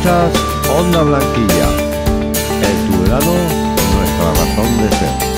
Escuchas Onda Blanquilla, el Tudelano, nuestra razón de ser.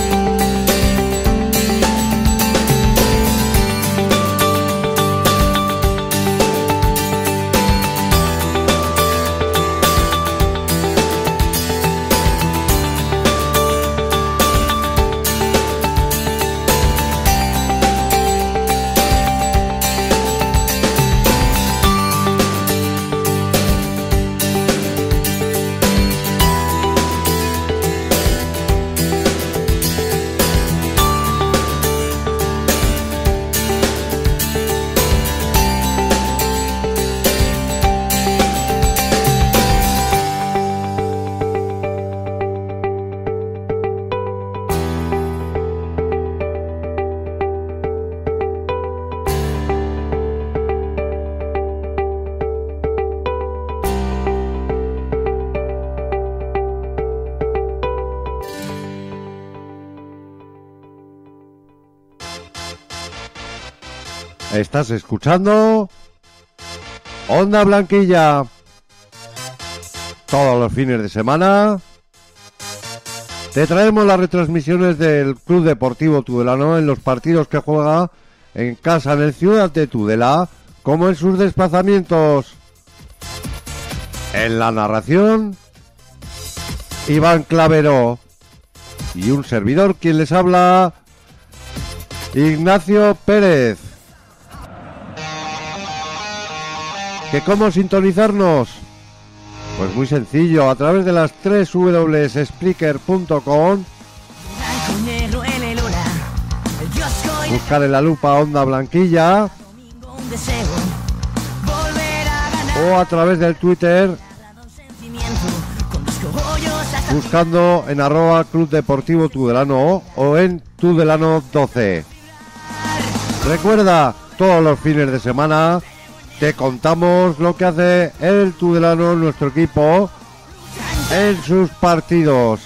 Estás escuchando Onda Blanquilla. Todos los fines de semana te traemos las retransmisiones del Club Deportivo Tudelano en los partidos que juega en casa en el Ciudad de Tudela, como en sus desplazamientos. En la narración, Iván Clavero, y un servidor quien les habla, Ignacio Pérez. ¿Que cómo sintonizarnos? Pues muy sencillo, a través de las www.spreaker.com, buscar en la lupa Onda Blanquilla, o a través del Twitter, buscando en @Club Deportivo Tudelano o en Tudelano12. Recuerda, todos los fines de semana te contamos lo que hace el Tudelano, nuestro equipo, en sus partidos.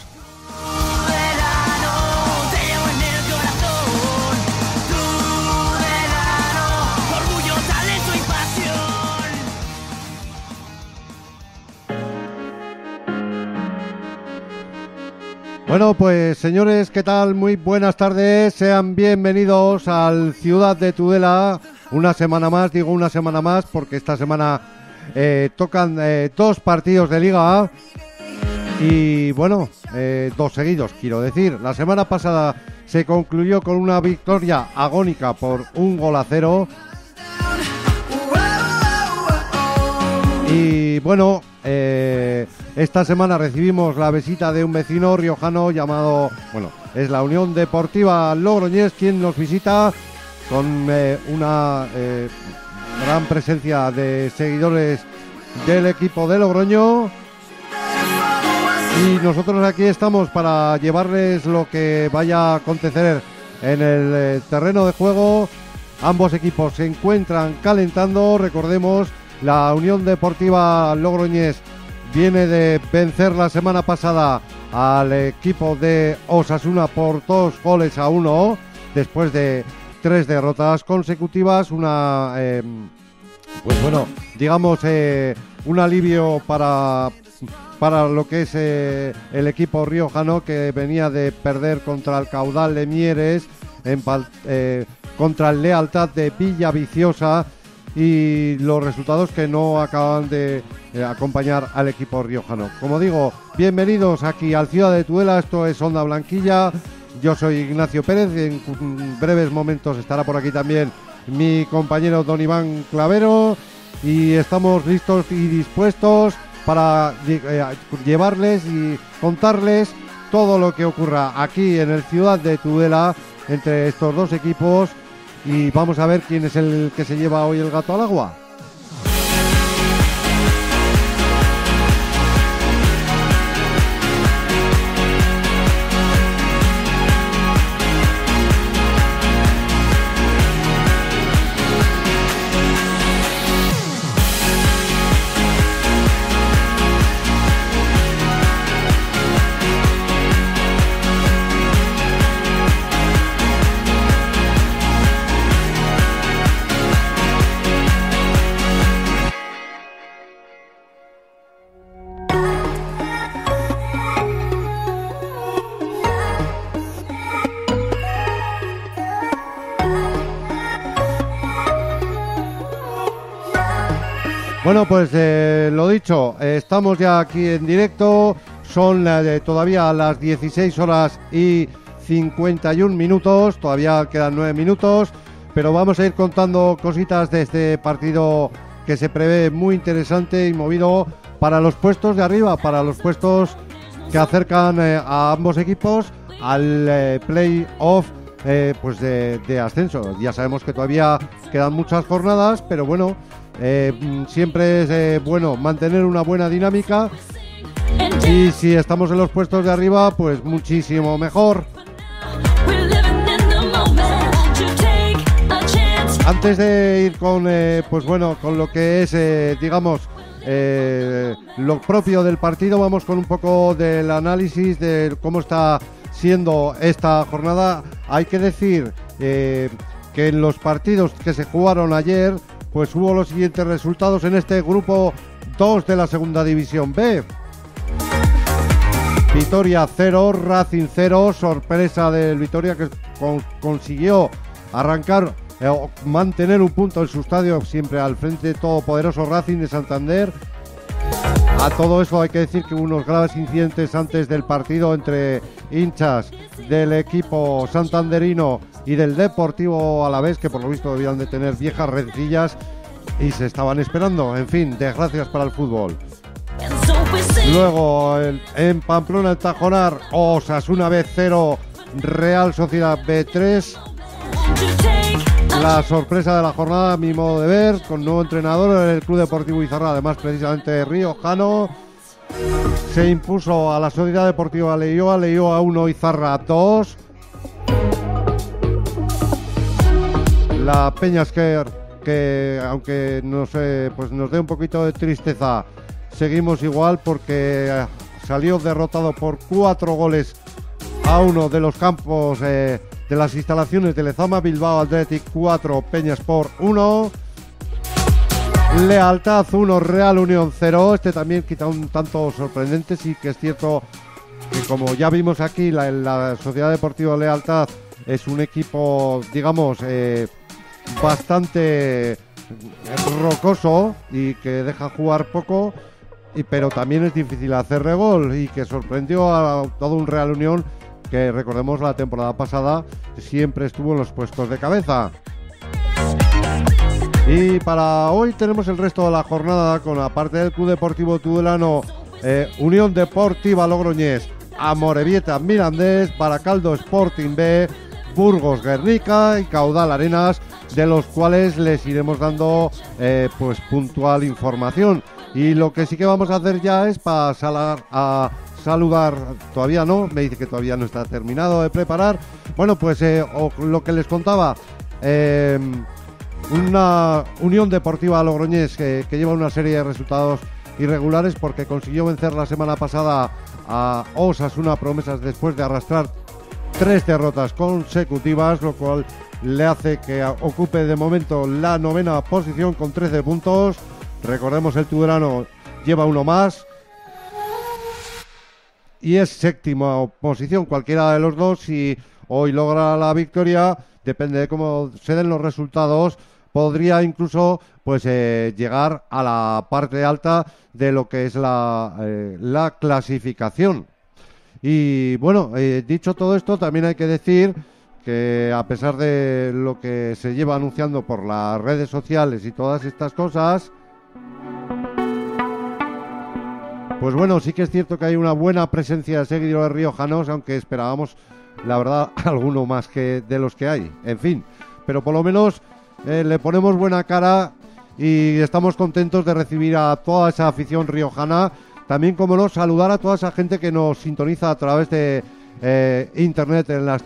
Bueno, pues señores, ¿qué tal? Muy buenas tardes, sean bienvenidos al Ciudad de Tudela. Una semana más, digo una semana más, porque esta semana tocan dos partidos de Liga y bueno, dos seguidos, quiero decir. La semana pasada se concluyó con una victoria agónica por 1-0. Y bueno, esta semana recibimos la visita de un vecino riojano llamado, bueno, es la Unión Deportiva Logroñés quien nos visita, con una gran presencia de seguidores del equipo de Logroño, y nosotros aquí estamos para llevarles lo que vaya a acontecer en el terreno de juego. Ambos equipos se encuentran calentando. Recordemos, la Unión Deportiva Logroñés viene de vencer la semana pasada al equipo de Osasuna por 2-1, después de 3 derrotas consecutivas. Una, pues bueno, digamos, un alivio para lo que es el equipo riojano, que venía de perder contra el Caudal de Mieres, contra el Lealtad de Villaviciosa, y los resultados que no acaban de acompañar al equipo riojano. Como digo, bienvenidos aquí al Ciudad de Tudela, esto es Onda Blanquilla. Yo soy Ignacio Pérez, en breves momentos estará por aquí también mi compañero don Iván Clavero, y estamos listos y dispuestos para llevarles y contarles todo lo que ocurra aquí en el Ciudad de Tudela entre estos dos equipos, y vamos a ver quién es el que se lleva hoy el gato al agua. Bueno, pues lo dicho, estamos ya aquí en directo, son todavía las 16 horas y 51 minutos, todavía quedan 9 minutos, pero vamos a ir contando cositas de este partido que se prevé muy interesante y movido para los puestos de arriba, para los puestos que acercan a ambos equipos al play-off pues de ascenso. Ya sabemos que todavía quedan muchas jornadas, pero bueno, siempre es bueno mantener una buena dinámica y si estamos en los puestos de arriba, pues muchísimo mejor. Antes de ir con pues bueno, con lo que es digamos lo propio del partido, vamos con un poco del análisis de cómo está siendo esta jornada. Hay que decir que en los partidos que se jugaron ayer, pues hubo los siguientes resultados en este grupo 2 de la segunda división B. Vitoria 0, Racing 0, sorpresa del Vitoria que consiguió arrancar mantener un punto en su estadio, siempre al frente de todopoderoso Racing de Santander. A todo eso hay que decir que hubo unos graves incidentes antes del partido entre hinchas del equipo santanderino y del Deportivo Alavés, que por lo visto debían de tener viejas rencillas y se estaban esperando. En fin, desgracias para el fútbol. Luego en Pamplona, el Tajonar, Osasuna B 0, Real Sociedad B 3. La sorpresa de la jornada, a mi modo de ver, con nuevo entrenador en el Club Deportivo Izarra, además precisamente riojano. Se impuso a la Sociedad Deportiva Leioa 1, Izarra 2. La Peñasquer, que aunque pues nos dé un poquito de tristeza, seguimos igual porque salió derrotado por 4-1 de los campos de las instalaciones de Lezama. Bilbao Athletic 4, Peñasport 1. Lealtad 1, Real Unión 0. Este también quizá un tanto sorprendente. Sí que es cierto que, como ya vimos aquí, la Sociedad Deportiva Lealtad es un equipo, digamos, bastante rocoso y que deja jugar poco, pero también es difícil hacerle gol, y que sorprendió a todo un Real Unión que, recordemos, la temporada pasada siempre estuvo en los puestos de cabeza. Y para hoy tenemos el resto de la jornada con, aparte del Club Deportivo Tudelano, Unión Deportiva Logroñés, Amorebieta Mirandés, Baracaldo Sporting B, Burgos Guernica y Caudal Arenas, de los cuales les iremos dando pues puntual información. Y lo que sí que vamos a hacer ya es pasar a saludar, todavía no, me dice que todavía no está terminado de preparar. Bueno, pues lo que les contaba, una Unión Deportiva Logroñés que lleva una serie de resultados irregulares porque consiguió vencer la semana pasada a Osasuna Promesas después de arrastrar 3 derrotas consecutivas, lo cual le hace que ocupe de momento la 9ª posición con 13 puntos. Recordemos, el Tudelano lleva uno más y es 7ª posición, cualquiera de los dos. Si hoy logra la victoria, depende de cómo se den los resultados, podría incluso pues llegar a la parte alta de lo que es la clasificación. Y bueno, dicho todo esto, también hay que decir que, a pesar de lo que se lleva anunciando por las redes sociales y todas estas cosas, pues bueno, sí que es cierto que hay una buena presencia de seguidores riojanos, aunque esperábamos, la verdad, alguno más que de los que hay. En fin, pero por lo menos le ponemos buena cara y estamos contentos de recibir a toda esa afición riojana. También, como no, saludar a toda esa gente que nos sintoniza a través de internet en las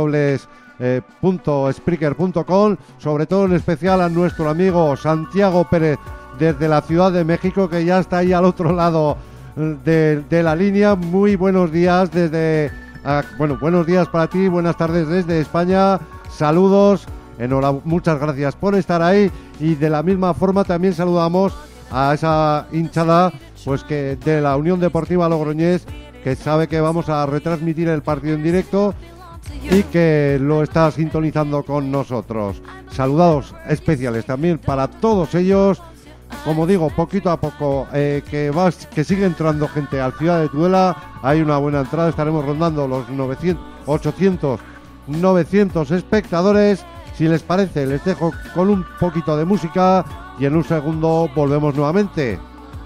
www.spreaker.com, sobre todo en especial a nuestro amigo Santiago Pérez desde la Ciudad de México, que ya está ahí al otro lado de la línea. Muy buenos días buenos días para ti, buenas tardes desde España, saludos, muchas gracias por estar ahí. Y de la misma forma también saludamos a esa hinchada pues que de la Unión Deportiva Logroñés, que sabe que vamos a retransmitir el partido en directo y que lo está sintonizando con nosotros. Saludados especiales también para todos ellos, como digo, poquito a poco, que sigue entrando gente al Ciudad de Tudela. Hay una buena entrada, estaremos rondando los 800, 900 espectadores. Si les parece, les dejo con un poquito de música y en un segundo volvemos nuevamente.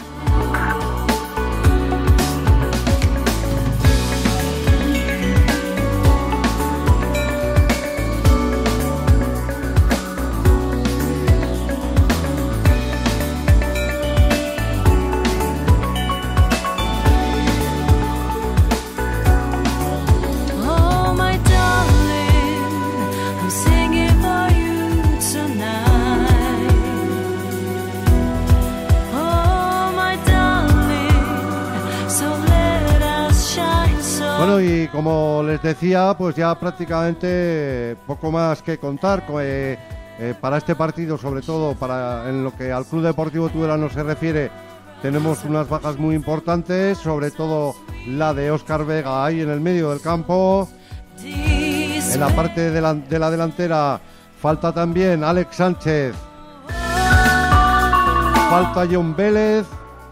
Bueno, y como les decía, pues ya prácticamente poco más que contar para este partido, sobre todo en lo que al Club Deportivo Tudelano se refiere. Tenemos unas bajas muy importantes, sobre todo la de Óscar Vega ahí en el medio del campo. En la parte de la delantera falta también Alex Sánchez, falta John Vélez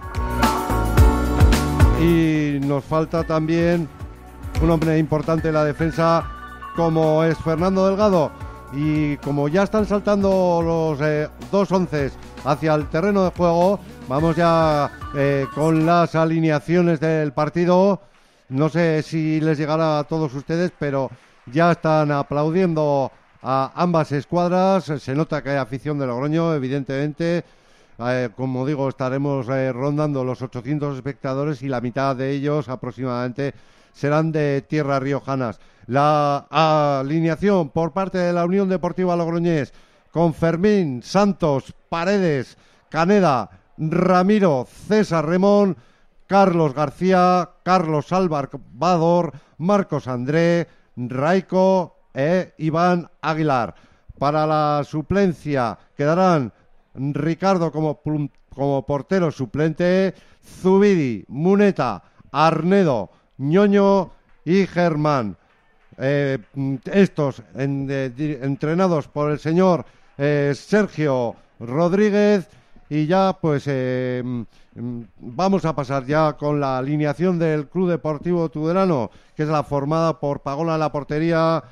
y nos falta también un hombre importante en la defensa como es Fernando Delgado. Y como ya están saltando los dos onces hacia el terreno de juego, vamos ya con las alineaciones del partido. No sé si les llegará a todos ustedes, pero ya están aplaudiendo a ambas escuadras. Se nota que hay afición de Logroño, evidentemente. Como digo, estaremos rondando los 800 espectadores y la mitad de ellos aproximadamente serán de tierras riojanas. La alineación por parte de la Unión Deportiva Logroñés, con Fermín, Santos, Paredes, Caneda, Ramiro, César Remón, Carlos García, Carlos Salvador, Marcos André, Raico e Iván Aguilar. Para la suplencia quedarán Ricardo como portero suplente, Zubiri, Muneta, Arnedo, Ñoño y Germán. Estos entrenados por el señor Sergio Rodríguez. Y ya pues vamos a pasar ya con la alineación del Club Deportivo Tudelano, que es la formada por Pagola en la portería,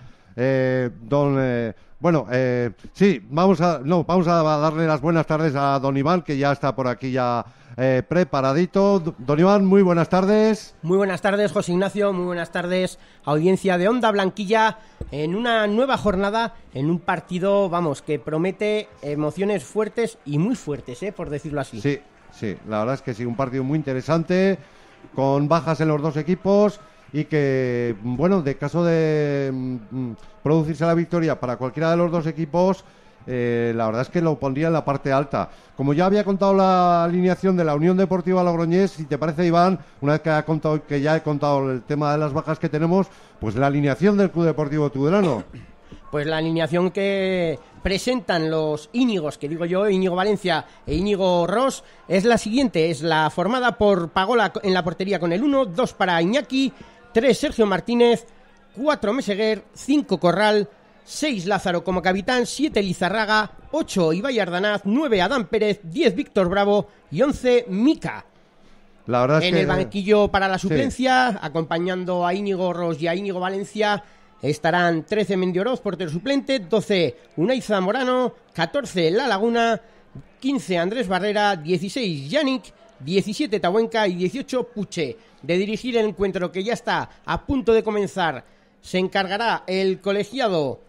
vamos a darle las buenas tardes a don Iván, que ya está por aquí ya preparadito. Don Iván, muy buenas tardes. Muy buenas tardes, José Ignacio, muy buenas tardes, audiencia de Onda Blanquilla, en una nueva jornada, en un partido, que promete emociones fuertes y muy fuertes, por decirlo así. Sí, la verdad es que sí, un partido muy interesante, con bajas en los dos equipos, y que, de caso de producirse la victoria para cualquiera de los dos equipos, la verdad es que lo pondría en la parte alta. Como ya había contado la alineación de la Unión Deportiva Logroñés, si te parece, Iván, una vez que ya he contado el tema de las bajas que tenemos, pues la alineación del Club Deportivo Tudelano. Pues la alineación que presentan los Íñigos, que digo yo, Íñigo Valencia e Íñigo Ross, es la siguiente. Es la formada por Pagola en la portería con el 1, 2 para Iñaki, 3 Sergio Martínez, 4 Meseguer, 5 Corral, 6 Lázaro como capitán, 7 Lizarraga, 8 Ibai Ardanaz, 9 Adán Pérez, 10 Víctor Bravo y 11 Mica. La verdad es en el banquillo para la suplencia, sí, acompañando a Íñigo Ross y a Íñigo Valencia, estarán 13 Mendioroz, portero suplente, 12 Unai Zamorano, 14 La Laguna, 15 Andrés Barrera, 16 Yannick, 17 Tahuenca y 18 Puche. De dirigir el encuentro, que ya está a punto de comenzar, se encargará el colegiado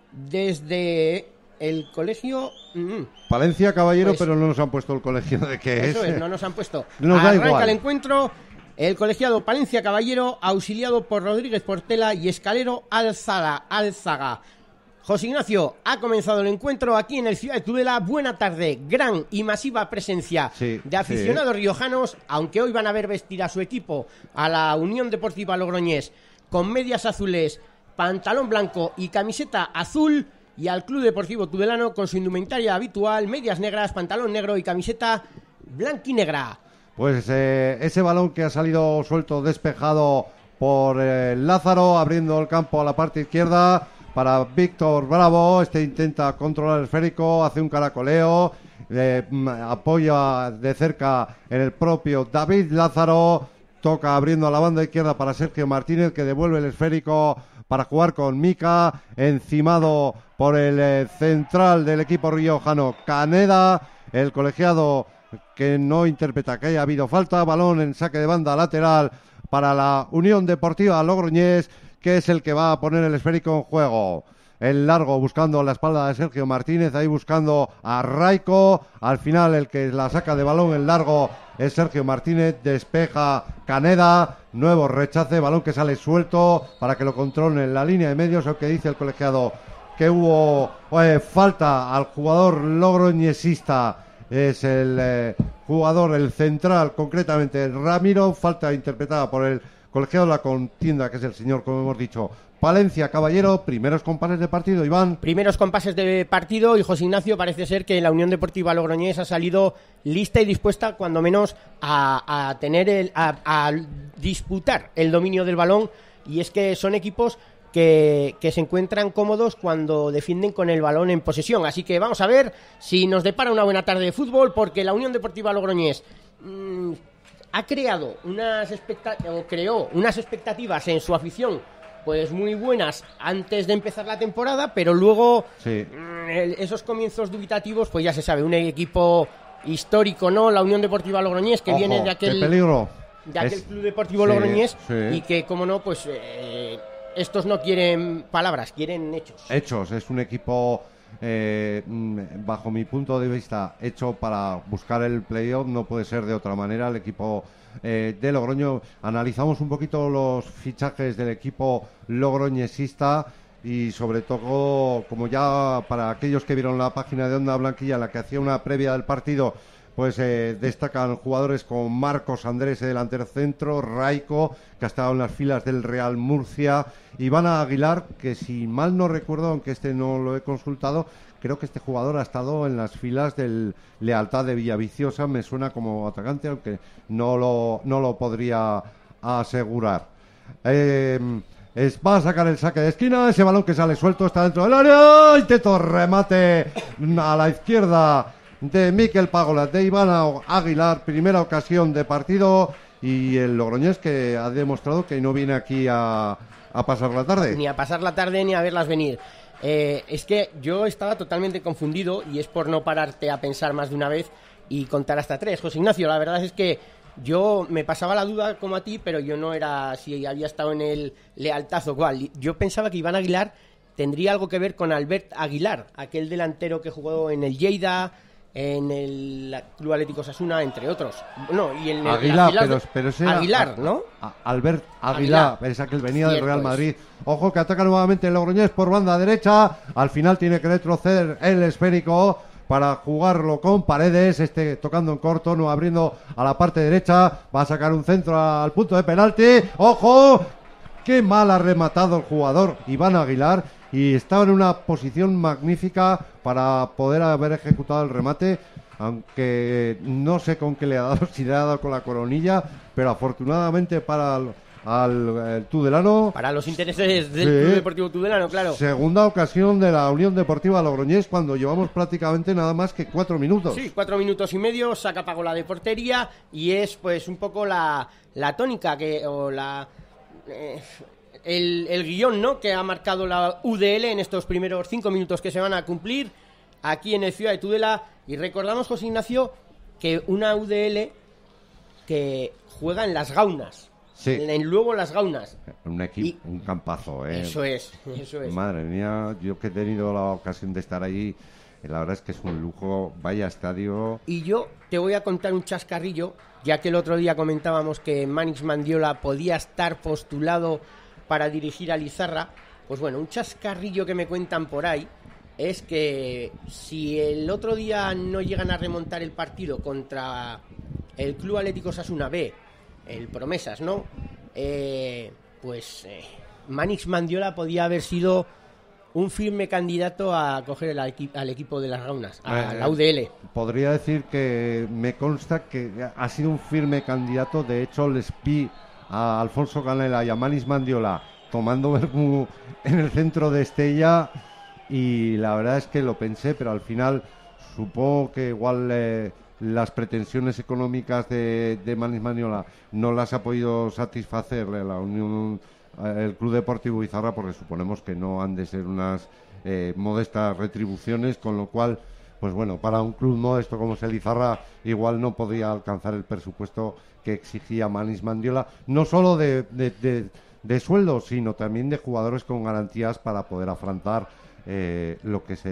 desde el colegio Palencia Caballero, pues, pero no nos han puesto el colegio de qué eso es. No nos han puesto. Nos da igual. Arranca el encuentro el colegiado Palencia Caballero, auxiliado por Rodríguez Portela y Escalero Álzaga. José Ignacio, ha comenzado el encuentro aquí en el Ciudad de Tudela. Buena tarde, gran y masiva presencia de aficionados riojanos, aunque hoy van a ver vestir a su equipo, a la Unión Deportiva Logroñés, con medias azules, pantalón blanco y camiseta azul, y al Club Deportivo Tudelano con su indumentaria habitual, medias negras, pantalón negro y camiseta blanquinegra. Pues ese balón que ha salido suelto, despejado por Lázaro, abriendo el campo a la parte izquierda para Víctor Bravo. Este intenta controlar el esférico, hace un caracoleo apoya de cerca en el propio David Lázaro. Toca abriendo a la banda izquierda para Sergio Martínez, que devuelve el esférico para jugar con Mica, encimado por el central del equipo riojano, Caneda, el colegiado que no interpreta que haya habido falta. Balón en saque de banda lateral para la Unión Deportiva Logroñés, que es el que va a poner el esférico en juego. El largo buscando la espalda de Sergio Martínez, ahí buscando a Raico. Al final el que la saca de balón el largo es Sergio Martínez, despeja Caneda, nuevo rechace, balón que sale suelto para que lo controle en la línea de medios. El que dice el colegiado que hubo falta al jugador logroñesista es el jugador, el central, concretamente Ramiro. Falta interpretada por el colegiado de la contienda, que es el señor, como hemos dicho, Palencia Caballero. Primeros compases de partido, Iván. Primeros compases de partido, y José Ignacio, parece ser que la Unión Deportiva Logroñés ha salido lista y dispuesta, cuando menos, a disputar el dominio del balón. Y es que son equipos que se encuentran cómodos cuando defienden con el balón en posesión. Así que vamos a ver si nos depara una buena tarde de fútbol, porque la Unión Deportiva Logroñés ha creado creó unas expectativas en su afición pues muy buenas antes de empezar la temporada, pero luego esos comienzos dubitativos, pues ya se sabe, un equipo histórico, ¿no? La Unión Deportiva Logroñés, que viene de aquel Club Deportivo Logroñés, y que, como no, pues estos no quieren palabras, quieren hechos. Hechos, es un equipo, bajo mi punto de vista, hecho para buscar el playoff. No puede ser de otra manera. El equipo de Logroño, analizamos un poquito los fichajes del equipo logroñesista, y sobre todo, como ya para aquellos que vieron la página de Onda Blanquilla, en la que hacía una previa del partido, pues destacan jugadores como Marcos Andrés, delantero centro, Raico, que ha estado en las filas del Real Murcia, Iván Aguilar, que si mal no recuerdo, aunque este no lo he consultado, creo que este jugador ha estado en las filas del Lealtad de Villaviciosa. Me suena como atacante, aunque no lo podría asegurar. Va a sacar el saque de esquina, ese balón que sale suelto está dentro del área, intento remate a la izquierda de Miquel Pagola, de Iván Aguilar. Primera ocasión de partido, y el Logroñés, que ha demostrado que no viene aquí a pasar la tarde. Ni a pasar la tarde ni a verlas venir. Es que yo estaba totalmente confundido, y es por no pararte a pensar más de una vez y contar hasta 3. José Ignacio, la verdad es que yo me pasaba la duda como a ti, pero yo no era si había estado en el Lealtad o cual. Yo pensaba que Iván Aguilar tendría algo que ver con Albert Aguilar, aquel delantero que jugó en el Lleida, en el Club Atlético Osasuna, entre otros. No, y en el Aguilar, pero ese Aguilar, ¿no? Albert Aguilar, es aquel que venía del Real Madrid. Ojo, que ataca nuevamente el Logroñés por banda derecha. Al final tiene que retroceder el esférico para jugarlo con Paredes, tocando en corto, no abriendo a la parte derecha. Va a sacar un centro al punto de penalti. ¡Ojo! ¡Qué mal ha rematado el jugador Iván Aguilar! Y estaba en una posición magnífica para poder haber ejecutado el remate, aunque no sé con qué le ha dado, si le ha dado con la coronilla, pero afortunadamente para el Tudelano. Para los intereses del Club Deportivo Tudelano, claro. Segunda ocasión de la Unión Deportiva Logroñés, cuando llevamos prácticamente nada más que 4 minutos. Sí, 4 minutos y medio, saca Pagola de portería, y es pues un poco la tónica el guión, ¿no?, que ha marcado la UDL en estos primeros 5 minutos que se van a cumplir aquí en el Ciudad de Tudela. Y recordamos, José Ignacio, que una UDL que juega en Las Gaunas. Sí. Luego Las Gaunas. Un campazo, ¿eh? Eso es. Madre mía, yo que he tenido la ocasión de estar allí, la verdad es que es un lujo, vaya estadio. Y yo te voy a contar un chascarrillo, ya que el otro día comentábamos que Manix Mandiola podía estar postulado para dirigir a Lizarra. Pues bueno, un chascarrillo que me cuentan por ahí es que si el otro día no llegan a remontar el partido contra el Club Atlético Osasuna B, el Promesas, ¿no? Manix Mandiola podía haber sido un firme candidato a coger al equipo de Las Gaunas, a la UDL. Podría decir que me consta que ha sido un firme candidato. De hecho, les vi a Alfonso Canela y a Manix Mandiola tomando vermú en el centro de Estella, y la verdad es que lo pensé, pero al final supongo que igual las pretensiones económicas de Manis Maniola no las ha podido satisfacer la Unión, el Club Deportivo Izarra, porque suponemos que no han de ser unas modestas retribuciones, con lo cual, pues bueno, para un club modesto como es el Izarra, igual no podía alcanzar el presupuesto que exigía Manis Maniola, no solo de sueldos, sino también de jugadores con garantías para poder afrontar lo que es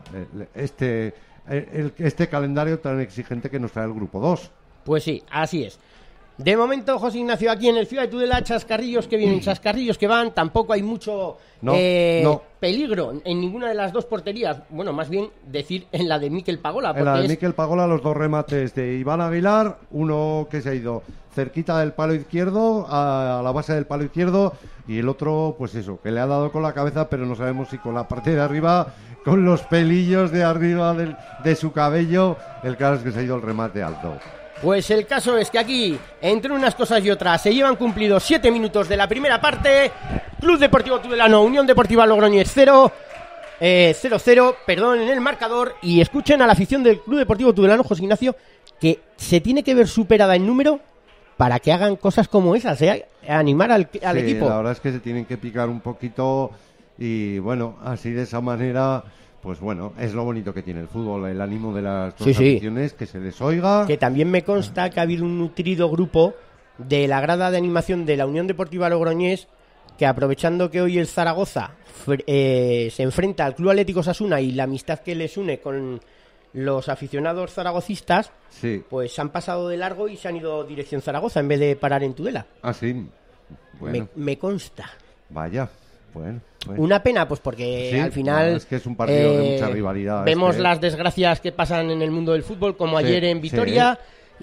este calendario tan exigente que nos trae el Grupo 2. Pues sí, así es. De momento, José Ignacio, aquí en el Ciudad de Tudela, chascarrillos que vienen, chascarrillos que van, tampoco hay mucho peligro en ninguna de las dos porterías. Bueno, más bien decir en la de Miquel Pagola. En la de Miquel Pagola, los dos remates de Iván Aguilar, uno que se ha ido cerquita del palo izquierdo, a la base del palo izquierdo, y el otro, pues eso, que le ha dado con la cabeza, pero no sabemos si con la parte de arriba, con los pelillos de arriba de su cabello. El caso es que se ha ido el remate alto. Pues el caso es que aquí, entre unas cosas y otras, se llevan cumplidos 7 minutos de la primera parte. Club Deportivo Tudelano, Unión Deportiva Logroñés 0-0, perdón, en el marcador. Y escuchen a la afición del Club Deportivo Tudelano, José Ignacio, que se tiene que ver superada en número para que hagan cosas como esas, animar al equipo. La verdad es que se tienen que picar un poquito y bueno, así de esa manera... Pues bueno, es lo bonito que tiene el fútbol, el ánimo de las dos aficiones, que se les oiga. Que también me consta que ha habido un nutrido grupo de la grada de animación de la Unión Deportiva Logroñés, que aprovechando que hoy el Zaragoza se enfrenta al Club Atlético Osasuna y la amistad que les une con los aficionados zaragocistas, pues han pasado de largo y se han ido dirección Zaragoza en vez de parar en Tudela. Ah, sí. Bueno. Me consta. Vaya. Bueno. Una pena, pues porque al final es que es un partido de mucha rivalidad. Vemos las desgracias que pasan en el mundo del fútbol, como ayer en Vitoria,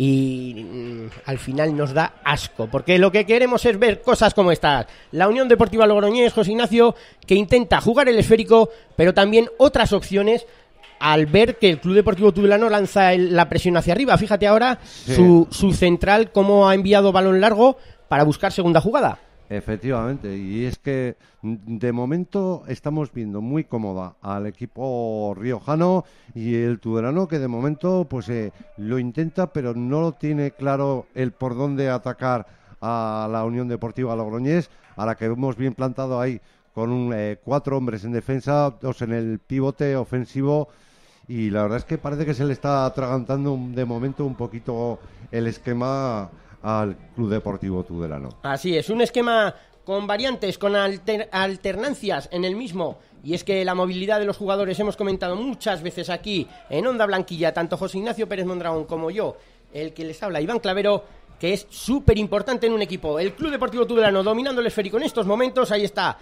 y al final nos da asco, porque lo que queremos es ver cosas como estas. La Unión Deportiva Logroñés, José Ignacio, que intenta jugar el esférico, pero también otras opciones al ver que el Club Deportivo Tudelano lanza la presión hacia arriba. Fíjate ahora su central cómo ha enviado balón largo para buscar segunda jugada. Efectivamente, y es que de momento estamos viendo muy cómoda al equipo riojano, y el Tudelano, que de momento pues lo intenta, pero no lo tiene claro el por dónde atacar a la Unión Deportiva Logroñés, a la que vemos bien plantado ahí con 4 hombres en defensa, 2 en el pivote ofensivo, y la verdad es que parece que se le está atragantando de momento un poquito el esquema al Club Deportivo Tudelano. Así es, un esquema con variantes, con alternancias en el mismo, y es que la movilidad de los jugadores, hemos comentado muchas veces aquí en Onda Blanquilla, tanto José Ignacio Pérez Mondragón como yo, el que les habla, Iván Clavero, que es súper importante en un equipo. El Club Deportivo Tudelano dominando el esférico en estos momentos. Ahí está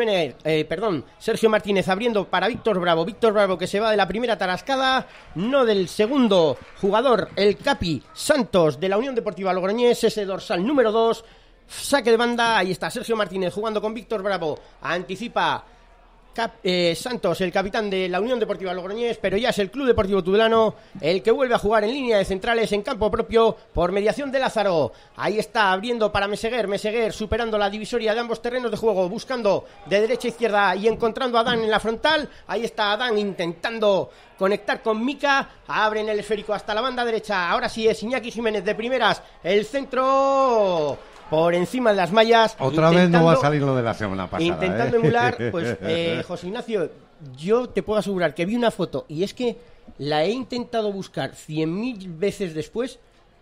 Sergio Martínez abriendo para Víctor Bravo que se va de la primera tarascada, no del segundo jugador, el Capi Santos de la Unión Deportiva Logroñés, ese dorsal número 2, saque de banda. Ahí está Sergio Martínez jugando con Víctor Bravo, anticipa Santos, el capitán de la Unión Deportiva Logroñés, pero ya es el Club Deportivo Tudelano el que vuelve a jugar en línea de centrales en campo propio por mediación de Lázaro. Ahí está abriendo para Meseguer superando la divisoria de ambos terrenos de juego, buscando de derecha a izquierda y encontrando a Adán en la frontal. Ahí está Adán intentando conectar con Mica, abren el esférico hasta la banda derecha. Ahora sí es Iñaki Jiménez de primeras, el centro por encima de las mallas. Otra vez no va a salir lo de la semana pasada. Intentando emular, pues José Ignacio, yo te puedo asegurar que vi una foto y es que la he intentado buscar 100.000 veces después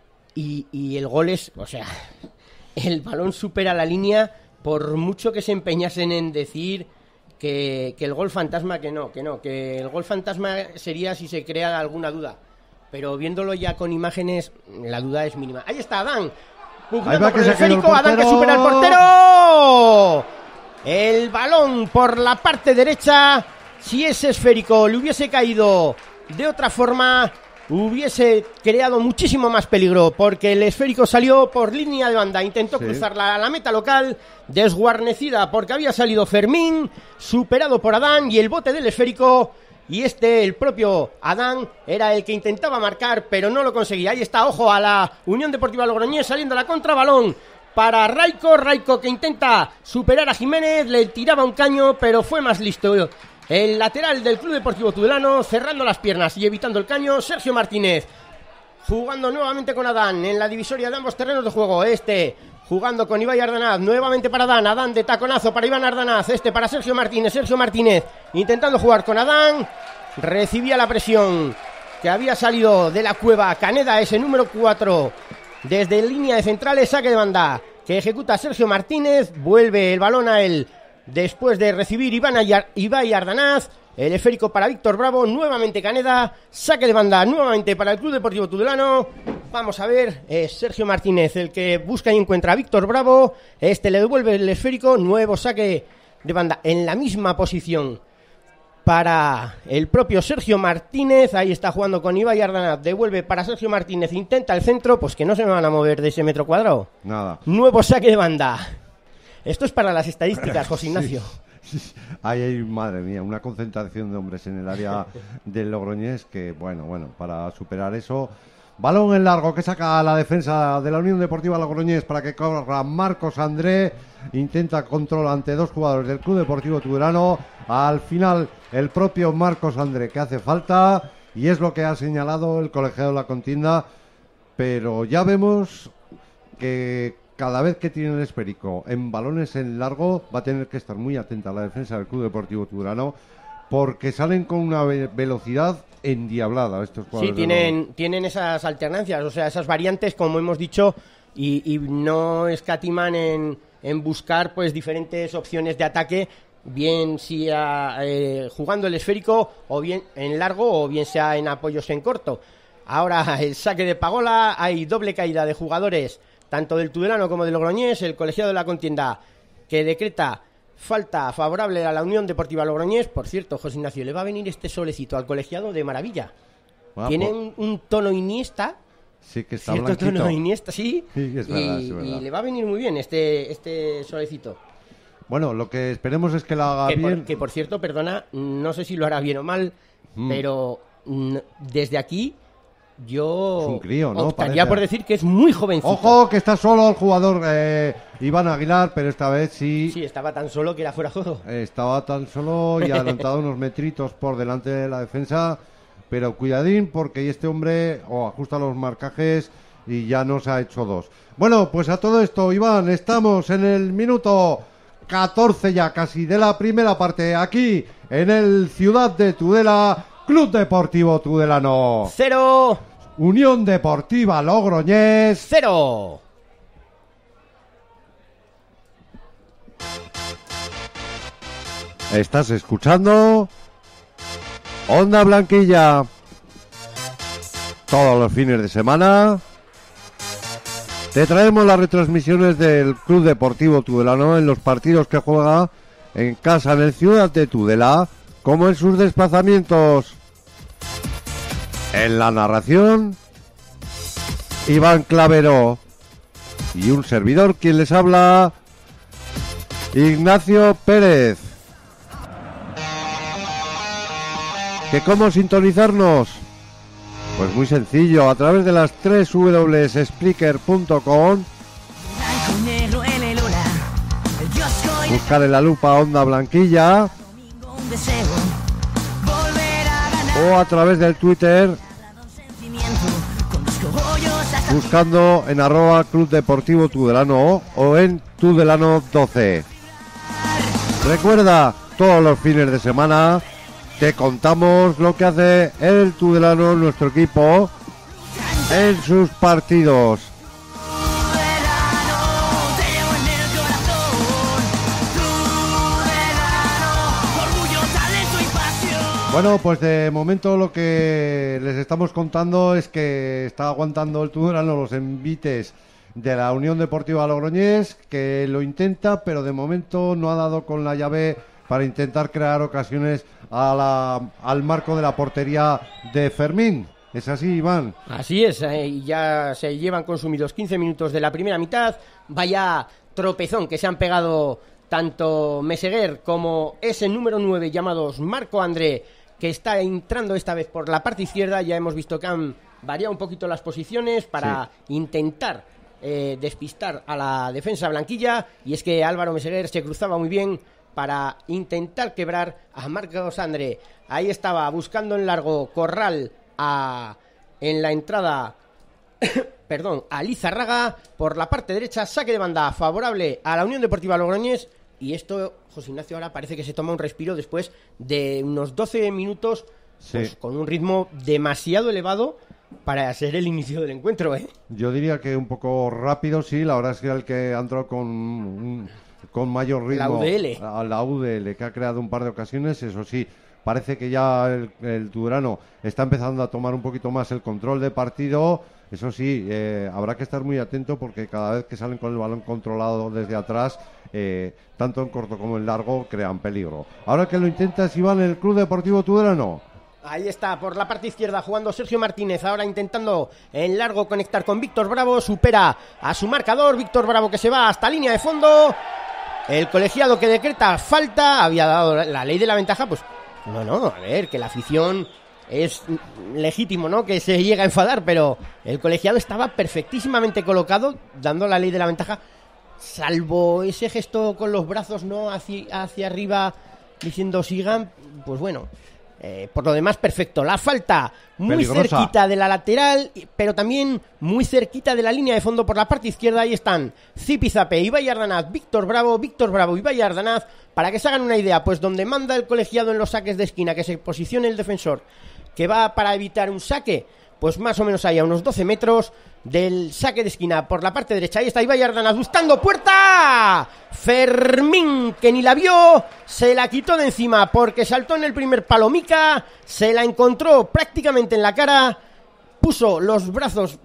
y el gol es, o sea, el balón supera la línea por mucho que se empeñasen en decir que el gol fantasma, que el gol fantasma sería si se crea alguna duda. Pero viéndolo ya con imágenes, la duda es mínima. Ahí está Adán. Ahí va, que se quedó el portero. Adán, que supera al portero. El balón por la parte derecha. Si ese esférico le hubiese caído de otra forma, hubiese creado muchísimo más peligro, porque el esférico salió por línea de banda, intentó cruzar la meta local, desguarnecida porque había salido Fermín, superado por Adán, y el bote del esférico. Y el propio Adán, era el que intentaba marcar, pero no lo conseguía. Ahí está, ojo a la Unión Deportiva Logroñés saliendo a la contrabalón para Raico, que intenta superar a Jiménez, le tiraba un caño, pero fue más listo El lateral del Club Deportivo Tudelano, cerrando las piernas y evitando el caño, Sergio Martínez. Jugando nuevamente con Adán en la divisoria de ambos terrenos de juego. Jugando con Ibai Ardanaz, nuevamente para Adán. Adán de taconazo para Iván Ardanaz. Para Sergio Martínez. Sergio Martínez intentando jugar con Adán. Recibía la presión que había salido de la cueva Caneda, ese número 4. Desde línea de centrales, saque de banda que ejecuta Sergio Martínez. Vuelve el balón a él después de recibir Ibai Ardanaz. El esférico para Víctor Bravo, nuevamente Caneda, saque de banda nuevamente para el Club Deportivo Tudelano. Vamos a ver, es Sergio Martínez el que busca y encuentra a Víctor Bravo. Le devuelve el esférico, nuevo saque de banda en la misma posición para el propio Sergio Martínez. Ahí está jugando con Ibai Ardanaz, devuelve para Sergio Martínez, intenta el centro, pues que no se me van a mover de ese metro cuadrado. Nada. Nuevo saque de banda. Esto es para las estadísticas, José Ignacio. Hay, madre mía, una concentración de hombres en el área del Logroñés que, bueno, para superar eso. Balón en largo que saca la defensa de la Unión Deportiva Logroñés para que corra Marcos André. Intenta control ante dos jugadores del Club Deportivo Tudelano. Al final, el propio Marcos André que hace falta, y es lo que ha señalado el colegiado de la contienda. Pero ya vemos que cada vez que tiene el esférico en balones en largo va a tener que estar muy atenta a la defensa del Club Deportivo Tudelano, porque salen con una velocidad endiablada estos jugadores. Sí, tienen esas alternancias, o sea, esas variantes, como hemos dicho, y no escatiman en buscar pues diferentes opciones de ataque, bien sea jugando el esférico, o bien en largo, o bien sea en apoyos en corto. Ahora el saque de Pagola, hay doble caída de jugadores tanto del Tudelano como del Logroñés. El colegiado de la contienda que decreta falta favorable a la Unión Deportiva Logroñés. Por cierto, José Ignacio, le va a venir este solecito al colegiado de maravilla. Tiene un tono Iniesta. Sí, que está cierto blanquito. Tono Iniesta, sí. Sí, es verdad, es verdad. Y le va a venir muy bien este solecito. Bueno, lo que esperemos es que lo haga bien. Que por cierto, perdona, no sé si lo hará bien o mal, pero desde aquí yo es un crío, ¿no? optaría por decir que es muy jovencito. Ojo, que está solo el jugador Iván Aguilar, pero esta vez sí. Sí, estaba tan solo que era fuera de juego. Estaba tan solo y adelantado unos metritos por delante de la defensa. Pero cuidadín, porque este hombre ajusta los marcajes y ya nos ha hecho dos. Bueno, pues a todo esto, Iván, estamos en el minuto 14 ya casi de la primera parte, aquí en el Ciudad de Tudela, Club Deportivo Tudelano 0, Unión Deportiva Logroñés 0. Estás escuchando Onda Blanquilla todos los fines de semana. Te traemos las retransmisiones del Club Deportivo Tudelano en los partidos que juega en casa en el Ciudad de Tudela, como en sus desplazamientos. En la narración, Iván Clavero y un servidor quien les habla, Ignacio Pérez. ¿Que cómo sintonizarnos? Pues muy sencillo, a través de las www.spreaker.com, buscar en la lupa Onda Blanquilla, o a través del Twitter buscando en @Club Deportivo Tudelano o en Tudelano 12. Recuerda, todos los fines de semana te contamos lo que hace el Tudelano, nuestro equipo, en sus partidos. Bueno, pues de momento lo que les estamos contando es que está aguantando el Tudelano los envites de la Unión Deportiva Logroñés, que lo intenta, pero de momento no ha dado con la llave para intentar crear ocasiones al marco de la portería de Fermín. ¿Es así, Iván? Así es, ya se llevan consumidos 15 minutos de la primera mitad. Vaya tropezón que se han pegado tanto Meseguer como ese número 9 llamados Marco André, que está entrando esta vez por la parte izquierda. Ya hemos visto que han variado un poquito las posiciones para intentar despistar a la defensa blanquilla, y es que Álvaro Meseguer se cruzaba muy bien para intentar quebrar a Marcos André. Ahí estaba buscando en largo Corral en la entrada perdón, a Lizarraga por la parte derecha, saque de banda favorable a la Unión Deportiva Logroñés. Y esto, José Ignacio, ahora parece que se toma un respiro después de unos 12 minutos, pues, con un ritmo demasiado elevado para ser el inicio del encuentro, ¿eh? Yo diría que un poco rápido, sí. La verdad es que el que ha entrado con mayor ritmo, la UDL, que ha creado un par de ocasiones, eso sí. Parece que ya el Tudelano está empezando a tomar un poquito más el control de partido. Eso sí, habrá que estar muy atento porque cada vez que salen con el balón controlado desde atrás, tanto en corto como en largo, crean peligro. Ahora que lo intenta es Iván, el Club Deportivo Tudelano. Ahí está, por la parte izquierda, jugando Sergio Martínez, ahora intentando en largo conectar con Víctor Bravo, supera a su marcador, Víctor Bravo que se va hasta línea de fondo. El colegiado que decreta falta, había dado la ley de la ventaja, pues no, a ver, que la afición es legítimo, ¿no?, que se llega a enfadar, pero el colegiado estaba perfectísimamente colocado, dando la ley de la ventaja, salvo ese gesto con los brazos, ¿no?, hacia arriba, diciendo sigan, pues bueno, por lo demás perfecto. La falta muy peligrosa, cerquita de la lateral, pero también muy cerquita de la línea de fondo por la parte izquierda. Ahí están Zipizape, Ibai Ardanaz, Víctor Bravo, Ibai Ardanaz, para que se hagan una idea, pues donde manda el colegiado en los saques de esquina, que se posicione el defensor que va para evitar un saque, pues más o menos ahí a unos 12 metros del saque de esquina por la parte derecha. Ahí está Ibai Ardanaz buscando puerta. Fermín, que ni la vio, se la quitó de encima porque saltó en el primer palo Mica, se la encontró prácticamente en la cara, puso los brazos,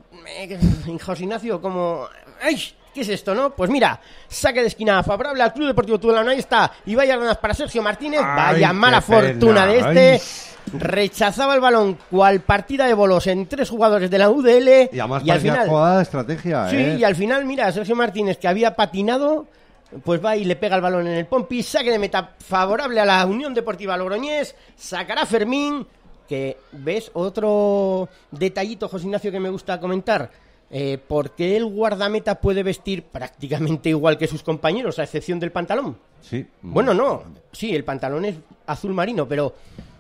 José Ignacio, como... ¡Ay! ¿Qué es esto, no? Pues mira, saque de esquina favorable al Club Deportivo Tudelano. Ahí está Ibai Ardanaz para Sergio Martínez. Vaya mala fortuna de este. Ay. Rechazaba el balón cual partida de bolos en 3 jugadores de la UDL. Y además al final, jugada de estrategia, sí, y al final, mira, Sergio Martínez, que había patinado, pues va y le pega el balón en el pompi. Saque de meta favorable a la Unión Deportiva Logroñés. Sacará Fermín, que, ¿ves? Otro detallito, José Ignacio, que me gusta comentar. Porque el guardameta puede vestir prácticamente igual que sus compañeros, a excepción del pantalón. Sí. Bueno, no. Sí, el pantalón es azul marino, pero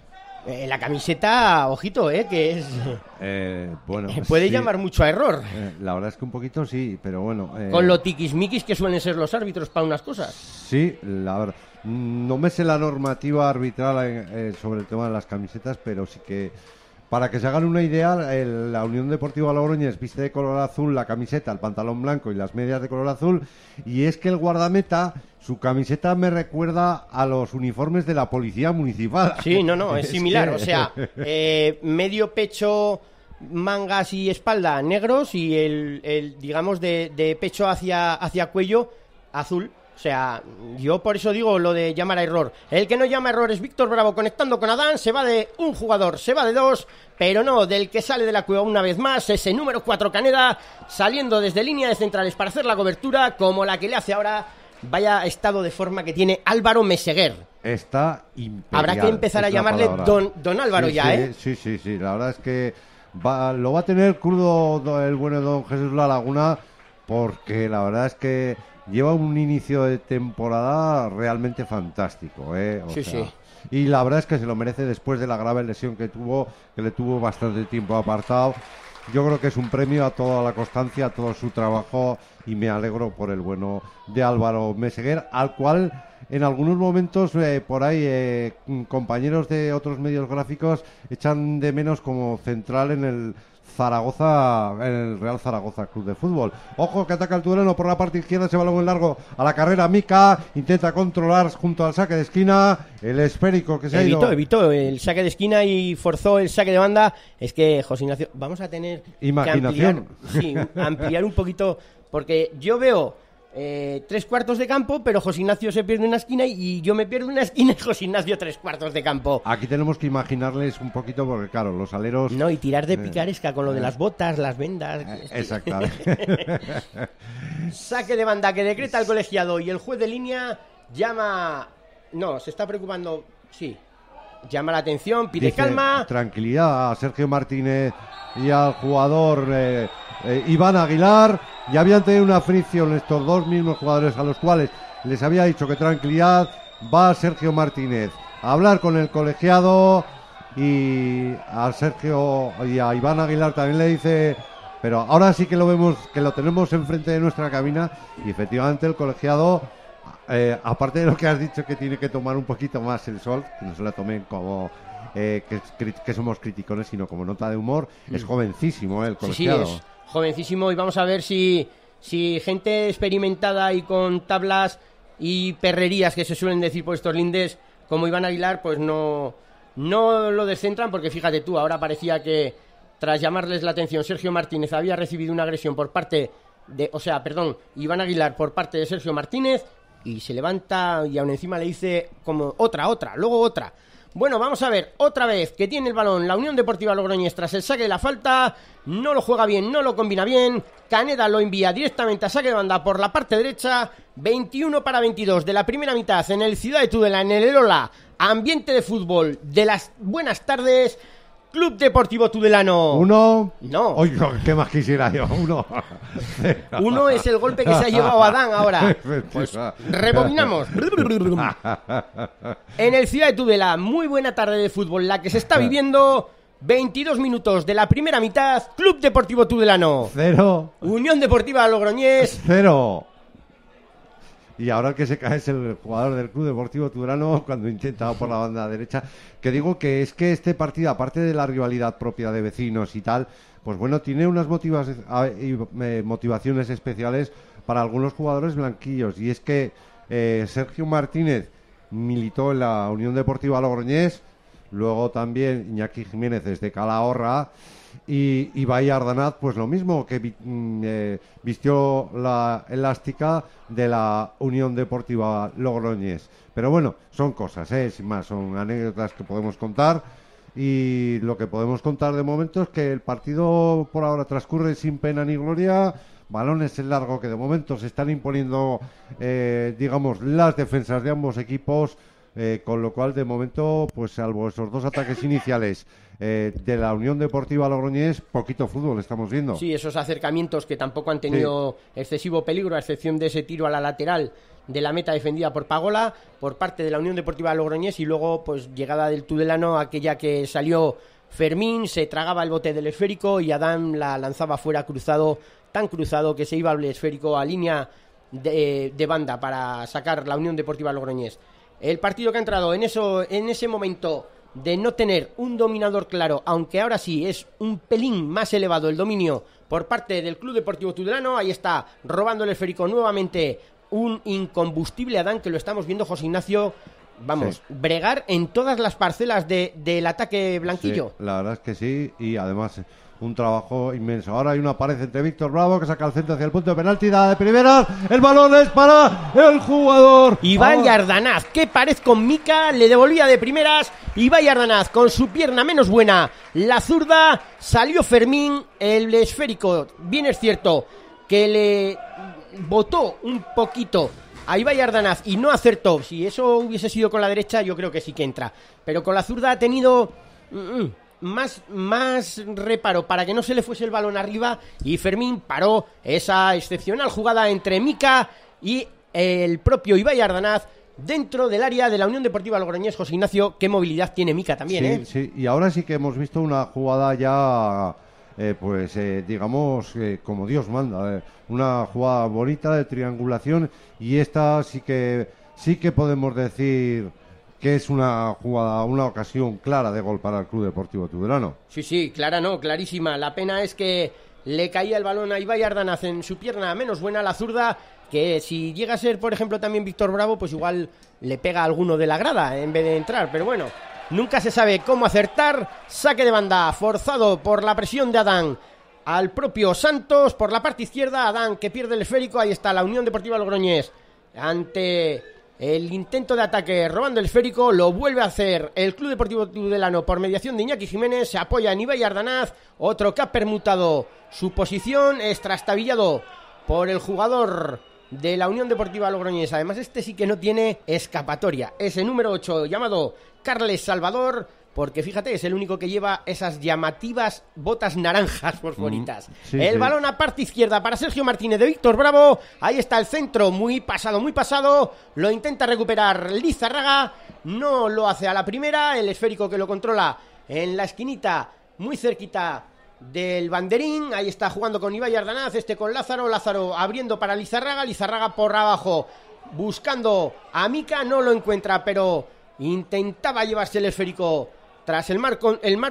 la camiseta, ojito, que es... bueno, puede sí, llamar mucho a error. La verdad es que un poquito sí, pero bueno... Con lo tiquismiquis que suelen ser los árbitros para unas cosas. Sí, la verdad. No me sé la normativa arbitral sobre el tema de las camisetas, pero sí que... Para que se hagan una idea, la Unión Deportiva Logroñés viste de color azul la camiseta, el pantalón blanco y las medias de color azul, y es que el guardameta, su camiseta me recuerda a los uniformes de la policía municipal. Sí, no, es similar, o sea, medio pecho, mangas y espalda negros y el digamos, de pecho hacia cuello azul. O sea, yo por eso digo lo de llamar a error. El que no llama a error es Víctor Bravo conectando con Adán. Se va de un jugador, se va de 2, pero no del que sale de la cueva una vez más. Ese número 4 Caneda, saliendo desde línea de centrales para hacer la cobertura, como la que le hace ahora. Vaya estado de forma que tiene Álvaro Meseguer. Está imperial. Habrá que empezar a llamarle don Álvaro, sí, ya, sí, Sí, la verdad es que lo va a tener crudo el bueno don Jesús La Laguna, porque la verdad es que lleva un inicio de temporada realmente fantástico, Sí. Y la verdad es que se lo merece después de la grave lesión que le tuvo bastante tiempo apartado. Yo creo que es un premio a toda la constancia, a todo su trabajo, y me alegro por el bueno de Álvaro Meseguer, al cual en algunos momentos por ahí compañeros de otros medios gráficos echan de menos como central en el Zaragoza, en el Real Zaragoza Club de Fútbol. Ojo que ataca el Tudelano por la parte izquierda, ese balón en largo a la carrera. Mica intenta controlar junto al saque de esquina, el esférico que se ha ido. Evitó el saque de esquina y forzó el saque de banda. Es que, José Ignacio, vamos a tener imaginación, que ampliar un poquito, porque yo veo 3/4 de campo, pero José Ignacio se pierde una esquina y yo me pierdo una esquina y José Ignacio 3/4 de campo. Aquí tenemos que imaginarles un poquito porque claro, los aleros... No, y tirar de picaresca con lo de las botas, las vendas... Exactamente. Saque de banda que decreta el colegiado y el juez de línea llama... No, se está preocupando... Sí, llama la atención, pide calma... Tranquilidad a Sergio Martínez y al jugador Iván Aguilar. Ya habían tenido una fricción estos dos mismos jugadores a los cuales les había dicho que tranquilidad. va Sergio Martínez a hablar con el colegiado, y a Sergio y a Iván Aguilar también le dice, pero ahora sí que lo vemos, que lo tenemos enfrente de nuestra cabina, y efectivamente el colegiado, aparte de lo que has dicho, que tiene que tomar un poquito más el sol, que no se lo tomen como que somos criticones, sino como nota de humor. Es jovencísimo el colegiado. Sí, es jovencísimo, y vamos a ver si gente experimentada y con tablas y perrerías, que se suelen decir por estos lindes, como Iván Aguilar, pues no lo descentran, porque fíjate tú, ahora parecía que tras llamarles la atención Sergio Martínez había recibido una agresión por parte de, Iván Aguilar por parte de Sergio Martínez, y se levanta y aún encima le dice como luego otra. Bueno, vamos a ver, otra vez que tiene el balón la Unión Deportiva Logroñés tras el saque de la falta, no lo juega bien, no lo combina bien, Caneda lo envía directamente a saque de banda por la parte derecha, 21-22 de la primera mitad en el Ciudad de Tudela, en el Elola, ambiente de fútbol de las buenas tardes. Club Deportivo Tudelano 1. No. Oye, ¿qué más quisiera yo? 1. 1 es el golpe que se ha llevado Adán ahora. Pues rebobinamos. En el Ciudad de Tudela, muy buena tarde de fútbol la que se está viviendo. 22 minutos de la primera mitad. Club Deportivo Tudelano 0. Unión Deportiva Logroñés 0. Y ahora el que se cae es el jugador del Club Deportivo Tudelano cuando intenta por la banda derecha. Que digo que es que este partido, aparte de la rivalidad propia de vecinos y tal, pues bueno, tiene unas motivaciones especiales para algunos jugadores blanquillos. Y es que Sergio Martínez militó en la Unión Deportiva Logroñés, luego también Iñaki Jiménez desde Calahorra, y Ibai Ardanaz, pues lo mismo, que vistió la elástica de la Unión Deportiva Logroñés. Pero bueno, son cosas, sin más, son anécdotas que podemos contar, y lo que podemos contar de momento es que el partido por ahora transcurre sin pena ni gloria. Balones en largo que de momento se están imponiendo, digamos, las defensas de ambos equipos, con lo cual de momento, pues salvo esos dos ataques iniciales de la Unión Deportiva Logroñés, poquito fútbol estamos viendo. Sí, esos acercamientos que tampoco han tenido excesivo peligro, a excepción de ese tiro a la lateral de la meta defendida por Pagola por parte de la Unión Deportiva Logroñés, y luego pues llegada del Tudelano, aquella que salió Fermín, se tragaba el bote del esférico y Adán la lanzaba fuera tan cruzado que se iba al esférico a línea de banda para sacar la Unión Deportiva Logroñés. El partido que ha entrado en ese momento de no tener un dominador claro, aunque ahora sí es un pelín más elevado el dominio por parte del Club Deportivo Tudelano. Ahí está, robando el esférico nuevamente un incombustible Adán, que lo estamos viendo, José Ignacio, bregar en todas las parcelas del ataque blanquillo. Sí, la verdad es que sí, y además un trabajo inmenso. Ahora hay una pared entre Víctor Bravo, que saca el centro hacia el punto de penalti, da de primeras, el balón es para el jugador Iván Ardanaz. Qué pared con Mica, le devolvía de primeras Iván Ardanaz con su pierna menos buena, la zurda, salió Fermín, el esférico, bien es cierto que le botó un poquito a Ibai Ardanaz y no acertó. Si eso hubiese sido con la derecha, yo creo que sí que entra, pero con la zurda ha tenido más reparo para que no se le fuese el balón arriba, y Fermín paró esa excepcional jugada entre Mica y el propio Ibai Ardanaz dentro del área de la Unión Deportiva Logroñés. José Ignacio, qué movilidad tiene Mica también, Sí, y ahora sí que hemos visto una jugada ya digamos, como Dios manda, una jugada bonita de triangulación, y esta sí que podemos decir que es una jugada, una ocasión clara de gol para el Club Deportivo Tudelano. Sí, clara no, clarísima. La pena es que le caía el balón a Ibai Ardanaz en su pierna menos buena, la zurda, que si llega a ser, por ejemplo, también Víctor Bravo, pues igual le pega a alguno de la grada en vez de entrar, pero bueno, nunca se sabe cómo acertar. Saque de banda forzado por la presión de Adán al propio Santos por la parte izquierda. Adán, que pierde el esférico. Ahí está la Unión Deportiva Logroñés ante el intento de ataque robando el esférico. Lo vuelve a hacer el Club Deportivo Tudelano por mediación de Iñaki Jiménez. Se apoya en Ibai Ardanaz, otro que ha permutado su posición, es trastabillado por el jugador de la Unión Deportiva Logroñés. Además, este sí que no tiene escapatoria. Ese número 8 llamado Carles Salvador porque fíjate, es el único que lleva esas llamativas botas naranjas fosforitas. Sí, el balón a parte izquierda para Sergio Martínez de Víctor Bravo. Ahí está el centro, muy pasado. Lo intenta recuperar Lizarraga. No lo hace a la primera. El esférico que lo controla en la esquinita, muy cerquita del banderín. Ahí está jugando con Ibai Ardanaz, con Lázaro abriendo para Lizarraga por abajo, buscando a Mika, no lo encuentra, pero intentaba llevarse el esférico tras el mal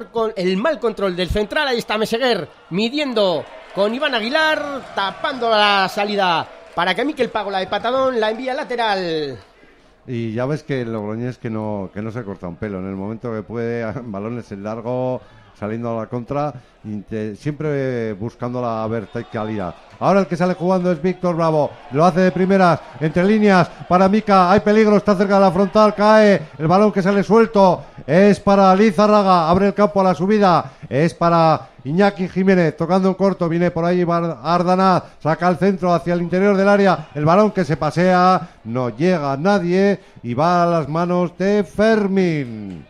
control del central. Ahí está Meseguer midiendo con Iván Aguilar, tapando la salida para que Mikel Pagola de patadón la envía lateral. Y ya ves que el Logroñés que no se corta un pelo en el momento que puede, balones en largo, saliendo a la contra, siempre buscando la verticalidad. Ahora el que sale jugando es Víctor Bravo, lo hace de primeras, entre líneas, para Mika, hay peligro, está cerca de la frontal, cae, el balón que sale suelto, es para Lizarraga, abre el campo a la subida, es para Iñaki Jiménez, tocando en corto, viene por ahí Ardanaz, saca el centro hacia el interior del área, el balón que se pasea, no llega a nadie y va a las manos de Fermín,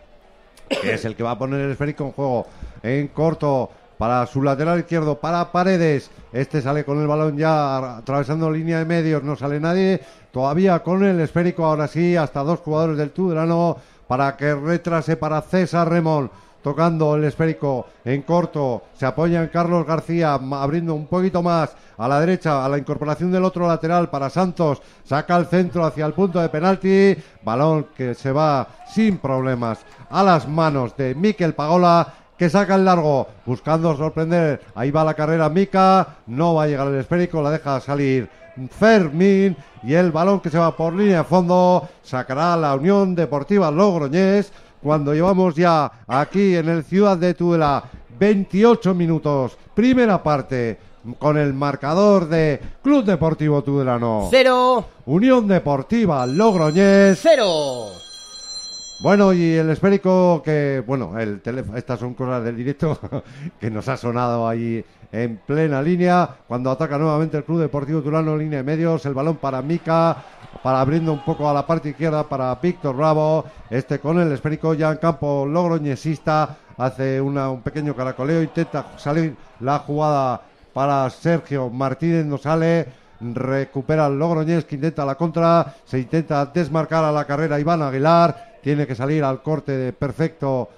que es el que va a poner el esférico en juego, en corto, para su lateral izquierdo, para Paredes. Sale con el balón ya atravesando línea de medios, no sale nadie, todavía con el esférico, ahora sí, hasta dos jugadores del Tudelano, para que retrase para César Remón, tocando el esférico en corto, se apoya en Carlos García, abriendo un poquito más a la derecha, a la incorporación del otro lateral para Santos, saca el centro hacia el punto de penalti, balón que se va sin problemas a las manos de Mikel Pagola, que saca el largo, buscando sorprender, ahí va la carrera Mika, no va a llegar el esférico, la deja salir Fermín, y el balón que se va por línea de fondo, sacará la Unión Deportiva Logroñés, cuando llevamos ya aquí en el Ciudad de Tudela 28 minutos, primera parte, con el marcador de Club Deportivo Tudelano 0, Unión Deportiva Logroñés 0. Bueno, y el esférico que, bueno, el teléfono, estas son cosas del directo que nos ha sonado ahí en plena línea, cuando ataca nuevamente el Club Deportivo Tudelano en línea de medios, el balón para Mika, para abriendo un poco a la parte izquierda para Víctor Bravo, con el esférico ya en campo logroñesista, hace un pequeño caracoleo, intenta salir la jugada para Sergio Martínez, no sale, recupera el Logroñés que intenta la contra, se intenta desmarcar a la carrera Iván Aguilar, tiene que salir al corte perfecto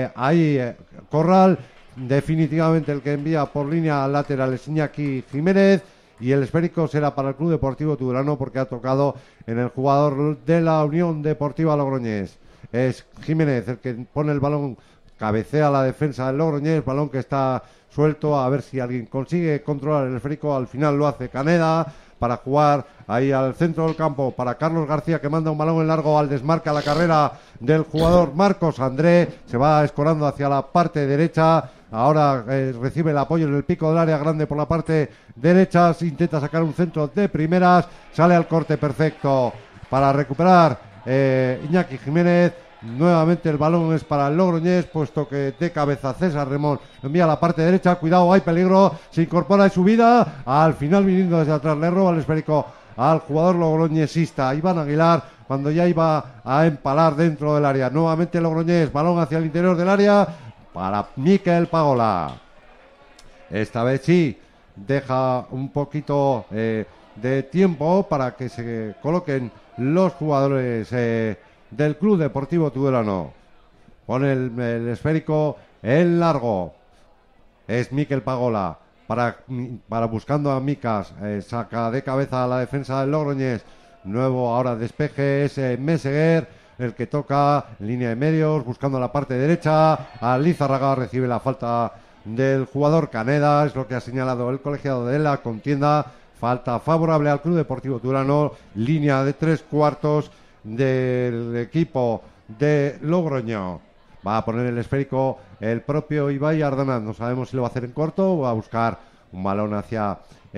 Corral, definitivamente el que envía por línea lateral es Iñaki Jiménez, y el esférico será para el Club Deportivo Tudelano porque ha tocado en el jugador de la Unión Deportiva Logroñés. Es Jiménez el que pone el balón, cabecea la defensa del Logroñés, balón que está suelto, a ver si alguien consigue controlar el esférico, al final lo hace Caneda, para jugar ahí al centro del campo, para Carlos García que manda un balón en largo al desmarque a la carrera del jugador Marcos André, se va escorando hacia la parte derecha, ahora recibe el apoyo en el pico del área grande por la parte derecha, se intenta sacar un centro de primeras, sale al corte perfecto para recuperar Iñaki Jiménez. Nuevamente el balón es para el Logroñés, puesto que de cabeza César Remón lo envía a la parte derecha, cuidado, hay peligro, se incorpora en subida, al final viniendo desde atrás, le roba el esférico al jugador logroñesista Iván Aguilar, cuando ya iba a empalar dentro del área. Nuevamente el Logroñés, balón hacia el interior del área para Mikel Pagola. Esta vez sí, deja un poquito de tiempo para que se coloquen los jugadores del Club Deportivo Tudelano. Pone el esférico en largo. Es Mikel Pagola para buscando a Micas. Saca de cabeza a la defensa del Logroñés. Nuevo ahora despeje es Meseguer, el que toca en línea de medios, buscando la parte derecha. A Lizarraga, recibe la falta del jugador Caneda. Es lo que ha señalado el colegiado de la contienda. Falta favorable al Club Deportivo Tudelano. Línea de 3/4 del equipo de Logroño. Va a poner el esférico el propio Ibai Ardanaz, no sabemos si lo va a hacer en corto o va a buscar un balón hacia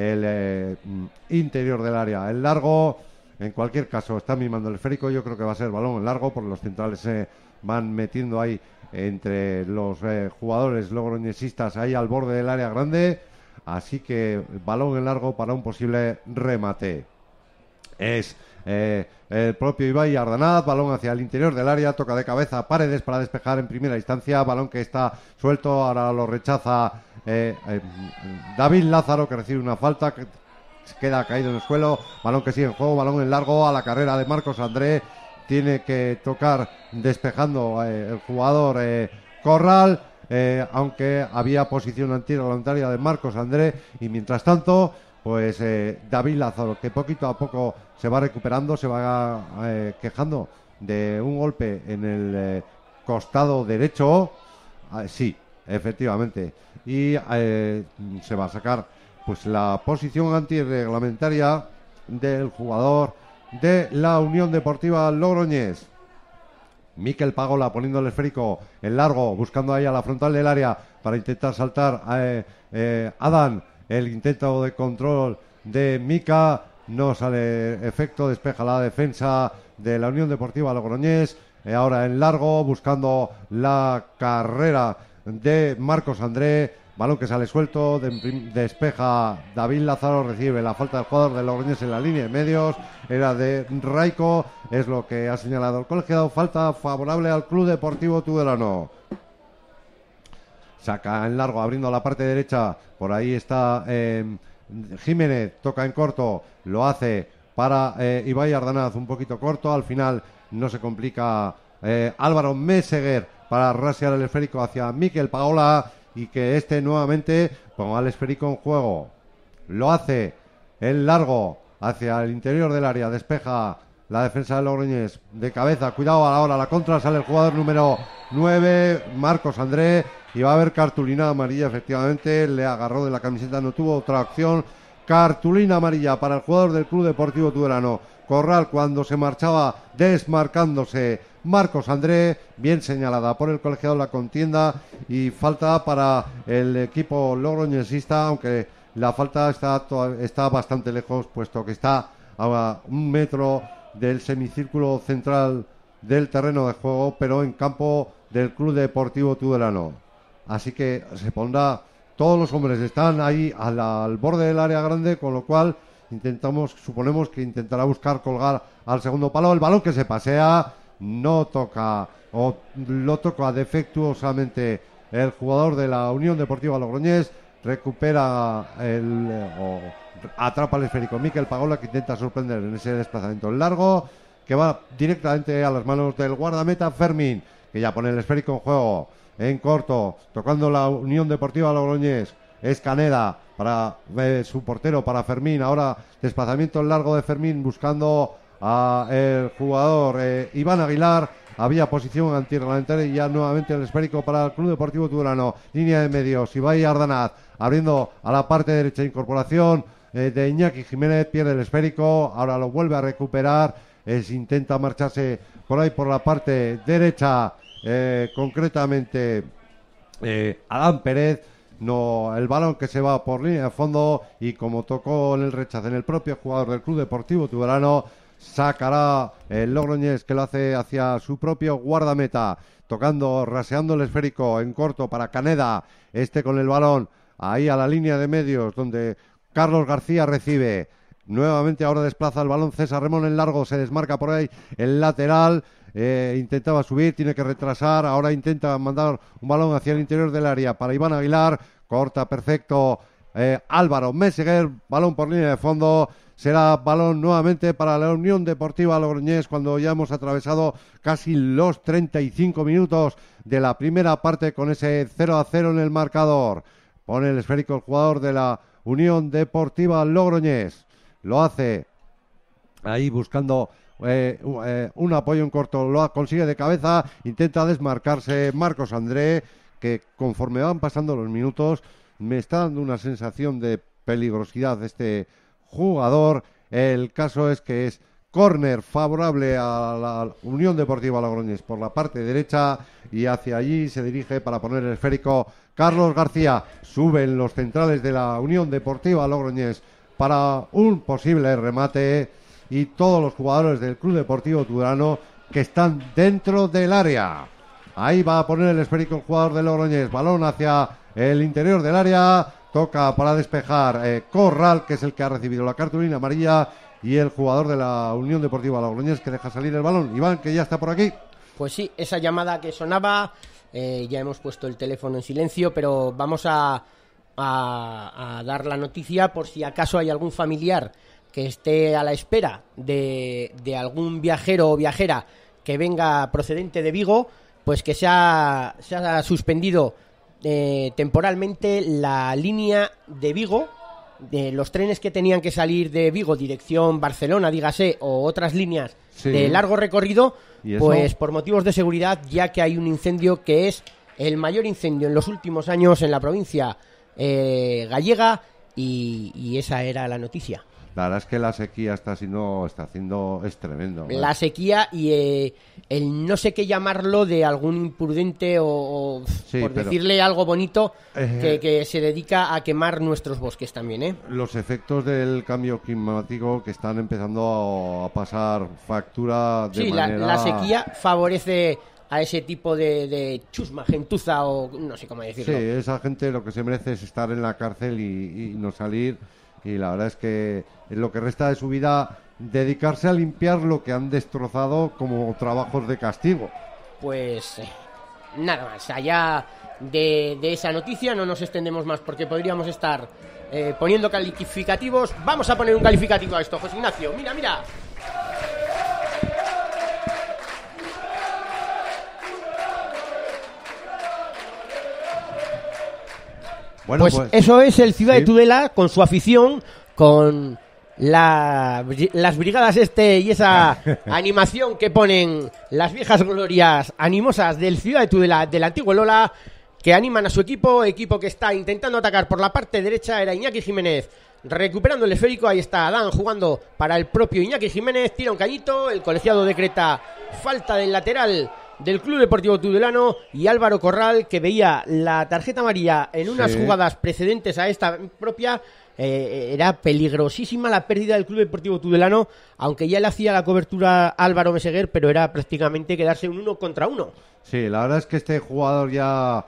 el interior del área, el largo. En cualquier caso está mimando el esférico, yo creo que va a ser balón en largo porque los centrales se van metiendo ahí entre los jugadores logroñesistas ahí al borde del área grande, así que balón en largo para un posible remate. es el propio Ibai Ardanaz, balón hacia el interior del área, toca de cabeza Paredes para despejar en primera instancia, balón que está suelto, ahora lo rechaza David Lázaro, que recibe una falta, que queda caído en el suelo, balón que sigue en juego, balón en largo a la carrera de Marcos André, tiene que tocar despejando el jugador Corral, aunque había posición antirreglamentaria de Marcos André, y mientras tanto pues David Lázaro, que poquito a poco se va recuperando, se va quejando de un golpe en el costado derecho, sí, efectivamente, y se va a sacar pues la posición antirreglamentaria del jugador de la Unión Deportiva Logroñés. Mikel Pagola poniendo el esférico en largo, buscando ahí a la frontal del área para intentar saltar Adán. El intento de control de Mika no sale efecto, despeja la defensa de la Unión Deportiva Logroñés. Ahora en largo, buscando la carrera de Marcos André. Balón que sale suelto, despeja David Lázaro, recibe la falta del jugador de Logroñés en la línea de medios. Era de Raico, es lo que ha señalado el colegiado. Falta favorable al Club Deportivo Tudelano. Saca en largo, abriendo la parte derecha. Por ahí está Jiménez, toca en corto, lo hace para Ibai Ardanaz, un poquito corto. Al final no se complica Álvaro Meseguer para rasear el esférico hacia Mikel Pagola y que este nuevamente ponga el esférico en juego. Lo hace en largo hacia el interior del área, despeja la defensa de Logroñés de cabeza. Cuidado, ahora la contra, sale el jugador número 9, Marcos André, y va a haber cartulina amarilla, efectivamente, le agarró de la camiseta, no tuvo otra opción. Cartulina amarilla para el jugador del Club Deportivo Tudelano. Corral, cuando se marchaba desmarcándose Marcos André, bien señalada por el colegiado la contienda, y falta para el equipo logroñesista, aunque la falta está bastante lejos, puesto que está a 1 metro del semicírculo central del terreno de juego, pero en campo del Club Deportivo Tudelano. Así que se pondrá, todos los hombres están ahí al borde del área grande, con lo cual suponemos que intentará buscar colgar al segundo palo. El balón que se pasea, no toca, o lo toca defectuosamente el jugador de la Unión Deportiva Logroñés, recupera atrapa el esférico Mikel Pagola, que intenta sorprender en ese desplazamiento largo, que va directamente a las manos del guardameta Fermín, que ya pone el esférico en juego. En corto, tocando la Unión Deportiva Logroñés, es Caneda para su portero, para Fermín. Ahora desplazamiento largo de Fermín buscando a el jugador Iván Aguilar. Había posición antirreglamentaria y ya nuevamente el esférico para el Club Deportivo Tudelano. Línea de medios, Ibai Ardanaz abriendo a la parte derecha, incorporación de Iñaki Jiménez, pierde el esférico, ahora lo vuelve a recuperar, intenta marcharse por ahí por la parte derecha. Concretamente Adán Pérez, no, el balón que se va por línea de fondo, y como tocó en el rechazo en el propio jugador del Club Deportivo Tudelano, sacará el Logroñés, que lo hace hacia su propio guardameta, raseando el esférico en corto para Caneda, con el balón ahí a la línea de medios, donde Carlos García recibe. Nuevamente ahora desplaza el balón César Remón en largo, se desmarca por ahí el lateral. Intentaba subir, tiene que retrasar, ahora intenta mandar un balón hacia el interior del área para Iván Aguilar, corta perfecto Álvaro Meseguer, balón por línea de fondo, será balón nuevamente para la Unión Deportiva Logroñés, cuando ya hemos atravesado casi los 35 minutos de la primera parte, con ese 0-0 en el marcador. Pone el esférico el jugador de la Unión Deportiva Logroñés, lo hace ahí buscando un apoyo en corto, lo consigue de cabeza, intenta desmarcarse Marcos André, que conforme van pasando los minutos me está dando una sensación de peligrosidad este jugador. El caso es que es córner favorable a la Unión Deportiva Logroñés por la parte derecha, y hacia allí se dirige para poner el esférico Carlos García. Suben los centrales de la Unión Deportiva Logroñés para un posible remate, y todos los jugadores del Club Deportivo Tudelano que están dentro del área. Ahí va a poner el esférico el jugador de Logroñés, balón hacia el interior del área, toca para despejar Corral, que es el que ha recibido la cartulina amarilla, y el jugador de la Unión Deportiva Logroñés que deja salir el balón. Iván, que ya está por aquí. Pues sí, esa llamada que sonaba, ya hemos puesto el teléfono en silencio, pero vamos a dar la noticia por si acaso hay algún familiar que esté a la espera de algún viajero o viajera que venga procedente de Vigo, pues que se ha suspendido temporalmente la línea de Vigo, de los trenes que tenían que salir de Vigo dirección Barcelona, dígase, o otras líneas de largo recorrido, pues por motivos de seguridad, ya que hay un incendio que es el mayor incendio en los últimos años en la provincia gallega, y esa era la noticia. La verdad es que la sequía está haciendo es tremendo. La sequía y el no sé qué llamarlo de algún imprudente o sí, por decirle algo bonito que se dedica a quemar nuestros bosques también, ¿eh? Los efectos del cambio climático que están empezando a pasar factura de manera... Sí, la sequía favorece a ese tipo de chusma, gentuza o no sé cómo decirlo. Sí, esa gente lo que se merece es estar en la cárcel y no salir. Y la verdad es que en lo que resta de su vida dedicarse a limpiar lo que han destrozado como trabajos de castigo. Pues nada más, allá de esa noticia no nos extendemos más porque podríamos estar poniendo calificativos. Vamos a poner un calificativo a esto, José Ignacio. Mira. Bueno, pues eso es el Ciudad de Tudela con su afición, con las brigadas y esa animación que ponen las viejas glorias animosas del Ciudad de Tudela, del antiguo Lola, que animan a su equipo que está intentando atacar por la parte derecha. Era Iñaki Jiménez recuperando el esférico, ahí está Adán jugando para el propio Iñaki Jiménez, tira un cañito, el colegiado decreta falta del lateral del Club Deportivo Tudelano, y Álvaro Corral, que veía la tarjeta amarilla en unas jugadas precedentes a esta propia, era peligrosísima la pérdida del Club Deportivo Tudelano, aunque ya le hacía la cobertura Álvaro Meseguer, pero era prácticamente quedarse un 1 contra 1. Sí, la verdad es que este jugador ya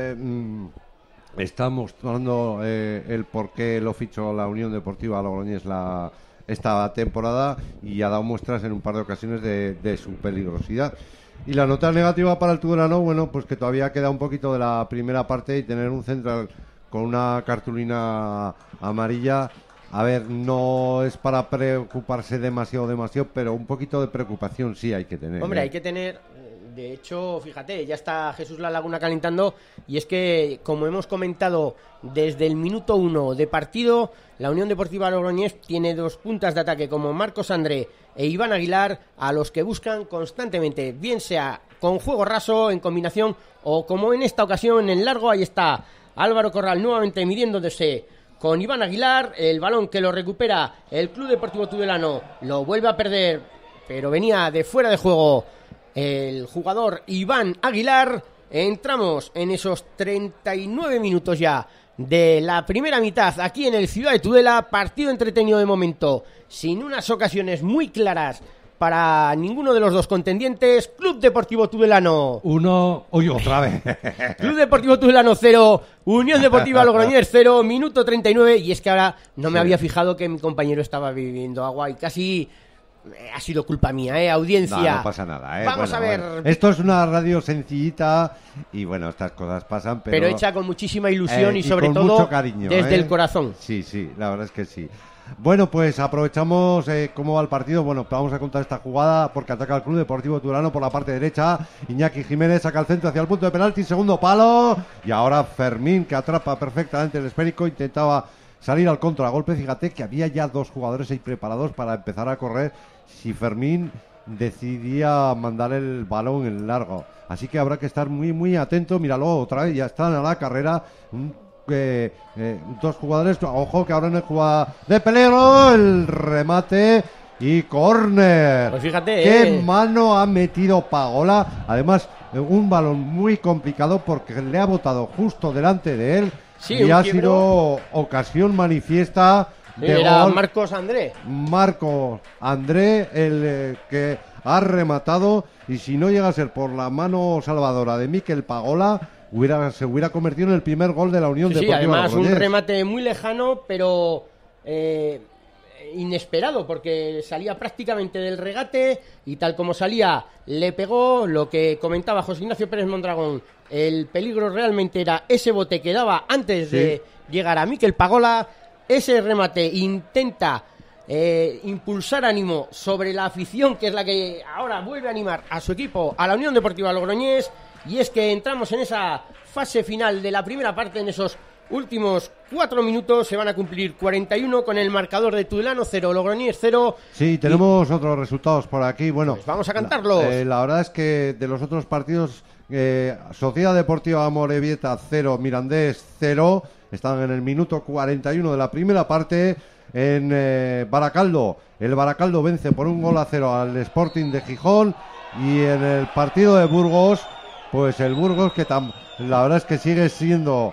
está mostrando el por qué lo fichó la Unión Deportiva Logroñés esta temporada, y ha dado muestras en un par de ocasiones de su peligrosidad. Y la nota negativa para el Tudelano, bueno, pues que todavía queda un poquito de la primera parte, y tener un central con una cartulina amarilla, a ver, no es para preocuparse demasiado, pero un poquito de preocupación sí hay que tener. Hombre, hay que tener, de hecho, fíjate, ya está Jesús La Laguna calentando, y es que, como hemos comentado desde el minuto 1 de partido, la Unión Deportiva Logroñés tiene dos puntas de ataque como Marcos André e Iván Aguilar, a los que buscan constantemente, bien sea con juego raso, en combinación, o como en esta ocasión en largo. Ahí está Álvaro Corral nuevamente midiéndose con Iván Aguilar, el balón que lo recupera el Club Deportivo Tudelano, lo vuelve a perder, pero venía de fuera de juego el jugador Iván Aguilar. Entramos en esos 39 minutos ya de la primera mitad aquí en el Ciudad de Tudela, partido entretenido de momento, sin unas ocasiones muy claras para ninguno de los dos contendientes. Club Deportivo Tudelano 1, otra vez. Club Deportivo Tudelano 0, Unión Deportiva Logroñés 0, minuto 39, y es que ahora no me había fijado que mi compañero estaba bebiendo agua y casi ha sido culpa mía, audiencia. No pasa nada, Vamos a ver. Bueno. Esto es una radio sencillita y bueno, estas cosas pasan, pero hecha con muchísima ilusión y sobre con todo mucho cariño, desde el corazón. Sí, la verdad es que sí. Bueno, pues aprovechamos cómo va el partido. Bueno, vamos a contar esta jugada porque ataca el Club Deportivo Tudelano por la parte derecha. Iñaki Jiménez saca el centro hacia el punto de penalti, segundo palo, y ahora Fermín, que atrapa perfectamente el esférico, intentaba salir al contragolpe. Fíjate que había ya dos jugadores ahí preparados para empezar a correr si Fermín decidía mandar el balón en largo. Así que habrá que estar muy, muy atento. Míralo, otra vez ya están a la carrera. Dos jugadores, ojo que ahora en el jugada de peligro, el remate y córner. Pues fíjate, qué mano ha metido Pagola. Además, un balón muy complicado porque le ha botado justo delante de él, y ha sido ocasión manifiesta de era gol. Marcos André, el que ha rematado, y si no llega a ser por la mano salvadora de Mikel Pagola, se hubiera convertido en el primer gol de la Unión Deportiva Logroñés. Sí, además Logroñés. Un remate muy lejano, pero inesperado, porque salía prácticamente del regate y tal como salía le pegó. Lo que comentaba José Ignacio Pérez Mondragón, el peligro realmente era ese bote que daba antes de llegar a Mikel Pagola. Ese remate intenta impulsar ánimo sobre la afición, que es la que ahora vuelve a animar a su equipo, a la Unión Deportiva Logroñés, y es que entramos en esa fase final de la primera parte. En esos últimos 4 minutos se van a cumplir 41 con el marcador de Tudelano 0, Logroñés 0. Sí, tenemos otros resultados por aquí. Bueno, pues vamos a cantarlos. La verdad es que de los otros partidos, Sociedad Deportiva Amorebieta 0, Mirandés 0, están en el minuto 41 de la primera parte. En Baracaldo, el Baracaldo vence por 1-0 al Sporting de Gijón. Y en el partido de Burgos, pues el Burgos que la verdad es que sigue siendo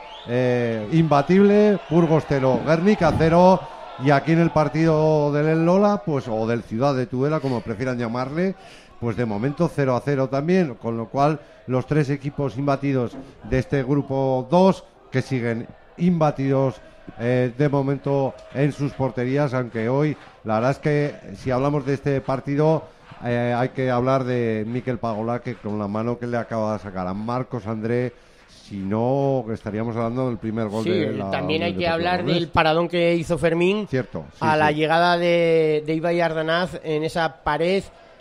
imbatible. Burgos 0, Guernica 0. Y aquí en el partido del Lola, pues, o del Ciudad de Tudela, como prefieran llamarle, pues de momento 0-0 también, con lo cual los 3 equipos imbatidos de este grupo 2, que siguen imbatidos de momento en sus porterías, aunque hoy la verdad es que si hablamos de este partido hay que hablar de Mikel Pagola, que con la mano que le acaba de sacar a Marcos André, si no estaríamos hablando del primer gol de la también hay que hablar del paradón que hizo Fermín la llegada de Ibai Ardanaz en esa pared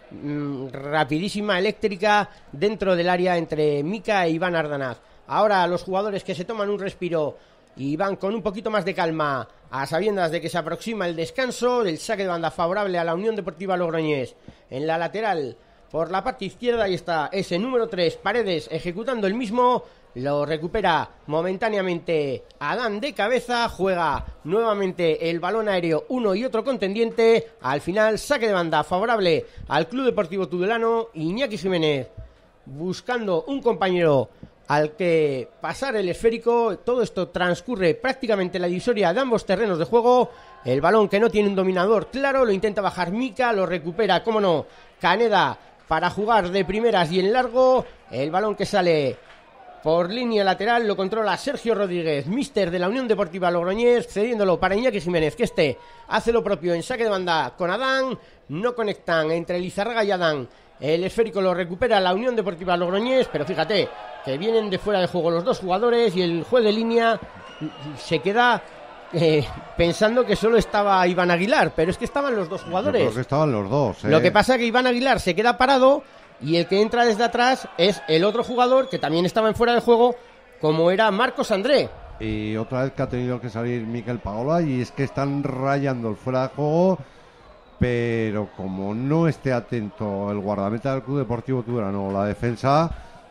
rapidísima, eléctrica, dentro del área entre Mika e Iván Ardanaz. Ahora los jugadores que se toman un respiro y van con un poquito más de calma, a sabiendas de que se aproxima el descanso, del saque de banda favorable a la Unión Deportiva Logroñés. En la lateral, por la parte izquierda, ahí está ese número 3, Paredes, ejecutando el mismo. Lo recupera momentáneamente Adán de cabeza, juega nuevamente el balón aéreo uno y otro contendiente. Al final, saque de banda favorable al Club Deportivo Tudelano. Iñaki Jiménez buscando un compañero al que pasar el esférico. Todo esto transcurre prácticamente en la divisoria de ambos terrenos de juego. El balón, que no tiene un dominador claro, lo intenta bajar Mika, lo recupera, cómo no, Caneda, para jugar de primeras y en largo. El balón que sale por línea lateral lo controla Sergio Rodríguez, míster de la Unión Deportiva Logroñés, cediéndolo para Iñaki Jiménez, que hace lo propio en saque de banda con Adán. No conectan entre Lizarraga y Adán. El esférico lo recupera la Unión Deportiva Logroñés, pero fíjate que vienen de fuera de juego los dos jugadores y el juez de línea se queda pensando que solo estaba Iván Aguilar, pero es que estaban los dos jugadores. Yo creo que estaban los dos. Lo que pasa es que Iván Aguilar se queda parado y el que entra desde atrás es el otro jugador que también estaba en fuera de juego, como era Marcos André. Y otra vez que ha tenido que salir Mikel Pagola, y es que están rayando el fuera de juego, pero como no esté atento el guardameta del Club Deportivo Tudelano o la defensa,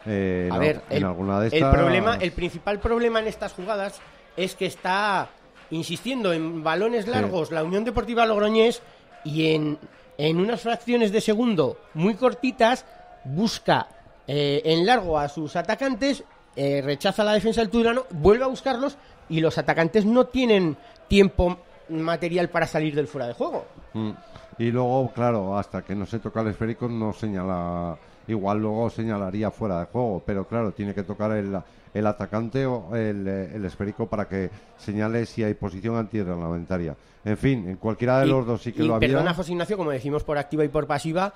alguna de estas... el principal problema en estas jugadas es que está insistiendo en balones largos la Unión Deportiva Logroñés, y en unas fracciones de segundo muy cortitas busca en largo a sus atacantes, rechaza la defensa del Tudelano, vuelve a buscarlos y los atacantes no tienen tiempo material para salir del fuera de juego. Y luego, claro, hasta que no se toca el esférico no señala, igual luego señalaría fuera de juego, pero claro, tiene que tocar el atacante o el esférico para que señale si hay posición antirreglamentaria. En fin, en cualquiera de los dos sí que lo había. Perdona, José Ignacio, como decimos por activa y por pasiva,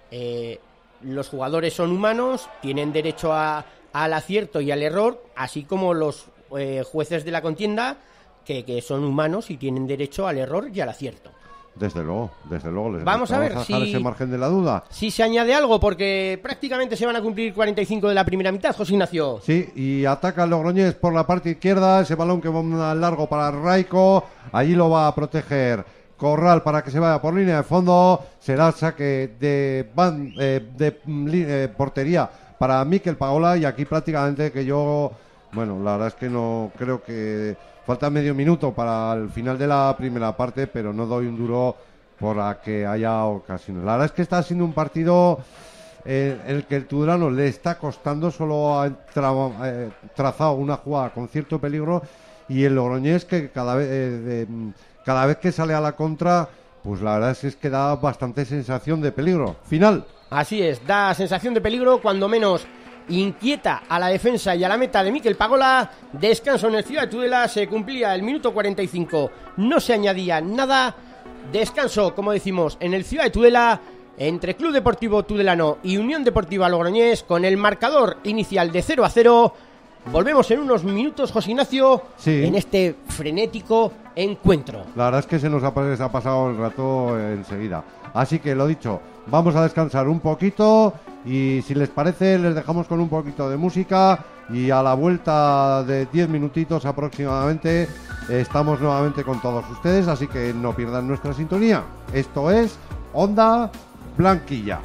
los jugadores son humanos, tienen derecho al acierto y al error, así como los jueces de la contienda, que son humanos y tienen derecho al error y al acierto. Desde luego, vamos a ver si ese margen de la duda. Si se añade algo, porque prácticamente se van a cumplir 45 de la primera mitad, José Ignacio. Sí, y ataca el Logroñés por la parte izquierda, ese balón que va largo para Raico, allí lo va a proteger Corral para que se vaya por línea de fondo, será saque de portería para Mikel Pagola, y aquí prácticamente que yo, bueno, la verdad es que no creo que... Falta medio minuto para el final de la primera parte, pero no doy un duro por la que haya ocasiones. La verdad es que está siendo un partido en el que el Tudelano le está costando, solo ha trazado una jugada con cierto peligro, y el Logroñés que cada vez que sale a la contra, pues la verdad es que da bastante sensación de peligro. Final. Así es, da sensación de peligro, cuando menos inquieta a la defensa y a la meta de Mikel Pagola. Descanso en el Ciudad de Tudela, se cumplía el minuto 45, no se añadía nada. Descanso, como decimos, en el Ciudad de Tudela entre Club Deportivo Tudelano y Unión Deportiva Logroñés con el marcador inicial de 0-0. Volvemos en unos minutos, José Ignacio, sí, en este frenético encuentro. La verdad es que se nos ha pasado el rato enseguida. Así que lo dicho, vamos a descansar un poquito y si les parece les dejamos con un poquito de música y a la vuelta de 10 minutitos aproximadamente estamos nuevamente con todos ustedes, así que no pierdan nuestra sintonía. Esto es Onda Blanquilla.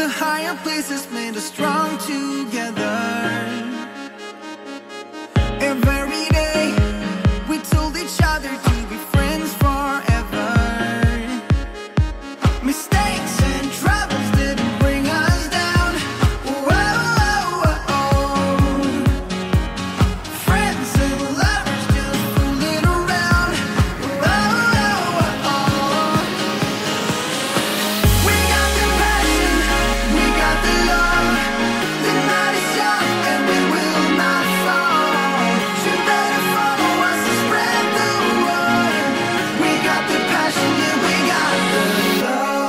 the higher places made us strong together. Every day we told each other to be friends forever. Mistakes and troubles didn't bring us down. Whoa. Friends and lovers just fooling around. Whoa. We got the passion, we got the love. The night is young and we will not fall. You better follow us and spread the word. We got the passion, yeah, we got the love.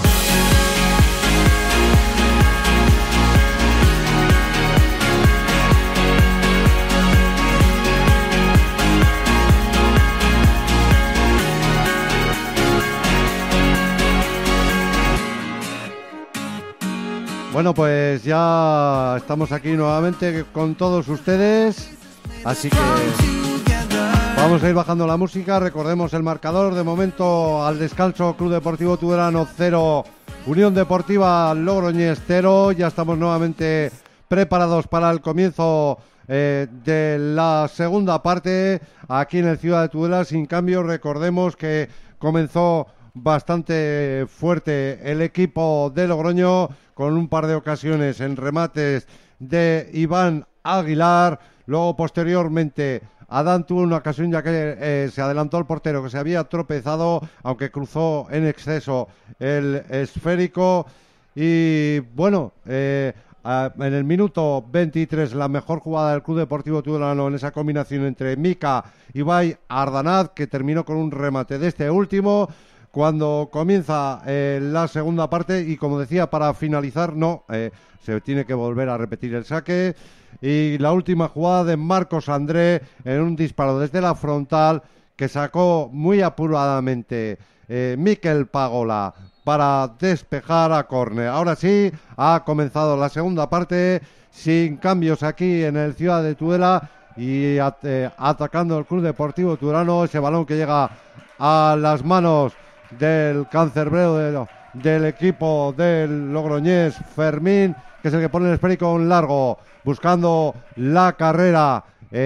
Bueno, pues ya estamos aquí nuevamente con todos ustedes, así que vamos a ir bajando la música. Recordemos el marcador, de momento al descanso Club Deportivo Tudelano 0, Unión Deportiva Logroñés 0. Ya estamos nuevamente preparados para el comienzo de la segunda parte aquí en el Ciudad de Tudela. Sin cambio, recordemos que comenzó bastante fuerte el equipo de Logroño, con un par de ocasiones en remates de Iván Aguilar. Luego, posteriormente, Adán tuvo una ocasión ya que se adelantó al portero, que se había tropezado, aunque cruzó en exceso el esférico. Y bueno, en el minuto 23, la mejor jugada del Club Deportivo Tudelano en esa combinación entre Mika y Ibai Ardanaz, que terminó con un remate de este último. Cuando comienza la segunda parte, y como decía, para finalizar, se tiene que volver a repetir el saque. Y la última jugada de Marcos André en un disparo desde la frontal que sacó muy apuradamente Mikel Pagola para despejar a córner. Ahora sí, ha comenzado la segunda parte sin cambios aquí en el Ciudad de Tudela y atacando el Club Deportivo Tudelano. Ese balón que llega a las manos del cancerbero del equipo del Logroñés, Fermín, que es el que pone el esférico en largo, buscando la carrera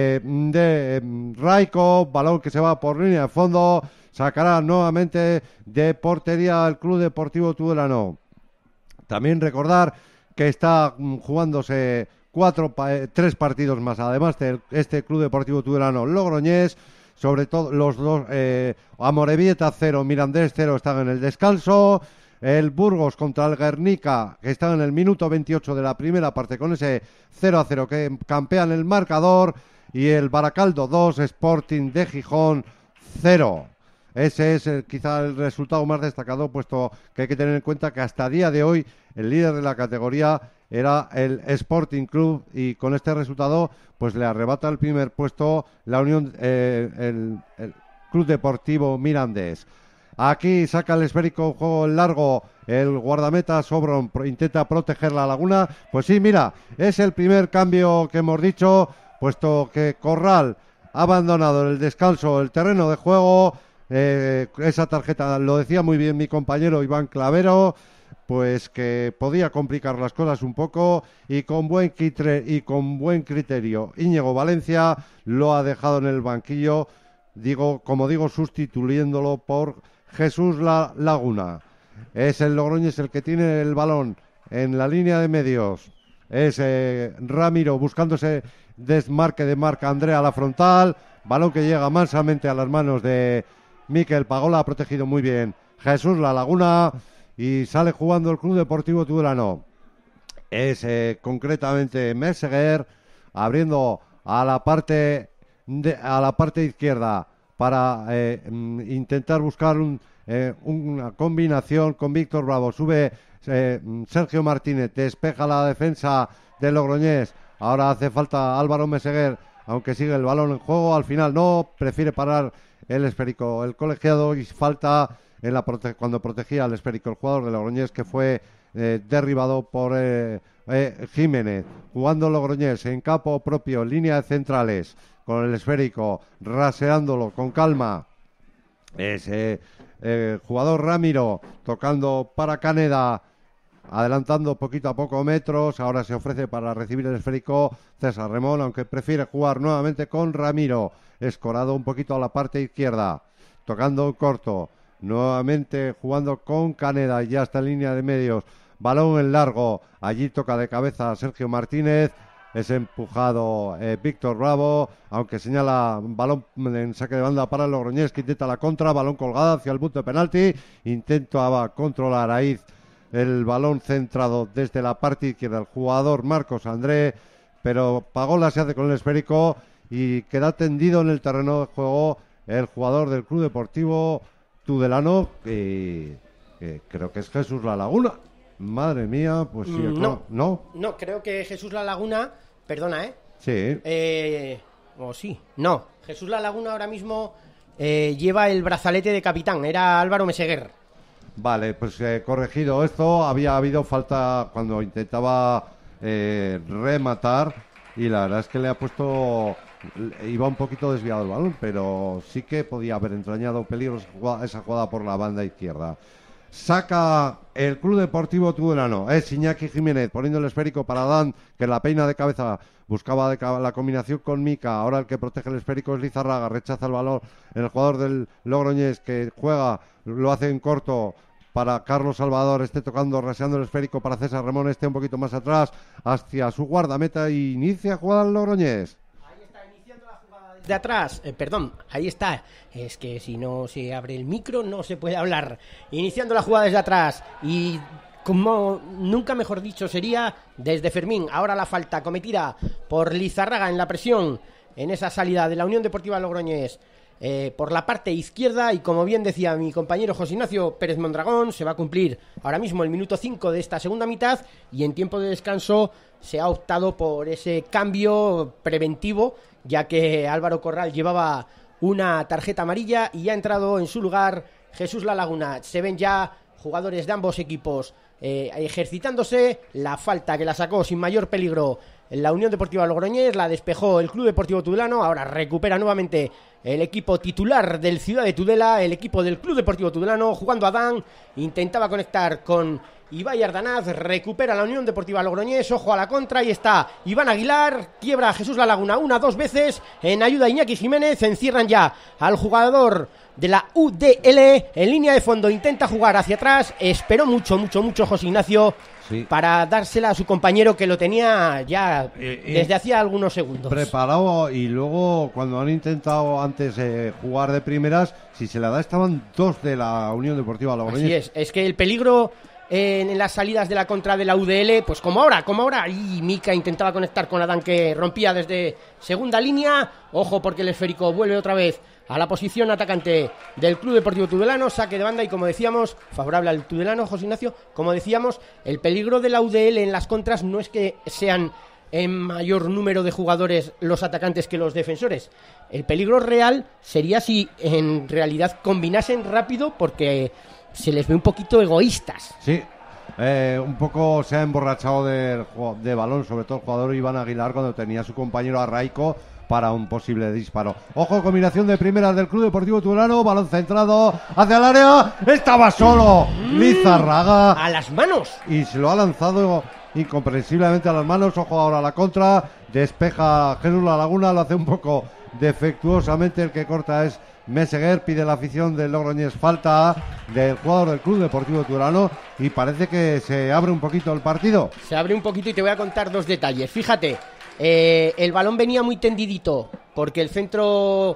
de Raico. Balón que se va por línea de fondo, sacará nuevamente de portería el Club Deportivo Tudelano. También recordar que está jugándose 3 partidos más, además de este Club Deportivo Tudelano Logroñés. Sobre todo los dos, Amorebieta 0, Mirandés 0, están en el descanso. El Burgos contra el Guernica, que están en el minuto 28 de la primera parte, con ese 0-0 que campean el marcador. Y el Baracaldo 2, Sporting de Gijón 0. Ese es quizá el resultado más destacado, puesto que hay que tener en cuenta que hasta día de hoy el líder de la categoría era el Sporting Club, y con este resultado pues le arrebata el primer puesto la Unión, el Club Deportivo Mirandés. Aquí saca el esférico, juego en largo, el guardameta Sobron intenta proteger la Laguna. Pues sí, mira, es el primer cambio que hemos dicho, puesto que Corral ha abandonado en el descanso el terreno de juego. Esa tarjeta, lo decía muy bien mi compañero Iván Clavero, pues que podía complicar las cosas un poco, y con buen criterio Íñigo Valencia lo ha dejado en el banquillo, sustituyéndolo por Jesús Laguna. Es el Logroñés el que tiene el balón en la línea de medios. Es Ramiro buscándose desmarque de Marc André a la frontal. Balón que llega mansamente a las manos de Mikel Pagola, ha protegido muy bien Jesús Laguna, y sale jugando el Club Deportivo Tudelano. Es concretamente Meseguer abriendo a la parte izquierda para intentar buscar una combinación con Víctor Bravo. Sube Sergio Martínez, despeja la defensa de Logroñés. Ahora hace falta Álvaro Meseguer, aunque sigue el balón en juego. Al final no, prefiere parar el esférico el colegiado, y falta cuando protegía al esférico el jugador de Logroñés, que fue derribado por Jiménez. Jugando Logroñés en campo propio, línea de centrales, con el esférico, raseándolo con calma. Es jugador Ramiro, tocando para Caneda. adelantando poquito a poco metros, ahora se ofrece para recibir el esférico César Remón, aunque prefiere jugar nuevamente con Ramiro, escorado un poquito a la parte izquierda, tocando en corto, nuevamente jugando con Caneda, ya está en línea de medios, balón en largo, allí toca de cabeza Sergio Martínez, es empujado Víctor Bravo, aunque señala balón en saque de banda para Logroñés, que intenta la contra, balón colgado hacia el punto de penalti, intentaba controlar ahí el balón centrado desde la parte izquierda el jugador Marcos André, pero Pagola se hace con el esférico y queda tendido en el terreno de juego el jugador del Club Deportivo Tudelano, que creo que es Jesús La Laguna. Madre mía, pues sí, No, creo que Jesús La Laguna, perdona, Sí. Sí, no, Jesús La Laguna ahora mismo lleva el brazalete de capitán, era Álvaro Meseguer. Vale, pues corregido esto, había habido falta cuando intentaba rematar y la verdad es que le ha puesto, iba un poquito desviado el balón, pero sí que podía haber entrañado peligro esa jugada por la banda izquierda. Saca el Club Deportivo Tudelano, es Iñaki Jiménez poniendo el esférico para Dan, que la peina de cabeza, buscaba la combinación con Mica, ahora el que protege el esférico es Lizarraga, rechaza el balón el jugador del Logroñés que juega, lo hace en corto para Carlos Salvador, tocando, raseando el esférico para César Ramón, un poquito más atrás hacia su guardameta e inicia jugada el Logroñés. De atrás, ahí está, es que si no se abre el micro no se puede hablar, iniciando la jugada desde atrás y como nunca mejor dicho sería desde Fermín, ahora la falta cometida por Lizarraga en la presión en esa salida de la Unión Deportiva Logroñés por la parte izquierda y como bien decía mi compañero José Ignacio Pérez Mondragón, se va a cumplir ahora mismo el minuto 5 de esta segunda mitad y en tiempo de descanso se ha optado por ese cambio preventivo, ya que Álvaro Corral llevaba una tarjeta amarilla y ha entrado en su lugar Jesús La Laguna. Se ven ya jugadores de ambos equipos ejercitándose, la falta que la sacó sin mayor peligro en la Unión Deportiva Logroñés, la despejó el Club Deportivo Tudelano, ahora recupera nuevamente el equipo titular del Ciudad de Tudela, el equipo del Club Deportivo Tudelano, jugando a Dan, intentaba conectar con Ibai Ardanaz, recupera la Unión Deportiva Logroñés, ojo a la contra, ahí está Iván Aguilar, quiebra a Jesús La Laguna dos veces, en ayuda a Iñaki Jiménez, encierran ya al jugador de la UDL, en línea de fondo, intenta jugar hacia atrás, esperó mucho José Ignacio para dársela a su compañero que lo tenía ya desde hacía algunos segundos. Preparado y luego cuando han intentado antes jugar de primeras, si se la da estaban dos de la Unión Deportiva Logroñés. Así es que el peligro en las salidas de la contra de la UDL, pues como ahora, y Mica intentaba conectar con Adán que rompía desde segunda línea, ojo porque el esférico vuelve otra vez a la posición atacante del Club Deportivo Tudelano, saque de banda y como decíamos, favorable al Tudelano, José Ignacio, como decíamos, el peligro de la UDL en las contras no es que sean en mayor número de jugadores los atacantes que los defensores, el peligro real sería si en realidad combinasen rápido porque se les ve un poquito egoístas. Sí, un poco se ha emborrachado de balón, sobre todo el jugador Iván Aguilar cuando tenía a su compañero Arraico para un posible disparo. Ojo, combinación de primeras del Club Deportivo Tudelano, balón centrado hacia el área, estaba solo Lizarraga. A las manos. Y se lo ha lanzado incomprensiblemente a las manos, ojo ahora a la contra, despeja Jesús La Laguna, lo hace un poco defectuosamente, el que corta es Meseguer, pide la afición del Logroñés falta del jugador del Club Deportivo Tudelano y parece que se abre un poquito el partido. Se abre un poquito y te voy a contar dos detalles. Fíjate, el balón venía muy tendidito porque el centro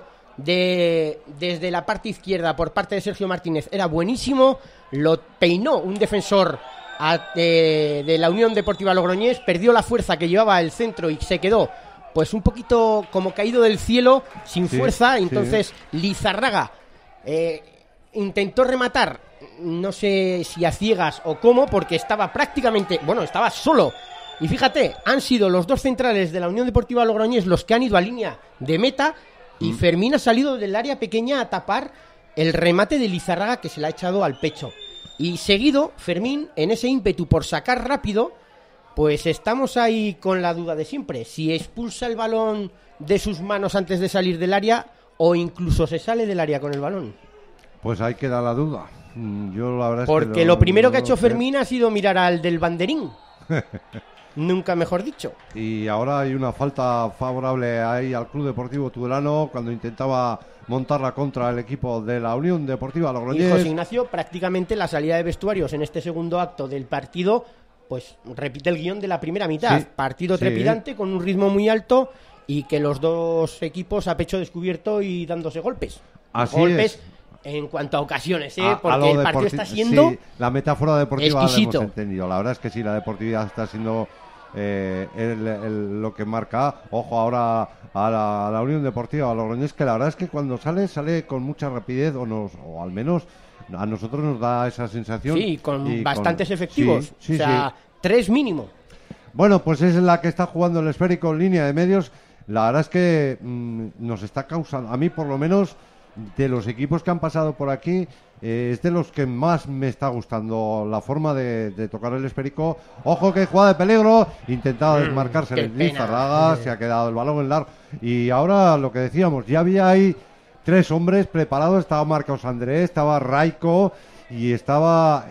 desde la parte izquierda por parte de Sergio Martínez era buenísimo, lo peinó un defensor de la Unión Deportiva Logroñés, perdió la fuerza que llevaba el centro y se quedó pues un poquito como caído del cielo, sin fuerza, entonces Lizarraga intentó rematar, no sé si a ciegas o cómo, porque estaba estaba solo. Y fíjate, han sido los dos centrales de la Unión Deportiva Logroñés los que han ido a línea de meta y Fermín ha salido del área pequeña a tapar el remate de Lizarraga que se le ha echado al pecho. Y seguido, Fermín, en ese ímpetu por sacar rápido, pues estamos ahí con la duda de siempre, si expulsa el balón de sus manos antes de salir del área o incluso se sale del área con el balón. Pues ahí queda la duda. Yo la verdad es Porque que lo primero que ha no hecho lo sé. Fermín ha sido mirar al del banderín. Nunca mejor dicho. Y ahora hay una falta favorable ahí al Club Deportivo Tudelano cuando intentaba montarla contra el equipo de la Unión Deportiva Y José Logroñés. Ignacio, prácticamente la salida de vestuarios en este segundo acto del partido, pues repite el guión de la primera mitad. Sí, Partido sí. trepidante, con un ritmo muy alto y que los dos equipos a pecho descubierto y dándose golpes. Así golpes es. en cuanto a ocasiones, A porque lo el partido deporti- está siendo... sí, la metáfora deportiva la exquisito. hemos entendido. La verdad es que sí, la deportividad está siendo lo que marca. Ojo ahora a la Unión Deportiva Logroñés, que la verdad es que cuando sale con mucha rapidez, o al menos a nosotros nos da esa sensación. Sí, con y bastantes efectivos. Sí, sí, o sea, sí. 3 mínimo. Bueno, pues es la que está jugando el esférico en línea de medios. La verdad es que nos está causando, a mí por lo menos, de los equipos que han pasado por aquí, es de los que más me está gustando la forma de tocar el esférico. Ojo que jugada de peligro, intentaba desmarcarse qué el pena. Lizarraga, se ha quedado el balón en largo. Y ahora lo que decíamos, ya había ahí 3 hombres preparados, estaba Marcos Andrés, estaba Raiko y estaba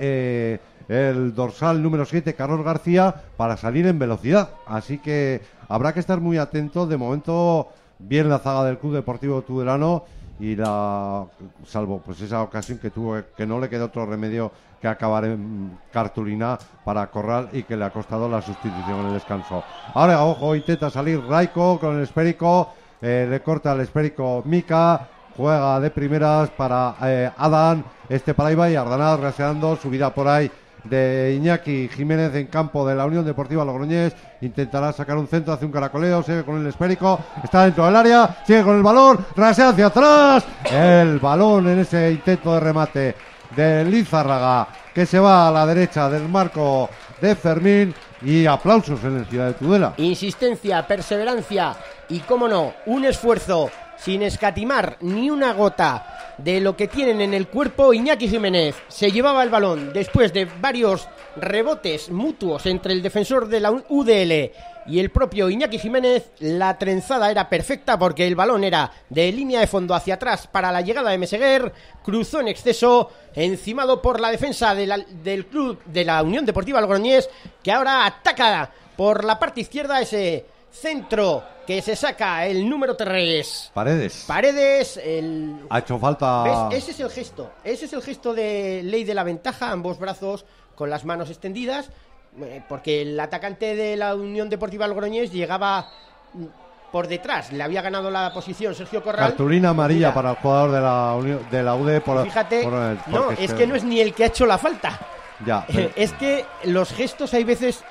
el dorsal número 7, Carlos García, para salir en velocidad. Así que habrá que estar muy atento. De momento, bien la zaga del Club Deportivo Tudelano y salvo pues esa ocasión que tuvo, que no le quedó otro remedio que acabar en cartulina para Corral y que le ha costado la sustitución en el descanso. Ahora, ojo, intenta salir Raiko con el esférico, le corta el esférico Mika, juega de primeras para Adán, para Ibai y Ardanaz raseando, subida por ahí de Iñaki Jiménez en campo de la Unión Deportiva Logroñés, intentará sacar un centro, hace un caracoleo, sigue con el esférico, está dentro del área, sigue con el balón, rasea hacia atrás, el balón en ese intento de remate de Lizárraga, que se va a la derecha del marco de Fermín, y aplausos en el Ciudad de Tudela. Insistencia, perseverancia y, cómo no, un esfuerzo sin escatimar ni una gota de lo que tienen en el cuerpo. Iñaki Jiménez se llevaba el balón después de varios rebotes mutuos entre el defensor de la UDL y el propio Iñaki Jiménez. La trenzada era perfecta porque el balón era de línea de fondo hacia atrás para la llegada de Meseguer, cruzó en exceso, encimado por la defensa del club de la Unión Deportiva Logroñés, que ahora ataca por la parte izquierda ese centro que se saca el número 3. Paredes. Ha hecho falta. ¿Ves? Ese es el gesto de ley de la ventaja, ambos brazos con las manos extendidas, porque el atacante de la Unión Deportiva Logroñés llegaba por detrás, le había ganado la posición Sergio Corral. Cartulina amarilla Mira, para el jugador de la UD por fíjate, no, porque es que no es ni el que ha hecho la falta. Ya, Es que los gestos hay veces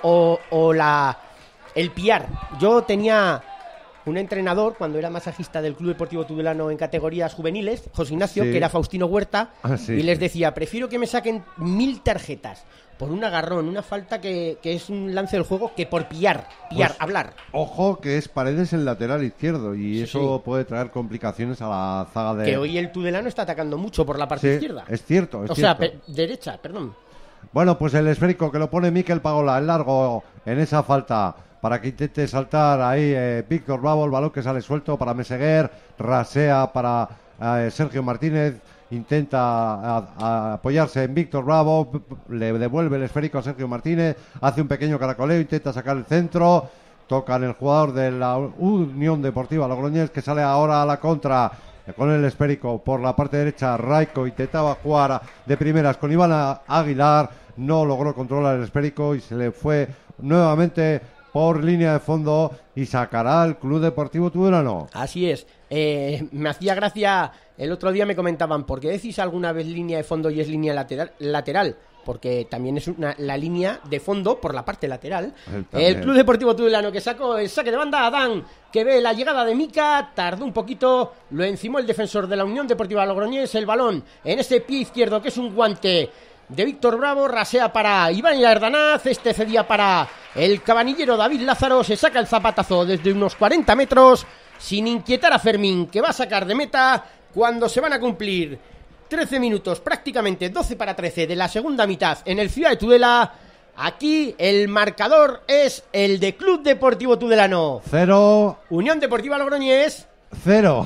el piar. Yo tenía un entrenador cuando era masajista del Club Deportivo Tudelano en categorías juveniles, José Ignacio, Sí. que era Faustino Huerta, Sí. y les decía, prefiero que me saquen 1000 tarjetas por un agarrón, una falta que es un lance del juego, que por piar, Pues, hablar. Ojo que es Paredes el lateral izquierdo y Sí, eso sí. puede traer complicaciones a la zaga de... Que hoy el Tudelano está atacando mucho por la parte Sí, izquierda. es cierto, es o sea, cierto. derecha, perdón. Bueno, pues el esférico que lo pone Miquel Pagola, el largo en esa falta para que intente saltar ahí Víctor Bravo, el balón que sale suelto para Meseguer, rasea para Sergio Martínez, intenta apoyarse en Víctor Bravo, le devuelve el esférico a Sergio Martínez, hace un pequeño caracoleo, intenta sacar el centro, toca en el jugador de la Unión Deportiva Logroñés, que sale ahora a la contra con el esférico por la parte derecha. Raiko intentaba jugar de primeras con Iván Aguilar, no logró controlar el esférico y se le fue nuevamente por línea de fondo y sacará el Club Deportivo Tudelano. Así es. Me hacía gracia, el otro día me comentaban, ¿por qué decís alguna vez línea de fondo y es línea lateral? Porque también es la línea de fondo por la parte lateral. El Club Deportivo Tudelano que sacó el saque de banda, Adán, que ve la llegada de Mika, tardó un poquito, lo encimó el defensor de la Unión Deportiva Logroñés, el balón en ese pie izquierdo que es un guante de Víctor Bravo, rasea para Iván Ardanaz, cedía para el cabanillero David Lázaro, se saca el zapatazo desde unos 40 metros, sin inquietar a Fermín, que va a sacar de meta cuando se van a cumplir 13 minutos, prácticamente 12 para 13 de la segunda mitad en el Ciudad de Tudela. Aquí el marcador es el de Club Deportivo Tudelano 0, Unión Deportiva Logroñés 0.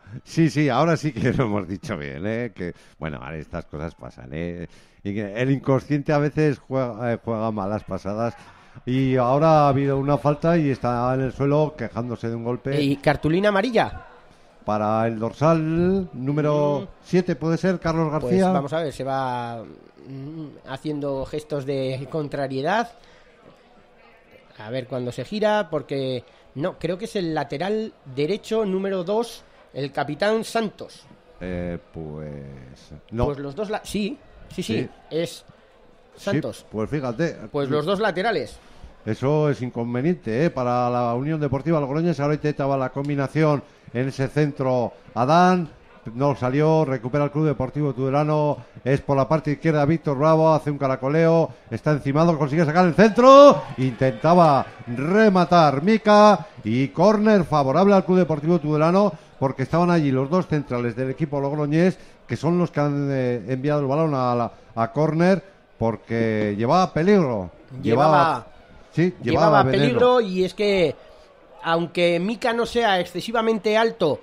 Sí, ahora sí que lo hemos dicho bien, ¿eh? Que, bueno, vale, estas cosas pasan, ¿eh? Y que el inconsciente a veces juega malas pasadas. Y ahora ha habido una falta y está en el suelo quejándose de un golpe Y cartulina amarilla. para el dorsal número 7, ¿puede ser? Carlos Pues García. vamos a ver, se va haciendo gestos de contrariedad. A ver cuándo se gira, porque no, creo que es el lateral derecho número 2, el capitán Santos. Pues no. Pues los dos... Sí, Sí. es Santos. Sí, pues fíjate. Pues los dos laterales. Eso es inconveniente, ¿eh? Para la Unión Deportiva Logroñés. Ahora intentaba la combinación en ese centro Adán. No salió, recupera el Club Deportivo Tudelano. Es por la parte izquierda Víctor Bravo, hace un caracoleo. Está encimado, consigue sacar el centro. Intentaba rematar Mica. Y córner favorable al Club Deportivo Tudelano, porque estaban allí los dos centrales del equipo logroñés, que son los que han enviado el balón a córner, porque llevaba peligro. Llevaba Llevaba veneno. peligro, y es que aunque Mica no sea excesivamente alto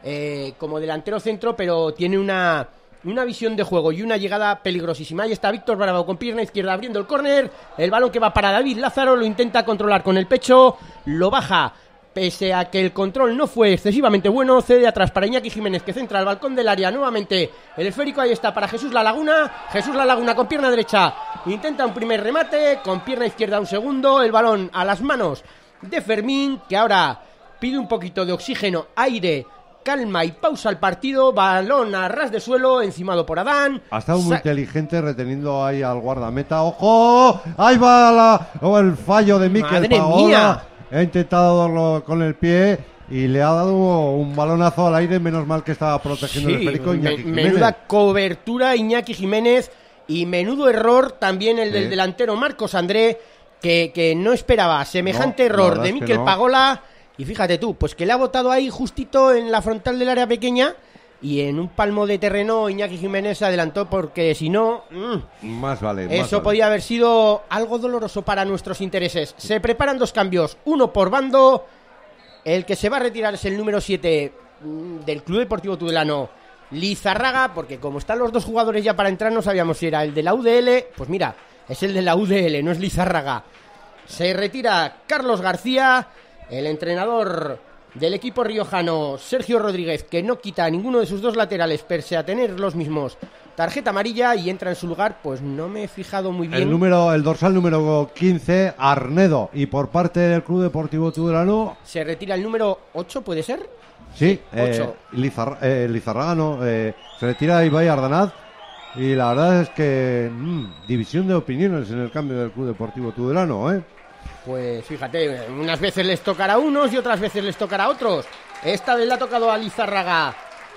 como delantero centro, pero tiene una visión de juego y una llegada peligrosísima. Ahí está Víctor Bravo con pierna izquierda abriendo el córner, el balón que va para David Lázaro, lo intenta controlar con el pecho, lo baja, pese a que el control no fue excesivamente bueno, cede atrás para Iñaki Jiménez, que centra al balcón del área nuevamente el esférico. Ahí está para Jesús La Laguna con pierna derecha, intenta un primer remate, con pierna izquierda un segundo, el balón a las manos de Fermín, que ahora pide un poquito de oxígeno, aire, calma y pausa al partido. Balón a ras de suelo, encimado por Adán. Ha estado muy inteligente reteniendo ahí al guardameta. ¡Ojo! Ahí va el fallo de Mikel ¡Madre Paola. mía! Ha intentado darlo con el pie y le ha dado un balonazo al aire. Menos mal que estaba protegiendo el esférico Iñaki Jiménez. Menuda cobertura Iñaki Jiménez, y menudo error también el del delantero Marcos André, que no esperaba semejante No, la error verdad de es que Mikel no. Pagola. Y fíjate tú, pues que le ha botado ahí justito en la frontal del área pequeña, y en un palmo de terreno Iñaki Jiménez se adelantó, porque si no... Más vale. Eso podía haber sido algo doloroso para nuestros intereses. Se preparan dos cambios, uno por bando. El que se va a retirar es el número 7 del Club Deportivo Tudelano, Lizarraga, porque como están los dos jugadores ya para entrar, no sabíamos si era el de la UDL. Pues mira, es el de la UDL, no es Lizarraga. Se retira Carlos García, el entrenador del equipo riojano, Sergio Rodríguez, que no quita a ninguno de sus dos laterales, pese a tener los mismos tarjeta amarilla, y entra en su lugar, pues no me he fijado muy bien. El dorsal número 15, Arnedo. Y por parte del Club Deportivo Tudelano... Se retira el número 8, ¿puede ser? Sí, 8. Lizarraga no. Se retira Ibai Ardanaz. Y la verdad es que división de opiniones en el cambio del Club Deportivo Tudelano, ¿eh? Pues fíjate, unas veces les tocará a unos y otras veces les tocará a otros. Esta vez le ha tocado a Lizarraga,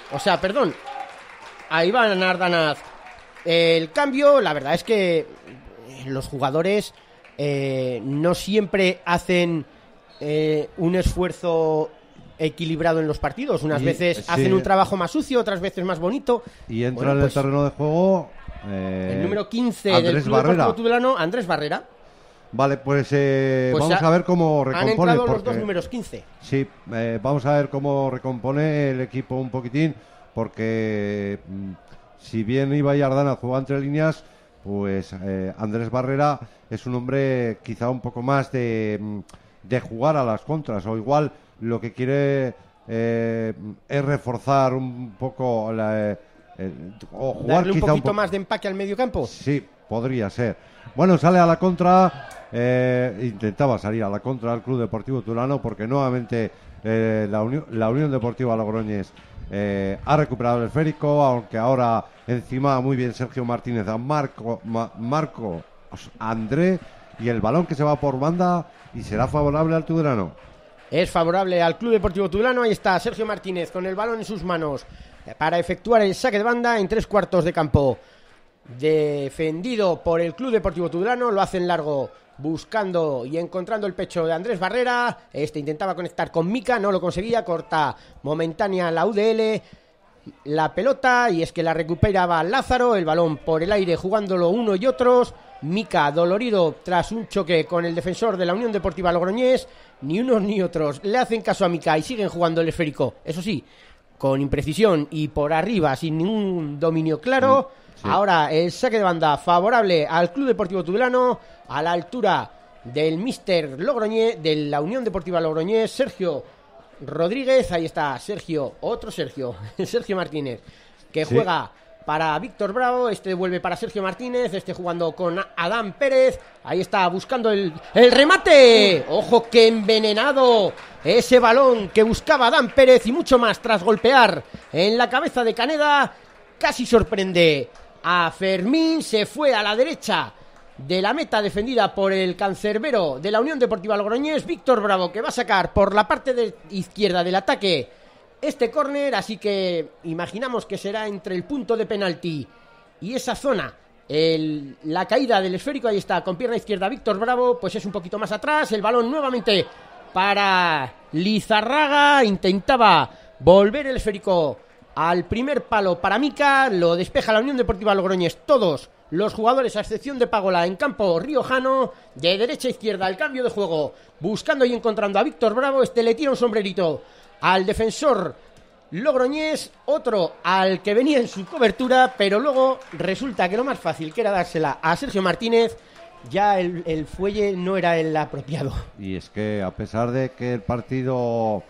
a Iván Ardanaz. El cambio, la verdad es que los jugadores no siempre hacen un esfuerzo equilibrado en los partidos. Unas veces hacen un trabajo más sucio, otras veces más bonito. Y entra en el terreno de juego el número 15 Andrés del Club Barrera. Deportivo Tudelano, Andrés Barrera. Vale, pues vamos a ver cómo recompone. Han entrado los porque- dos números 15. Sí, vamos a ver cómo recompone el equipo un poquitín, porque si bien Ibai Ardanaz juega entre líneas, pues Andrés Barrera es un hombre quizá un poco más de jugar a las contras, o igual lo que quiere es reforzar un poco o jugar Darle un quizá poquito más de empaque al medio campo. Sí, podría ser. Bueno, sale a la contra, intentaba salir a la contra del Club Deportivo Tudelano, porque nuevamente la Unión Deportiva Logroñés ha recuperado el esférico, aunque ahora encima muy bien Sergio Martínez a Marcos André, y el balón que se va por banda y será favorable al Tudelano. Es favorable al Club Deportivo Tudelano. Ahí está Sergio Martínez con el balón en sus manos para efectuar el saque de banda en 3/4 de campo. Defendido por el Club Deportivo Tudelano, lo hacen largo buscando y encontrando el pecho de Andrés Barrera. Este intentaba conectar con Mica, no lo conseguía, corta momentánea la UDL la pelota, y es que la recuperaba Lázaro, el balón por el aire jugándolo uno y otros. Mica dolorido tras un choque con el defensor de la Unión Deportiva Logroñés. Ni unos ni otros le hacen caso a Mica y siguen jugando el esférico. Eso sí, con imprecisión y por arriba sin ningún dominio claro. Sí. Ahora el saque de banda favorable al Club Deportivo Tudelano, a la altura del míster Logroñés, de la Unión Deportiva Logroñés, Sergio Rodríguez. Ahí está Sergio, otro Sergio, Sergio Martínez, que Sí. juega para Víctor Bravo, este vuelve para Sergio Martínez, este jugando con Adán Pérez, ahí está buscando el remate, ojo que envenenado ese balón que buscaba Adán Pérez y mucho más tras golpear en la cabeza de Caneda, casi sorprende a Fermín, se fue a la derecha de la meta defendida por el cancerbero de la Unión Deportiva Logroñés, Víctor Bravo, que va a sacar por la parte de izquierda del ataque este córner, así que imaginamos que será entre el punto de penalti y esa zona, la caída del esférico. Ahí está, con pierna izquierda Víctor Bravo, pues es un poquito más atrás, el balón nuevamente para Lizarraga, intentaba volver el esférico al primer palo para Mica, lo despeja la Unión Deportiva Logroñés, todos los jugadores a excepción de Pagola en campo riojano, de derecha a izquierda el cambio de juego, buscando y encontrando a Víctor Bravo, este le tira un sombrerito al defensor logroñés, otro al que venía en su cobertura, pero luego resulta que lo más fácil, que era dársela a Sergio Martínez, ya el fuelle no era el apropiado. Y es que a pesar de que el partido,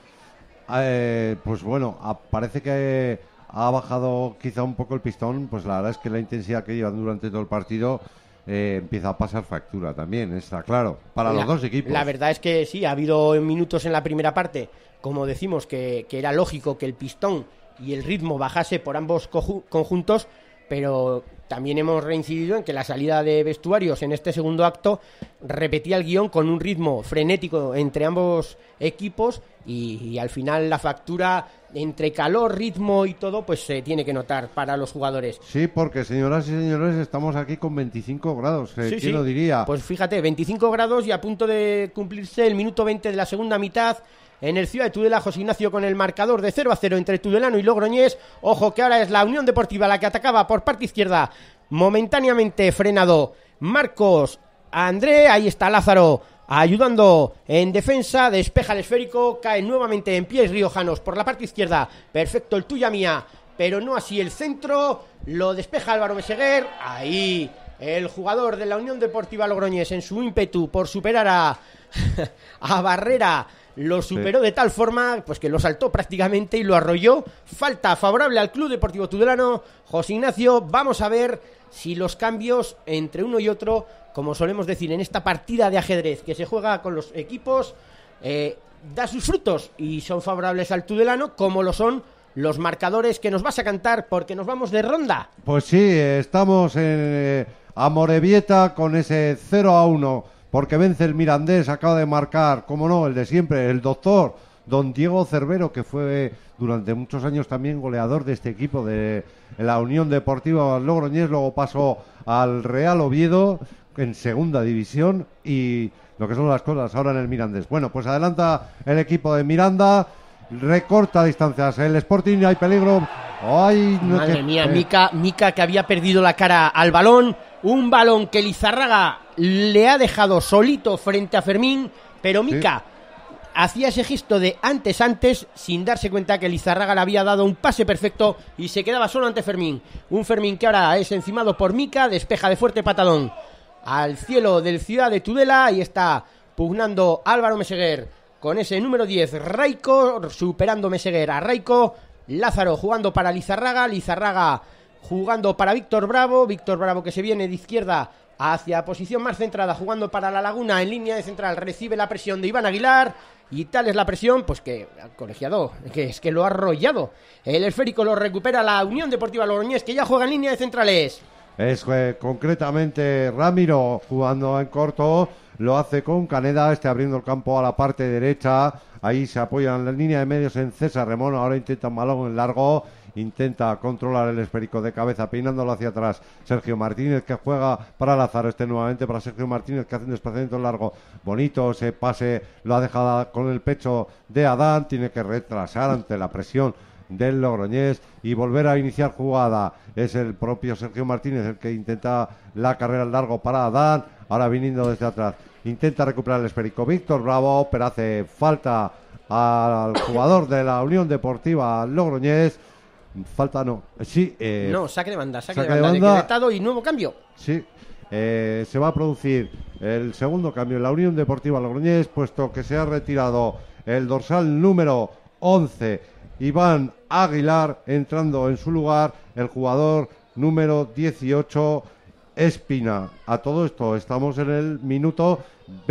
pues bueno, parece que ha bajado quizá un poco el pistón, pues la verdad es que la intensidad que llevan durante todo el partido empieza a pasar factura también, está claro, para los dos equipos. La verdad es que sí, ha habido minutos en la primera parte, como decimos, que era lógico que el pistón y el ritmo bajase por ambos conjuntos, pero también hemos reincidido en que la salida de vestuarios en este segundo acto repetía el guión con un ritmo frenético entre ambos equipos y al final la factura entre calor, ritmo y todo pues se tiene que notar para los jugadores. Sí, porque señoras y señores, estamos aquí con 25 grados, Sí, ¿quién lo diría? Pues fíjate, 25 grados y a punto de cumplirse el minuto 20 de la segunda mitad. En el Ciudad de Tudela, José Ignacio con el marcador de 0-0 entre Tudelano y Logroñés. Ojo que ahora es la Unión Deportiva la que atacaba por parte izquierda. Momentáneamente frenado Marcos André. Ahí está Lázaro ayudando en defensa. Despeja el esférico. Cae nuevamente en pies riojanos por la parte izquierda. Perfecto el tuya mía. Pero no así el centro. Lo despeja Álvaro Meseguer. Ahí el jugador de la Unión Deportiva Logroñés en su ímpetu por superar a Barrera. Lo superó de tal forma pues que lo saltó prácticamente y lo arrolló. Falta favorable al Club Deportivo Tudelano. José Ignacio, vamos a ver si los cambios entre uno y otro, como solemos decir en esta partida de ajedrez que se juega con los equipos, da sus frutos y son favorables al Tudelano, como lo son los marcadores que nos vas a cantar porque nos vamos de ronda. Pues sí, estamos en Amorebieta con ese 0-1. Porque vence el Mirandés, acaba de marcar, como no, el de siempre, el doctor don Diego Cervero, que fue durante muchos años también goleador de este equipo de la Unión Deportiva Logroñés, luego pasó al Real Oviedo en segunda división y lo que son las cosas ahora en el Mirandés. Bueno, pues adelanta el equipo de Miranda, recorta distancias, el Sporting, hay peligro. Ay, no, Madre mía, Mica que había perdido la cara al balón, un balón que Lizarraga le ha dejado solito frente a Fermín, pero Mica hacía ese gesto de antes, sin darse cuenta que Lizarraga le había dado un pase perfecto y se quedaba solo ante Fermín. Un Fermín que ahora es encimado por Mica, despeja de fuerte patadón al cielo del Ciudad de Tudela, ahí está pugnando Álvaro Meseguer con ese número 10, Raico, superando Meseguer a Raico. Lázaro jugando para Lizarraga jugando para Víctor Bravo que se viene de izquierda hacia posición más centrada, jugando para La Laguna en línea de central, recibe la presión de Iván Aguilar y tal es la presión, pues que al colegiado, que es que lo ha arrollado. El esférico lo recupera la Unión Deportiva Logroñés, que ya juega en línea de centrales. Es concretamente Ramiro jugando en corto, lo hace con Caneda, abriendo el campo a la parte derecha, ahí se apoya en la línea de medios en César Remón, ahora intenta un balón en largo, intenta controlar el esférico de cabeza, peinándolo hacia atrás, Sergio Martínez que juega para Lázaro, nuevamente para Sergio Martínez que hace un desplazamiento largo, bonito, ese pase lo ha dejado con el pecho de Adán, tiene que retrasar ante la presión del Logroñés y volver a iniciar jugada. Es el propio Sergio Martínez el que intenta la carrera al largo para Adán, ahora viniendo desde atrás intenta recuperar el esférico Víctor Bravo, pero hace falta al jugador de la Unión Deportiva Logroñés. Falta no, sí. No, saque de banda, saque de banda decretado y nuevo cambio. Sí, se va a producir el segundo cambio en la Unión Deportiva Logroñés, puesto que se ha retirado el dorsal número 11, Iván Aguilar, entrando en su lugar el jugador número 18, Espina. A todo esto estamos en el minuto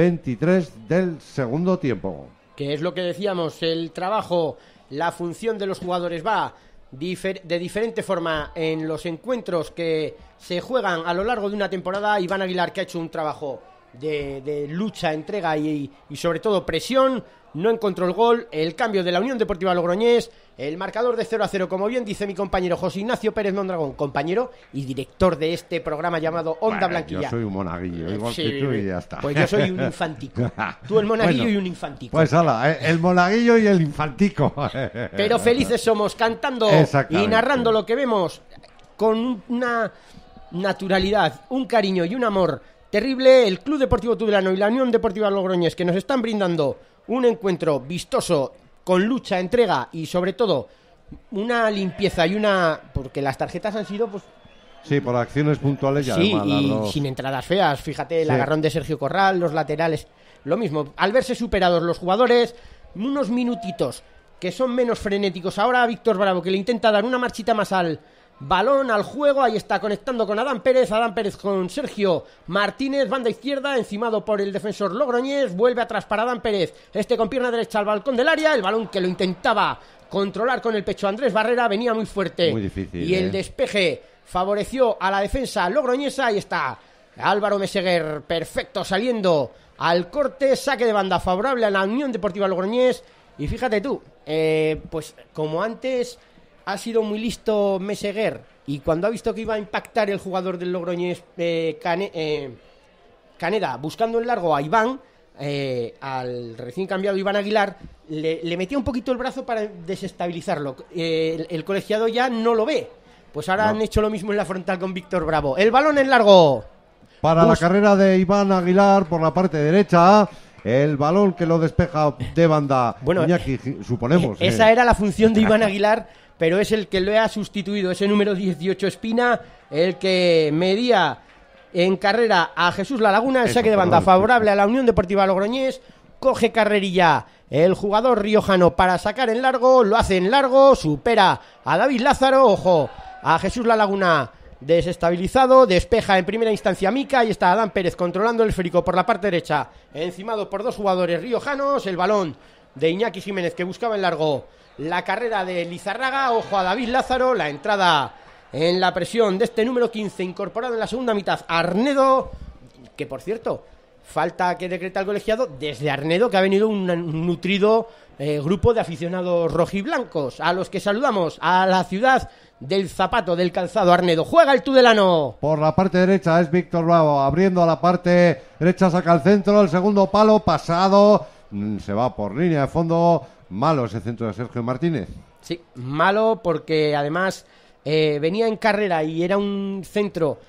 23 del segundo tiempo. Que es lo que decíamos, el trabajo, la función de los jugadores va de diferente forma en los encuentros que se juegan a lo largo de una temporada. Iván Aguilar, que ha hecho un trabajo de lucha, entrega y sobre todo presión, no encontró el gol. El cambio de la Unión Deportiva Logroñés, el marcador de 0-0, como bien dice mi compañero José Ignacio Pérez Mondragón, compañero y director de este programa llamado Onda Blanquilla. Yo soy un monaguillo, igual que tú, y ya está. Pues yo soy un infantico. Tú el monaguillo Bueno, y un infantico. Pues hala, el monaguillo y el infantico. Pero felices somos cantando y narrando lo que vemos con una naturalidad, un cariño y un amor terrible. El Club Deportivo Tudelano y la Unión Deportiva Logroñés, que nos están brindando un encuentro vistoso, con lucha, entrega y sobre todo una limpieza y una... porque las tarjetas han sido pues... Sí, por acciones puntuales y sí, además y las dos. sin entradas feas. Fíjate, el Sí. agarrón de Sergio Corral, los laterales, lo mismo. Al verse superados los jugadores, unos minutitos que son menos frenéticos. Ahora Víctor Bravo, que le intenta dar una marchita más al balón, al juego. Ahí está conectando con Adán Pérez con Sergio Martínez, banda izquierda, encimado por el defensor Logroñés. Vuelve atrás para Adán Pérez, con pierna derecha al balcón del área. El balón que lo intentaba controlar con el pecho Andrés Barrera, venía muy fuerte. Muy difícil, y el despeje favoreció a la defensa logroñesa. Ahí está Álvaro Meseguer, perfecto, saliendo al corte. Saque de banda favorable a la Unión Deportiva Logroñés. Y fíjate tú, pues como antes ha sido muy listo Meseguer, y cuando ha visto que iba a impactar el jugador del Logroñés, Caneda, buscando en largo a Iván, al recién cambiado Iván Aguilar, le metía un poquito el brazo para desestabilizarlo. El colegiado ya no lo ve. Pues ahora han hecho lo mismo en la frontal con Víctor Bravo. El balón en largo. Para la carrera de Iván Aguilar por la parte derecha. El balón que lo despeja de banda. Bueno, Iñaki, suponemos. Esa era la función de Iván Aguilar, pero es el que lo ha sustituido, ese número 18 Espina, el que medía en carrera a Jesús La Laguna. El saque de banda favorable a la Unión Deportiva Logroñés. Coge carrerilla el jugador riojano para sacar en largo, lo hace en largo, supera a David Lázaro, ojo, a Jesús La Laguna desestabilizado, despeja en primera instancia Mica. Ahí está Adán Pérez controlando el esférico por la parte derecha, encimado por dos jugadores riojanos. El balón de Iñaki Jiménez, que buscaba en largo la carrera de Lizarraga. Ojo a David Lázaro, la entrada en la presión de este número 15, incorporado en la segunda mitad, Arnedo, que por cierto, falta que decreta el colegiado desde Arnedo, que ha venido un nutrido grupo de aficionados rojiblancos, a los que saludamos a la ciudad del zapato, del calzado. Arnedo, juega el Tudelano. Por la parte derecha es Víctor Bravo, abriendo a la parte derecha, saca al centro, el segundo palo, pasado, se va por línea de fondo. Malo ese centro de Sergio Martínez. Sí, malo porque además venía en carrera y era un centro,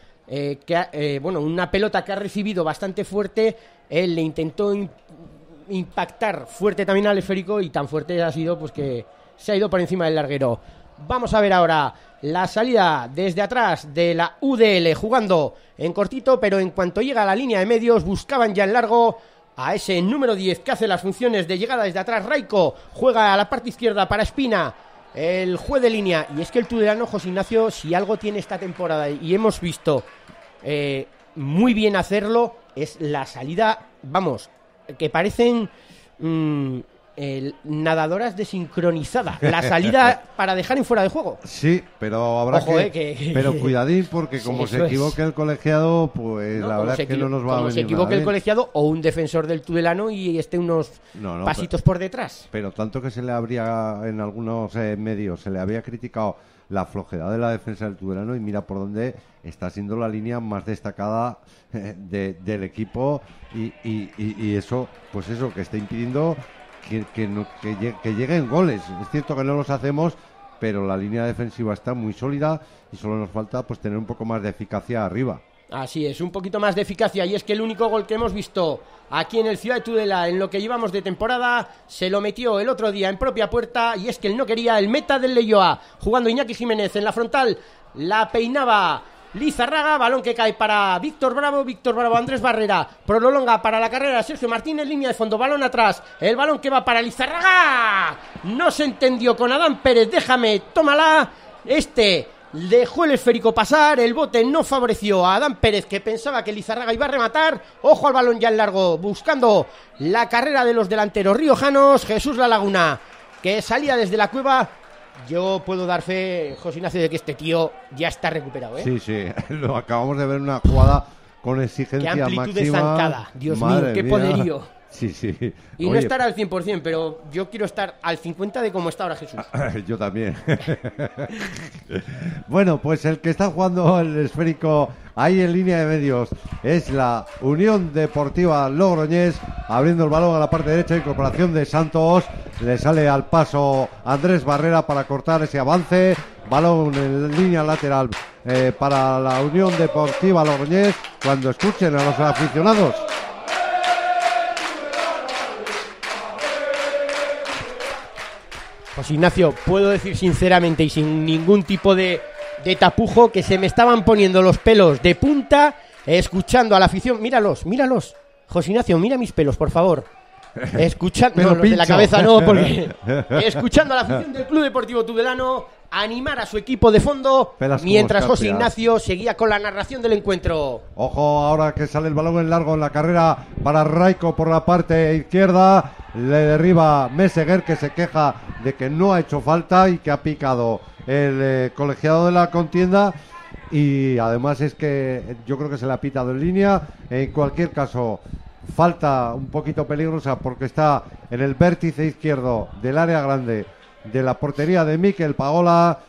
una pelota que ha recibido bastante fuerte. Él le intentó impactar fuerte también al esférico, y tan fuerte ha sido pues que se ha ido por encima del larguero. Vamos a ver ahora la salida desde atrás de la UDL, jugando en cortito, pero en cuanto llega a la línea de medios buscaban ya en largo a ese número 10 que hace las funciones de llegada desde atrás. Raico juega a la parte izquierda para Espina, el juez de línea. Y es que el Tudelano, José Ignacio, si algo tiene esta temporada y hemos visto muy bien hacerlo, es la salida, vamos, que parecen nadadoras desincronizadas. La salida para dejar en fuera de juego. Sí, pero habrá Ojo, pero cuidadín, porque Sí, como eso se equivoque el colegiado, pues la verdad es que no nos va a venir se equivoque nada el bien. colegiado o un defensor del Tudelano y esté unos No, pasitos por detrás. Pero tanto que se le habría, en algunos medios, se le había criticado la flojedad de la defensa del Tudelano, y mira por dónde está siendo la línea más destacada del equipo, y eso, pues eso, que está impidiendo que lleguen goles. Es cierto que no los hacemos, pero la línea defensiva está muy sólida y solo nos falta pues tener un poco más de eficacia arriba. Así es, un poquito más de eficacia, y es que el único gol que hemos visto aquí en el Ciudad de Tudela en lo que llevamos de temporada se lo metió el otro día en propia puerta, y es que él no quería, el meta del Leioa, jugando Iñaki Jiménez en la frontal, la peinaba Lizarraga, balón que cae para Víctor Bravo, Andrés Barrera, prolonga para la carrera Sergio Martínez, línea de fondo, balón atrás, el balón que va para Lizarraga, no se entendió con Adán Pérez, déjame, tómala, dejó el esférico pasar, el bote no favoreció a Adán Pérez, que pensaba que Lizarraga iba a rematar, ojo al balón ya en largo, buscando la carrera de los delanteros riojanos, Jesús La Laguna, que salía desde la cueva. Yo puedo dar fe, José Ignacio, de que este tío ya está recuperado, ¿eh? Sí, lo acabamos de ver una jugada con exigencia máxima. Qué amplitud de máxima. zancada, Dios Madre mío, qué mía. poderío. Sí. Y no estar al 100%, pero yo quiero estar al 50% de cómo está ahora Jesús. Yo también. Bueno, pues el que está jugando el esférico ahí en línea de medios es la Unión Deportiva Logroñés, abriendo el balón a la parte derecha, incorporación de Santos, le sale al paso Andrés Barrera para cortar ese avance, balón en línea lateral para la Unión Deportiva Logroñés, cuando escuchen a los aficionados. Pues Ignacio, puedo decir sinceramente y sin ningún tipo de tapujo que se me estaban poniendo los pelos de punta escuchando a la afición. Míralos. José Ignacio, mira mis pelos, por favor. Escuchando, no, los de la cabeza no, porque escuchando a la afición del Club Deportivo Tudelano animar a su equipo de fondo, mientras José Ignacio seguía con la narración del encuentro. Ojo, ahora que sale el balón en largo en la carrera para Raico por la parte izquierda, le derriba Meseguer, que se queja de que no ha hecho falta y que ha picado el colegiado de la contienda, y además es que yo creo que se le ha pitado en línea. En cualquier caso, falta un poquito peligrosa porque está en el vértice izquierdo del área grande de la portería de Mikel Pagola,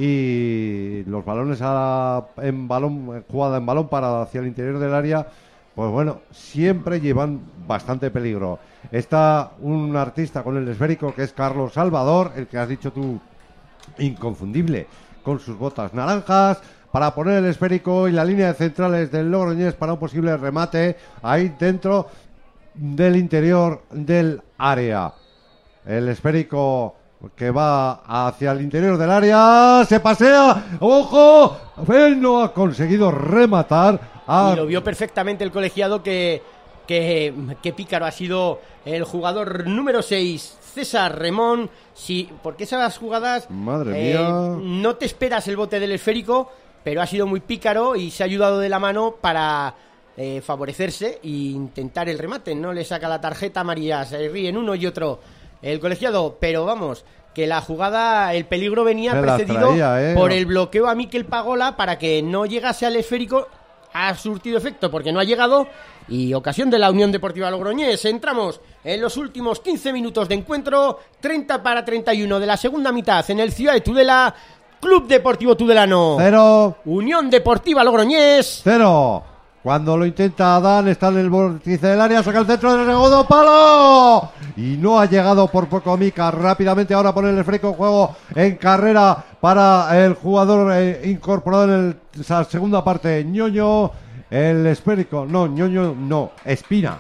y los balones jugada en balón parado hacia el interior del área, pues bueno, siempre llevan bastante peligro. Está un artista con el esférico que es Carlos Salvador, el que has dicho tú, inconfundible, con sus botas naranjas, para poner el esférico y la línea de centrales del Logroñés para un posible remate ahí dentro del interior del área. El esférico que va hacia el interior del área, se pasea, ¡ojo! Él no ha conseguido rematar. Y lo vio perfectamente el colegiado, que pícaro ha sido el jugador número 6, César Remón. Sí, porque esas jugadas, madre mía, no te esperas el bote del esférico, pero ha sido muy pícaro y se ha ayudado de la mano para favorecerse e intentar el remate. No le saca la tarjeta amarilla, se ríen uno y otro el colegiado, pero vamos, que la jugada, el peligro venía precedido por el bloqueo a Mikel Pagola para que no llegase al esférico. Ha surtido efecto porque no ha llegado, y ocasión de la Unión Deportiva Logroñés. Entramos en los últimos 15 minutos de encuentro, 30-31 de la segunda mitad en el Ciudad de Tudela. Club Deportivo Tudelano 0, Unión Deportiva Logroñés 0. Cuando lo intenta Adán, está en el vórtice del área, saca el centro del segundo palo y no ha llegado por poco Mica. Rápidamente ahora pone el esférico, juego en carrera para el jugador incorporado en esa segunda parte, Ñoño. El esférico, Espina,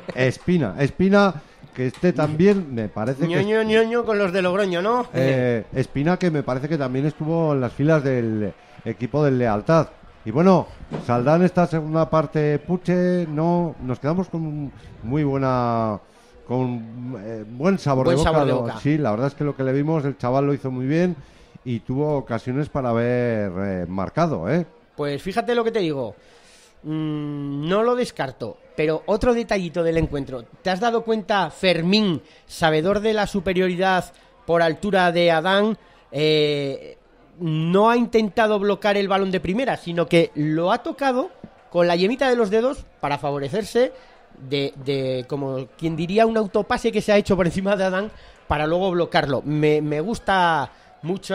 que también me parece Ñoño con los de Logroño, ¿no? Espina, que me parece que también estuvo en las filas del equipo del Lealtad. Y bueno, saldrá en esta segunda parte Puche, no, nos quedamos con muy buena, buen sabor de boca. Sí, la verdad es que lo que le vimos, el chaval lo hizo muy bien y tuvo ocasiones para haber marcado, ¿eh? Pues fíjate lo que te digo, no lo descarto, pero otro detallito del encuentro. ¿Te has dado cuenta, Fermín, sabedor de la superioridad por altura de Adán, no ha intentado bloquear el balón de primera, sino que lo ha tocado con la yemita de los dedos para favorecerse de como quien diría, un autopase que se ha hecho por encima de Adán para luego bloquearlo? Me gusta mucho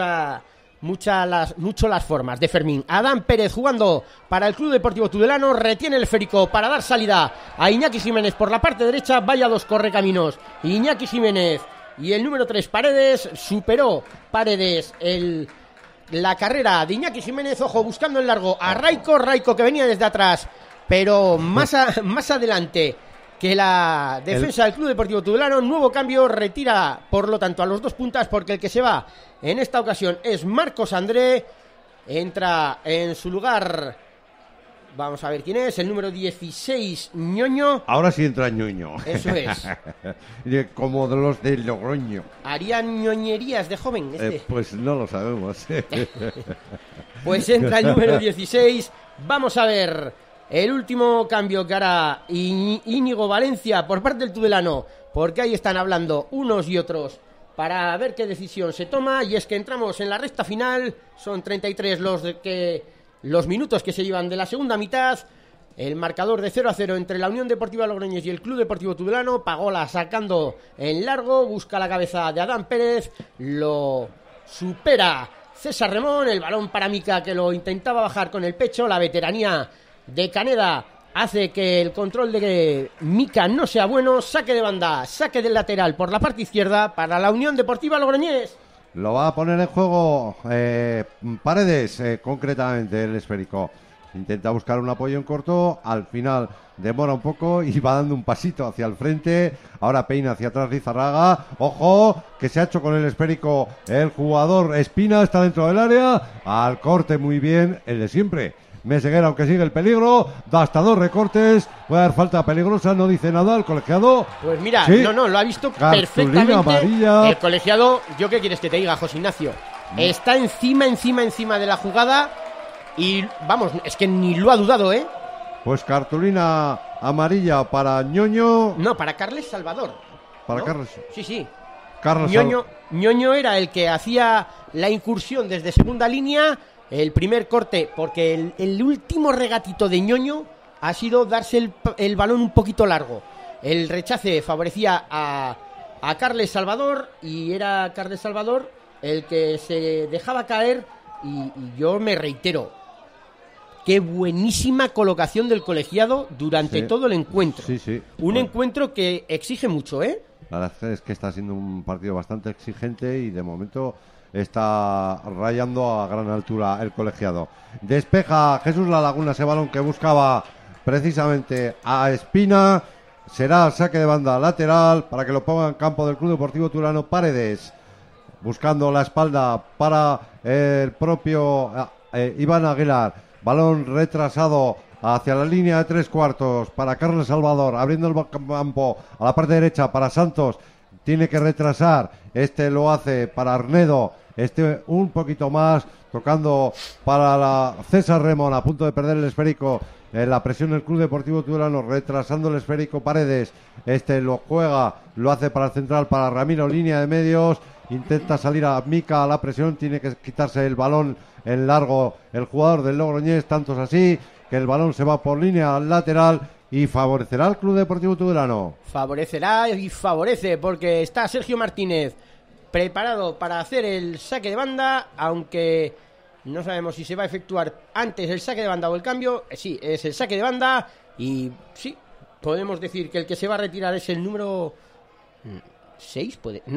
las formas de Fermín. Adán Pérez jugando para el Club Deportivo Tudelano, retiene el esférico para dar salida a Iñaki Jiménez por la parte derecha. Vaya dos correcaminos, Iñaki Jiménez y el número 3 Paredes. Superó Paredes la carrera de Iñaki Jiménez, ojo, buscando el largo a Raico que venía desde atrás, pero más adelante que la defensa del Club Deportivo Tudelano. Nuevo cambio, retira por lo tanto a los 2 puntas, porque el que se va en esta ocasión es Marcos André. Entra en su lugar, vamos a ver quién es, el número 16, Ñoño. Ahora sí entra Ñoño. Eso es. Como de los de Logroño. ¿Harían ñoñerías de joven este? Pues no lo sabemos. Pues entra el número 16. Vamos a ver el último cambio que hará Íñigo Valencia por parte del Tudelano, porque ahí están hablando unos y otros para ver qué decisión se toma. Y es que entramos en la recta final. Son 33 los minutos que se llevan de la segunda mitad. El marcador de 0-0 entre la Unión Deportiva Logroñés y el Club Deportivo Tudelano. Pagola sacando en largo, busca la cabeza de Adán Pérez, lo supera César Remón, el balón para Mica, que lo intentaba bajar con el pecho. La veteranía de Caneda hace que el control de Mica no sea bueno. Saque de banda, saque del lateral por la parte izquierda para la Unión Deportiva Logroñés. Lo va a poner en juego Paredes, concretamente el esférico. Intenta buscar un apoyo en corto, al final demora un poco y va dando un pasito hacia el frente. Ahora peina hacia atrás Lizarraga. Ojo, que se ha hecho con el esférico el jugador Espina, está dentro del área. Al corte muy bien, el de siempre. Meseguer, aunque sigue el peligro, da hasta 2 recortes, puede dar falta peligrosa, no dice nada el colegiado. Pues mira, sí. no, lo ha visto Cartulina perfectamente amarilla. el colegiado. ¿Yo qué quieres que te diga, José Ignacio? Está encima de la jugada y, vamos, es que ni lo ha dudado, ¿eh? Pues cartulina amarilla para Ñoño. No, para Carles Salvador. Para ¿no? Carles. Sí. Carlos Ñoño era el que hacía la incursión desde segunda línea. El primer corte, porque el último regatito de Ñoño ha sido darse el balón un poquito largo. El rechace favorecía a Carles Salvador, y era Carles Salvador el que se dejaba caer. Y yo me reitero, qué buenísima colocación del colegiado durante todo el encuentro. Sí. Un encuentro que exige mucho, ¿eh? La verdad es que está siendo un partido bastante exigente y de momento está rayando a gran altura el colegiado. Despeja Jesús La Laguna ese balón que buscaba precisamente a Espina. Será saque de banda lateral para que lo ponga en campo del Club Deportivo Tudelano. Paredes buscando la espalda para el propio Iván Aguilar. Balón retrasado hacia la línea de 3/4 para Carlos Salvador, abriendo el campo a la parte derecha para Santos. Tiene que retrasar, lo hace para Arnedo, un poquito más, tocando para la César Remón, a punto de perder el esférico. La presión del Club Deportivo Tudelano, retrasando el esférico Paredes. Lo juega, lo hace para el central, para Ramiro, línea de medios. Intenta salir a Mica a la presión, tiene que quitarse el balón en largo el jugador del Logroñés, tanto es así que el balón se va por línea lateral y favorecerá al Club Deportivo Tudelano. Favorecerá y favorece, porque está Sergio Martínez preparado para hacer el saque de banda, aunque no sabemos si se va a efectuar antes el saque de banda o el cambio. Sí, es el saque de banda, y sí, podemos decir que el que se va a retirar es el número 6,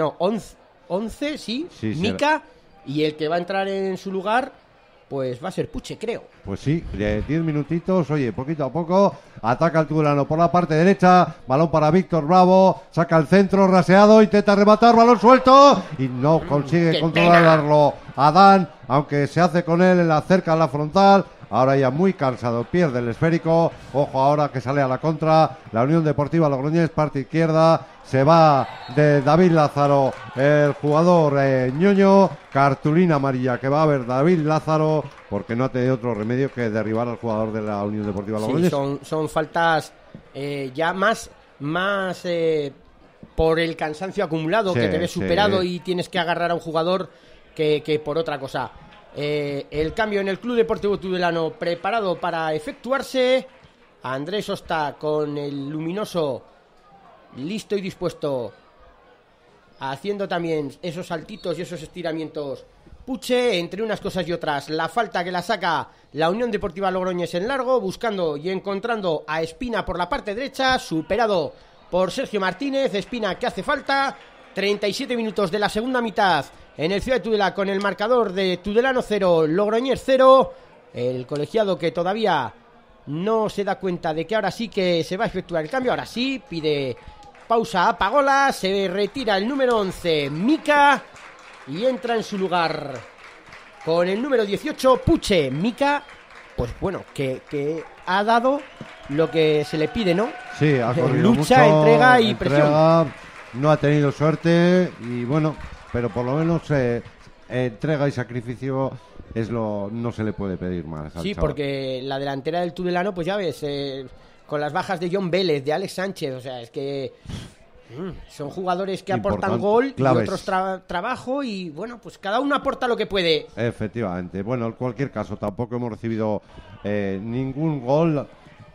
11, sí, Mica, y el que va a entrar en su lugar pues va a ser Puche, creo. Pues sí, 10 minutitos, oye, poquito a poco, ataca el Tudelano por la parte derecha, balón para Víctor Bravo, saca el centro, raseado, intenta rematar, balón suelto, y no consigue controlarlo Adán, aunque se hace con él en la cerca de la frontal. Ahora ya muy cansado, pierde el esférico. Ojo ahora que sale a la contra la Unión Deportiva Logroñés, parte izquierda. Se va de David Lázaro el jugador Ñoño. Cartulina amarilla que va a ver David Lázaro, porque no ha tenido otro remedio que derribar al jugador de la Unión Deportiva Logroñés. Sí, son faltas ya más por el cansancio acumulado, que te ves superado y tienes que agarrar a un jugador que por otra cosa. El cambio en el Club Deportivo Tudelano preparado para efectuarse. Andrés Osta con el luminoso listo y dispuesto, haciendo también esos saltitos y esos estiramientos. Puche, entre unas cosas y otras, la falta que la saca la Unión Deportiva Logroñés en largo, buscando y encontrando a Espina por la parte derecha, superado por Sergio Martínez. Espina que hace falta. 37 minutos de la segunda mitad en el Ciudad de Tudela con el marcador de Tudelano 0, Logroñés 0. El colegiado que todavía no se da cuenta de que ahora sí que se va a efectuar el cambio. Ahora sí, pide pausa a Pagola, se retira el número 11, Mica, y entra en su lugar con el número 18, Puche. Mica, pues bueno, que ha dado lo que se le pide, ¿no? Sí, ha corrido lucha, mucho, entrega y presión. No ha tenido suerte y bueno, pero por lo menos entrega y sacrificio no se le puede pedir más al Sí, chaval. porque la delantera del Tudelano, pues ya ves, con las bajas de John Vélez, de Alex Sánchez, o sea, es que son jugadores que aportan Importante, gol claves. y otros trabajo, y bueno, pues cada uno aporta lo que puede. Efectivamente. Bueno, en cualquier caso, tampoco hemos recibido ningún gol.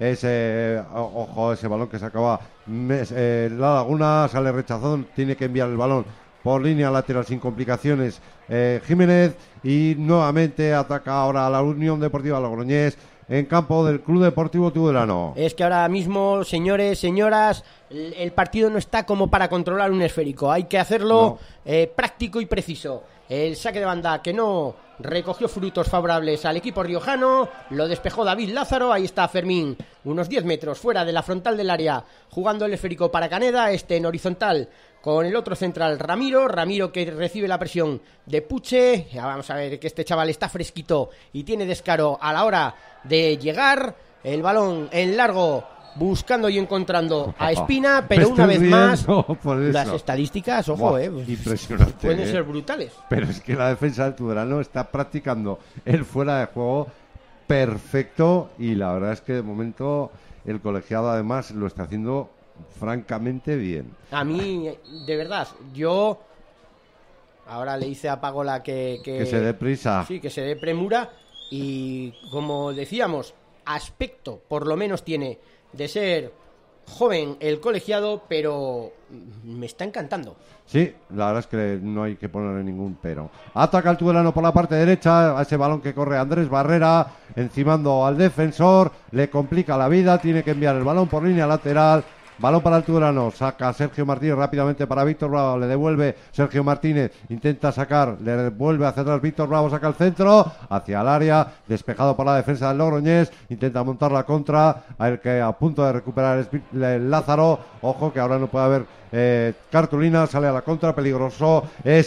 Ojo, ese balón que se acaba. La Laguna sale rechazado, tiene que enviar el balón por línea lateral sin complicaciones. Jiménez, y nuevamente ataca ahora a la Unión Deportiva Logroñés en campo del Club Deportivo Tudelano. Es que ahora mismo, señores, señoras, el partido no está como para controlar un esférico. Hay que hacerlo práctico y preciso. El saque de banda que no recogió frutos favorables al equipo riojano, lo despejó David Lázaro. Ahí está Fermín, unos 10 metros fuera de la frontal del área, jugando el esférico para Caneda, en horizontal con el otro central Ramiro que recibe la presión de Puche. Ya vamos a ver que este chaval está fresquito y tiene descaro a la hora de llegar. El balón en largo, buscando y encontrando a Espina, pero una vez más por eso. las estadísticas, ojo, Buah, pues, impresionante, pueden ser brutales. Pero es que la defensa del Tudelano está practicando el fuera de juego perfecto, y la verdad es que de momento el colegiado además lo está haciendo francamente bien. A mí, de verdad, yo ahora le hice a Pagola que se dé prisa. Sí, que se dé premura, y como decíamos, aspecto por lo menos tiene de ser joven el colegiado, pero me está encantando. Sí, la verdad es que no hay que ponerle ningún pero. Ataca el Tudelano por la parte derecha, a ese balón que corre Andrés Barrera, encimando al defensor, le complica la vida, tiene que enviar el balón por línea lateral. Balón para el Tudelano, saca Sergio Martínez rápidamente para Víctor Bravo, le devuelve Sergio Martínez, intenta sacar, le devuelve hacia atrás Víctor Bravo, saca el centro, hacia el área, despejado por la defensa del Logroñés, intenta montar la contra, al que a punto de recuperar es Lázaro. Ojo que ahora no puede haber cartulina, sale a la contra, peligroso,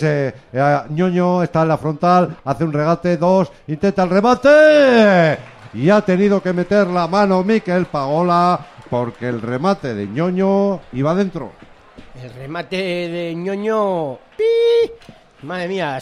Ñoño, está en la frontal, hace un regate, intenta el remate, y ha tenido que meter la mano Miquel Pagola, porque el remate de Ñoño iba dentro. El remate de Ñoño, ¡pi! Madre mía,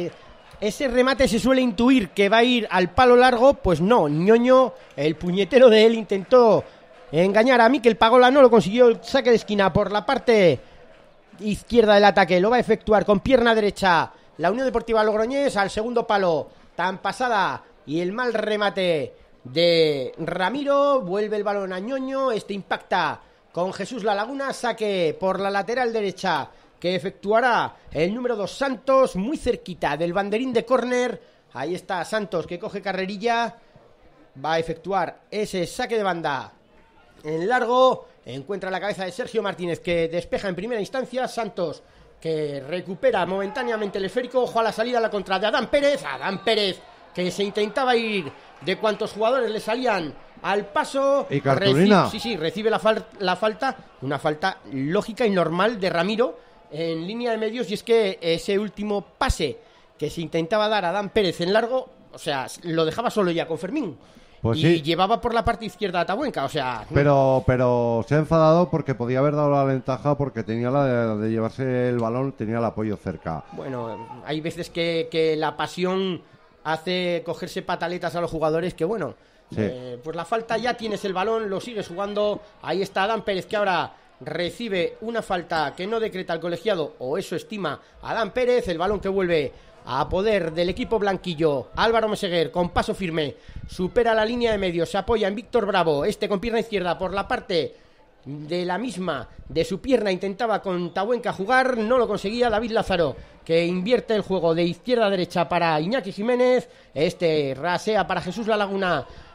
ese remate se suele intuir que va a ir al palo largo, pues no, Ñoño, el puñetero de él, intentó engañar a Miquel Pagola, no lo consiguió. El saque de esquina por la parte izquierda del ataque, lo va a efectuar con pierna derecha la Unión Deportiva Logroñés al segundo palo, tan pasada, y el mal remate de Ramiro. Vuelve el balón a Ñoño, impacta con Jesús La Laguna, saque por la lateral derecha que efectuará el número 2 Santos, muy cerquita del banderín de córner. Ahí está Santos, que coge carrerilla, va a efectuar ese saque de banda en largo, encuentra la cabeza de Sergio Martínez, que despeja en primera instancia. Santos, que recupera momentáneamente el esférico. Ojo a la salida, a la contra de Adán Pérez, que se intentaba ir de cuantos jugadores le salían al paso. Y cartulina. Recibe la falta, una falta lógica y normal de Ramiro en línea de medios, y es que ese último pase que se intentaba dar a Adán Pérez en largo, o sea, lo dejaba solo ya con Fermín. Pues y sí. Llevaba por la parte izquierda a Tabuenca, o sea... Pero se ha enfadado porque podía haber dado la ventaja, porque tenía la de llevarse el balón, tenía el apoyo cerca. Bueno, hay veces que la pasión hace cogerse pataletas a los jugadores, que bueno, sí. Pues la falta, ya tienes el balón, lo sigues jugando. Ahí está Adán Pérez, que ahora recibe una falta que no decreta el colegiado, o eso estima Adán Pérez. El balón que vuelve a poder del equipo blanquillo. Álvaro Meseguer, con paso firme, supera la línea de medio, se apoya en Víctor Bravo, con pierna izquierda por la parte de la misma de su pierna, intentaba con Tabuenca jugar, no lo conseguía. David Lázaro, que invierte el juego de izquierda a derecha para Iñaki Jiménez, rasea para Jesús La Laguna,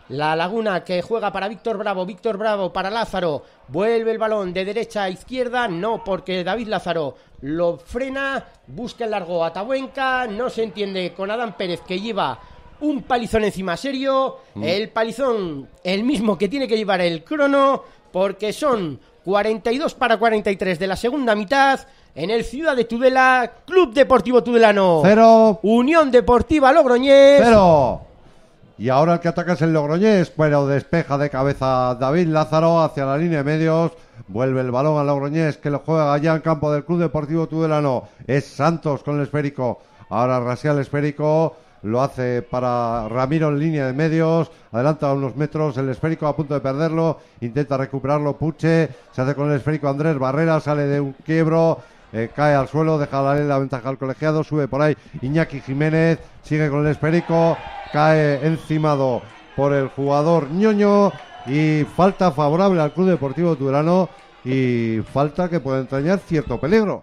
La Laguna que juega para Víctor Bravo para Lázaro, vuelve el balón de derecha a izquierda, no, porque David Lázaro lo frena, busca el largo a Tabuenca, no se entiende con Adán Pérez, que lleva un palizón encima serio, el palizón el mismo que tiene que llevar el crono, porque son 42 para 43 de la segunda mitad, en el Ciudad de Tudela, Club Deportivo Tudelano 0, Unión Deportiva Logroñés 0. Y ahora el que ataca es el Logroñés, pero despeja de cabeza David Lázaro hacia la línea de medios. Vuelve el balón al Logroñés, que lo juega allá en campo del Club Deportivo Tudelano. Es Santos con el esférico. Ahora rasea el esférico. Lo hace para Ramiro en línea de medios. Adelanta unos metros. El esférico a punto de perderlo. Intenta recuperarlo Puche. Se hace con el esférico Andrés Barrera. Sale de un quiebro. Cae al suelo. Deja la ventaja al colegiado. Sube por ahí Iñaki Jiménez. Sigue con el esférico. Cae encimado por el jugador Ñoño. Y falta favorable al Club Deportivo Tudelano. Y falta que puede entrañar cierto peligro.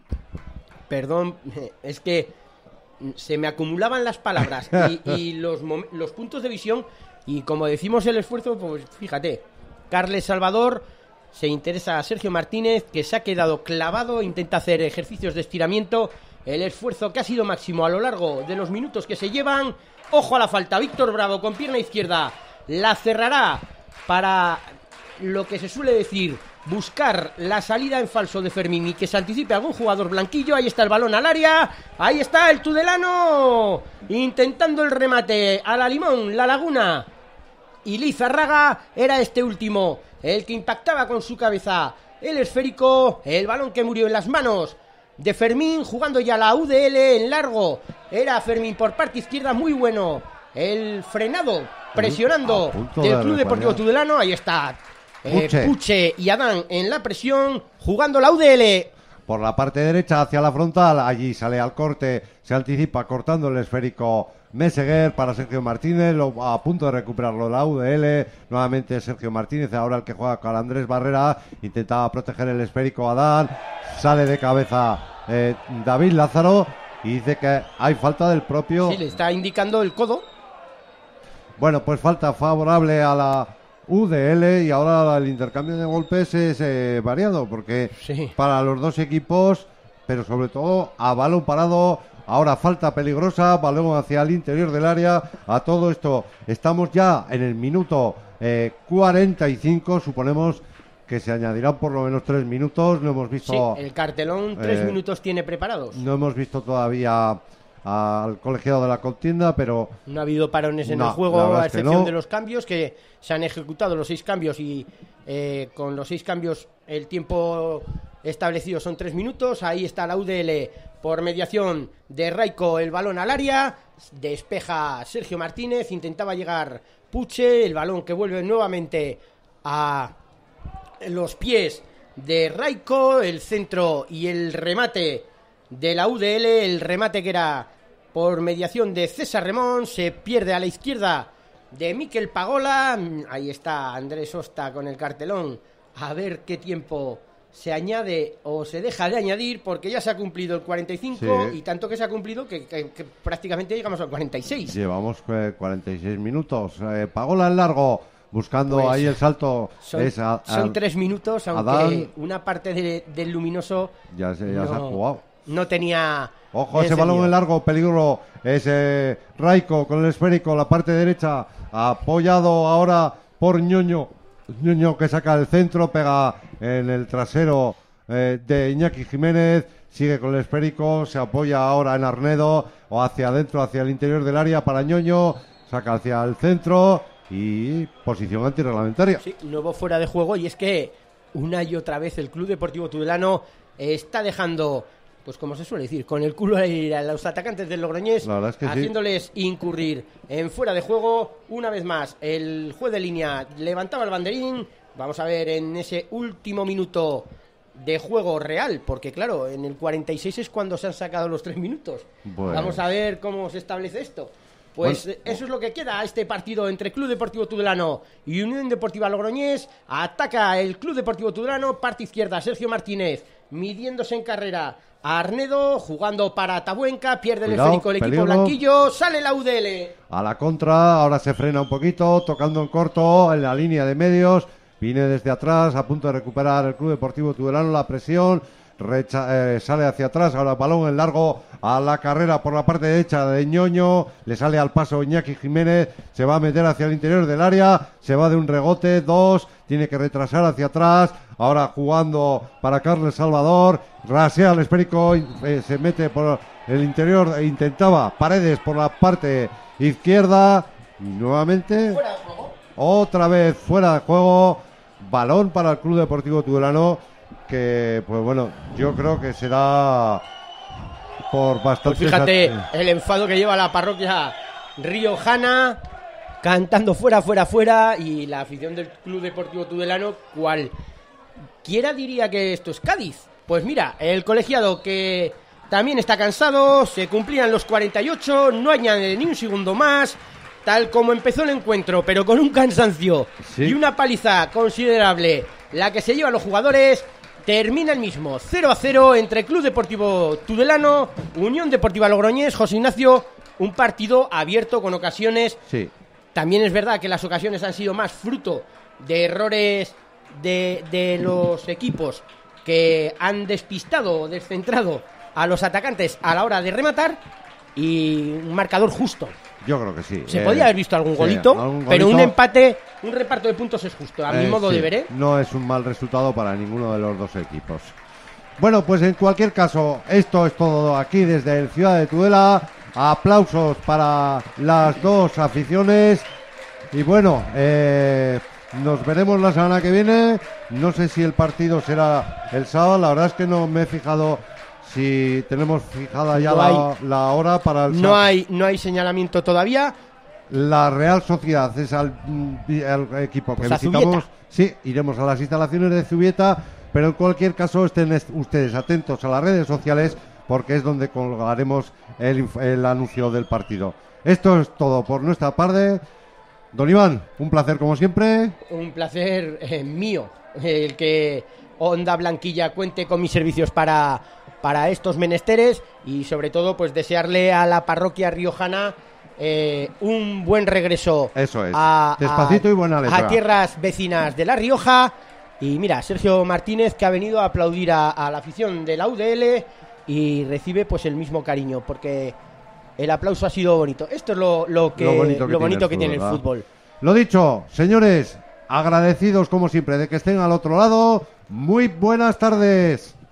Perdón, es que se me acumulaban las palabras y los puntos de visión, y como decimos el esfuerzo, pues fíjate, Carles Salvador se interesa a Sergio Martínez, que se ha quedado clavado, intenta hacer ejercicios de estiramiento, el esfuerzo que ha sido máximo a lo largo de los minutos que se llevan. Ojo a la falta, Víctor Bravo con pierna izquierda, la cerrará para lo que se suele decir, buscar la salida en falso de Fermín y que se anticipe algún jugador blanquillo. Ahí está el balón al área, ahí está el Tudelano intentando el remate a la Limón, la Laguna y Lizarraga. Era este último el que impactaba con su cabeza el esférico, el balón que murió en las manos de Fermín, jugando ya la UDL en largo. Era Fermín por parte izquierda, muy bueno el frenado, presionando del Club Deportivo Tudelano. Ahí está Puche y Adán en la presión, jugando la UDL. Por la parte derecha hacia la frontal, allí sale al corte, se anticipa cortando el esférico Meseguer para Sergio Martínez, a punto de recuperarlo la UDL, nuevamente Sergio Martínez, ahora el que juega con Andrés Barrera, intentaba proteger el esférico Adán, sale de cabeza David Lázaro y dice que hay falta del propio... Sí, le está indicando el codo. Bueno, pues falta favorable a la UDL y ahora el intercambio de golpes es variado porque para los dos equipos, pero sobre todo a balón parado, ahora falta peligrosa, balón hacia el interior del área. A todo esto estamos ya en el minuto 45, suponemos que se añadirán por lo menos 3 minutos, no hemos visto... Sí, el cartelón 3 minutos tiene preparados. No hemos visto todavía al colegiado de la contienda, pero... No ha habido parones en el juego, a excepción de los cambios, que se han ejecutado los 6 cambios y con los 6 cambios el tiempo establecido son 3 minutos. Ahí está la UDL por mediación de Raico, el balón al área, despeja Sergio Martínez, intentaba llegar Puche, el balón que vuelve nuevamente a los pies de Raico, el centro y el remate de la UDL, el remate que era por mediación de César Remón, se pierde a la izquierda de Miquel Pagola. Ahí está Andrés Osta con el cartelón, a ver qué tiempo se añade o se deja de añadir, porque ya se ha cumplido el 45 y tanto que se ha cumplido que prácticamente llegamos al 46. Llevamos 46 minutos. Pagola en largo, buscando pues ahí el salto. Son 3 minutos, aunque Adán, una parte del luminoso ya se ha jugado. No tenía... Ojo, ese balón en largo, peligro. Es Raico con el esférico, la parte derecha, apoyado ahora por Ñoño. Ñoño que saca el centro, pega en el trasero de Iñaki Jiménez, sigue con el esférico, se apoya ahora en Arnedo, o hacia adentro, hacia el interior del área para Ñoño, saca hacia el centro y posición antirreglamentaria. Sí, nuevo fuera de juego, y es que una y otra vez el Club Deportivo Tudelano está dejando, pues como se suele decir, con el culo a los atacantes del Logroñés, haciéndoles incurrir en fuera de juego. Una vez más, el juez de línea levantaba el banderín. Vamos a ver en ese último minuto de juego real, porque claro, en el 46 es cuando se han sacado los 3 minutos. Bueno. Vamos a ver cómo se establece esto. Pues Bueno. eso es lo que queda a este partido entre Club Deportivo Tudelano y Unión Deportiva Logroñés. Ataca el Club Deportivo Tudelano, parte izquierda, Sergio Martínez, midiéndose en carrera a Arnedo, jugando para Tabuenca, pierde el Cuidado, esférico el equipo peligro. blanquillo, sale la UDL. A la contra, ahora se frena un poquito, tocando en corto en la línea de medios. Viene desde atrás, a punto de recuperar el Club Deportivo Tudelano la presión. Sale hacia atrás, ahora balón en largo a la carrera por la parte derecha de Ñoño, le sale al paso Iñaki Jiménez, se va a meter hacia el interior del área, se va de un rebote, 2, tiene que retrasar hacia atrás, ahora jugando para Carles Salvador, rasea el esférico, se mete por el interior e intentaba Paredes por la parte izquierda, y nuevamente, Fuera de juego. otra vez fuera de juego, balón para el Club Deportivo Tudelano, que pues bueno, yo creo que será por bastante... Pues fíjate el enfado que lleva la parroquia riojana, cantando fuera, fuera, fuera, y la afición del Club Deportivo Tudelano, cualquiera diría que esto es Cádiz. Pues mira, el colegiado que también está cansado, se cumplían los 48, no añade ni un segundo más, tal como empezó el encuentro, pero con un cansancio Sí. y una paliza considerable, la que se llevan los jugadores. Termina el mismo 0-0 entre Club Deportivo Tudelano, Unión Deportiva Logroñés. José Ignacio, un partido abierto con ocasiones. Sí, También es verdad que las ocasiones han sido más fruto de errores de los equipos que han despistado o descentrado a los atacantes a la hora de rematar, y un marcador justo. yo creo que sí. Se podía haber visto algún sí, golito, algún pero un golito. empate, un reparto de puntos es justo, a mi modo Sí, de ver, ¿eh? no es un mal resultado para ninguno de los dos equipos. Bueno, pues en cualquier caso, esto es todo aquí desde el Ciudad de Tudela. Aplausos para las dos aficiones. Y bueno, nos veremos la semana que viene. No sé si el partido será el sábado. La verdad es que no me he fijado si tenemos fijada ya No la hora para el No sábado. hay Pues señalamiento todavía. La Real Sociedad es al equipo que Pues a visitamos. Zubieta. Sí, iremos a las instalaciones de Zubieta, pero en cualquier caso estén ustedes atentos a las redes sociales, porque es donde colgaremos el anuncio del partido. Esto es todo por nuestra parte. Don Iván, un placer como siempre. Un placer mío, el que Onda Blanquilla cuente con mis servicios para estos menesteres, y sobre todo pues desearle a la parroquia riojana un buen regreso. Eso es. Despacito y buena letra. A tierras vecinas de La Rioja. Y mira, Sergio Martínez, que ha venido a aplaudir a la afición de la UDL, y recibe pues el mismo cariño, porque el aplauso ha sido bonito. Esto es lo bonito que tiene el ¿verdad? fútbol. Lo dicho, señores, agradecidos como siempre de que estén al otro lado. Muy buenas tardes.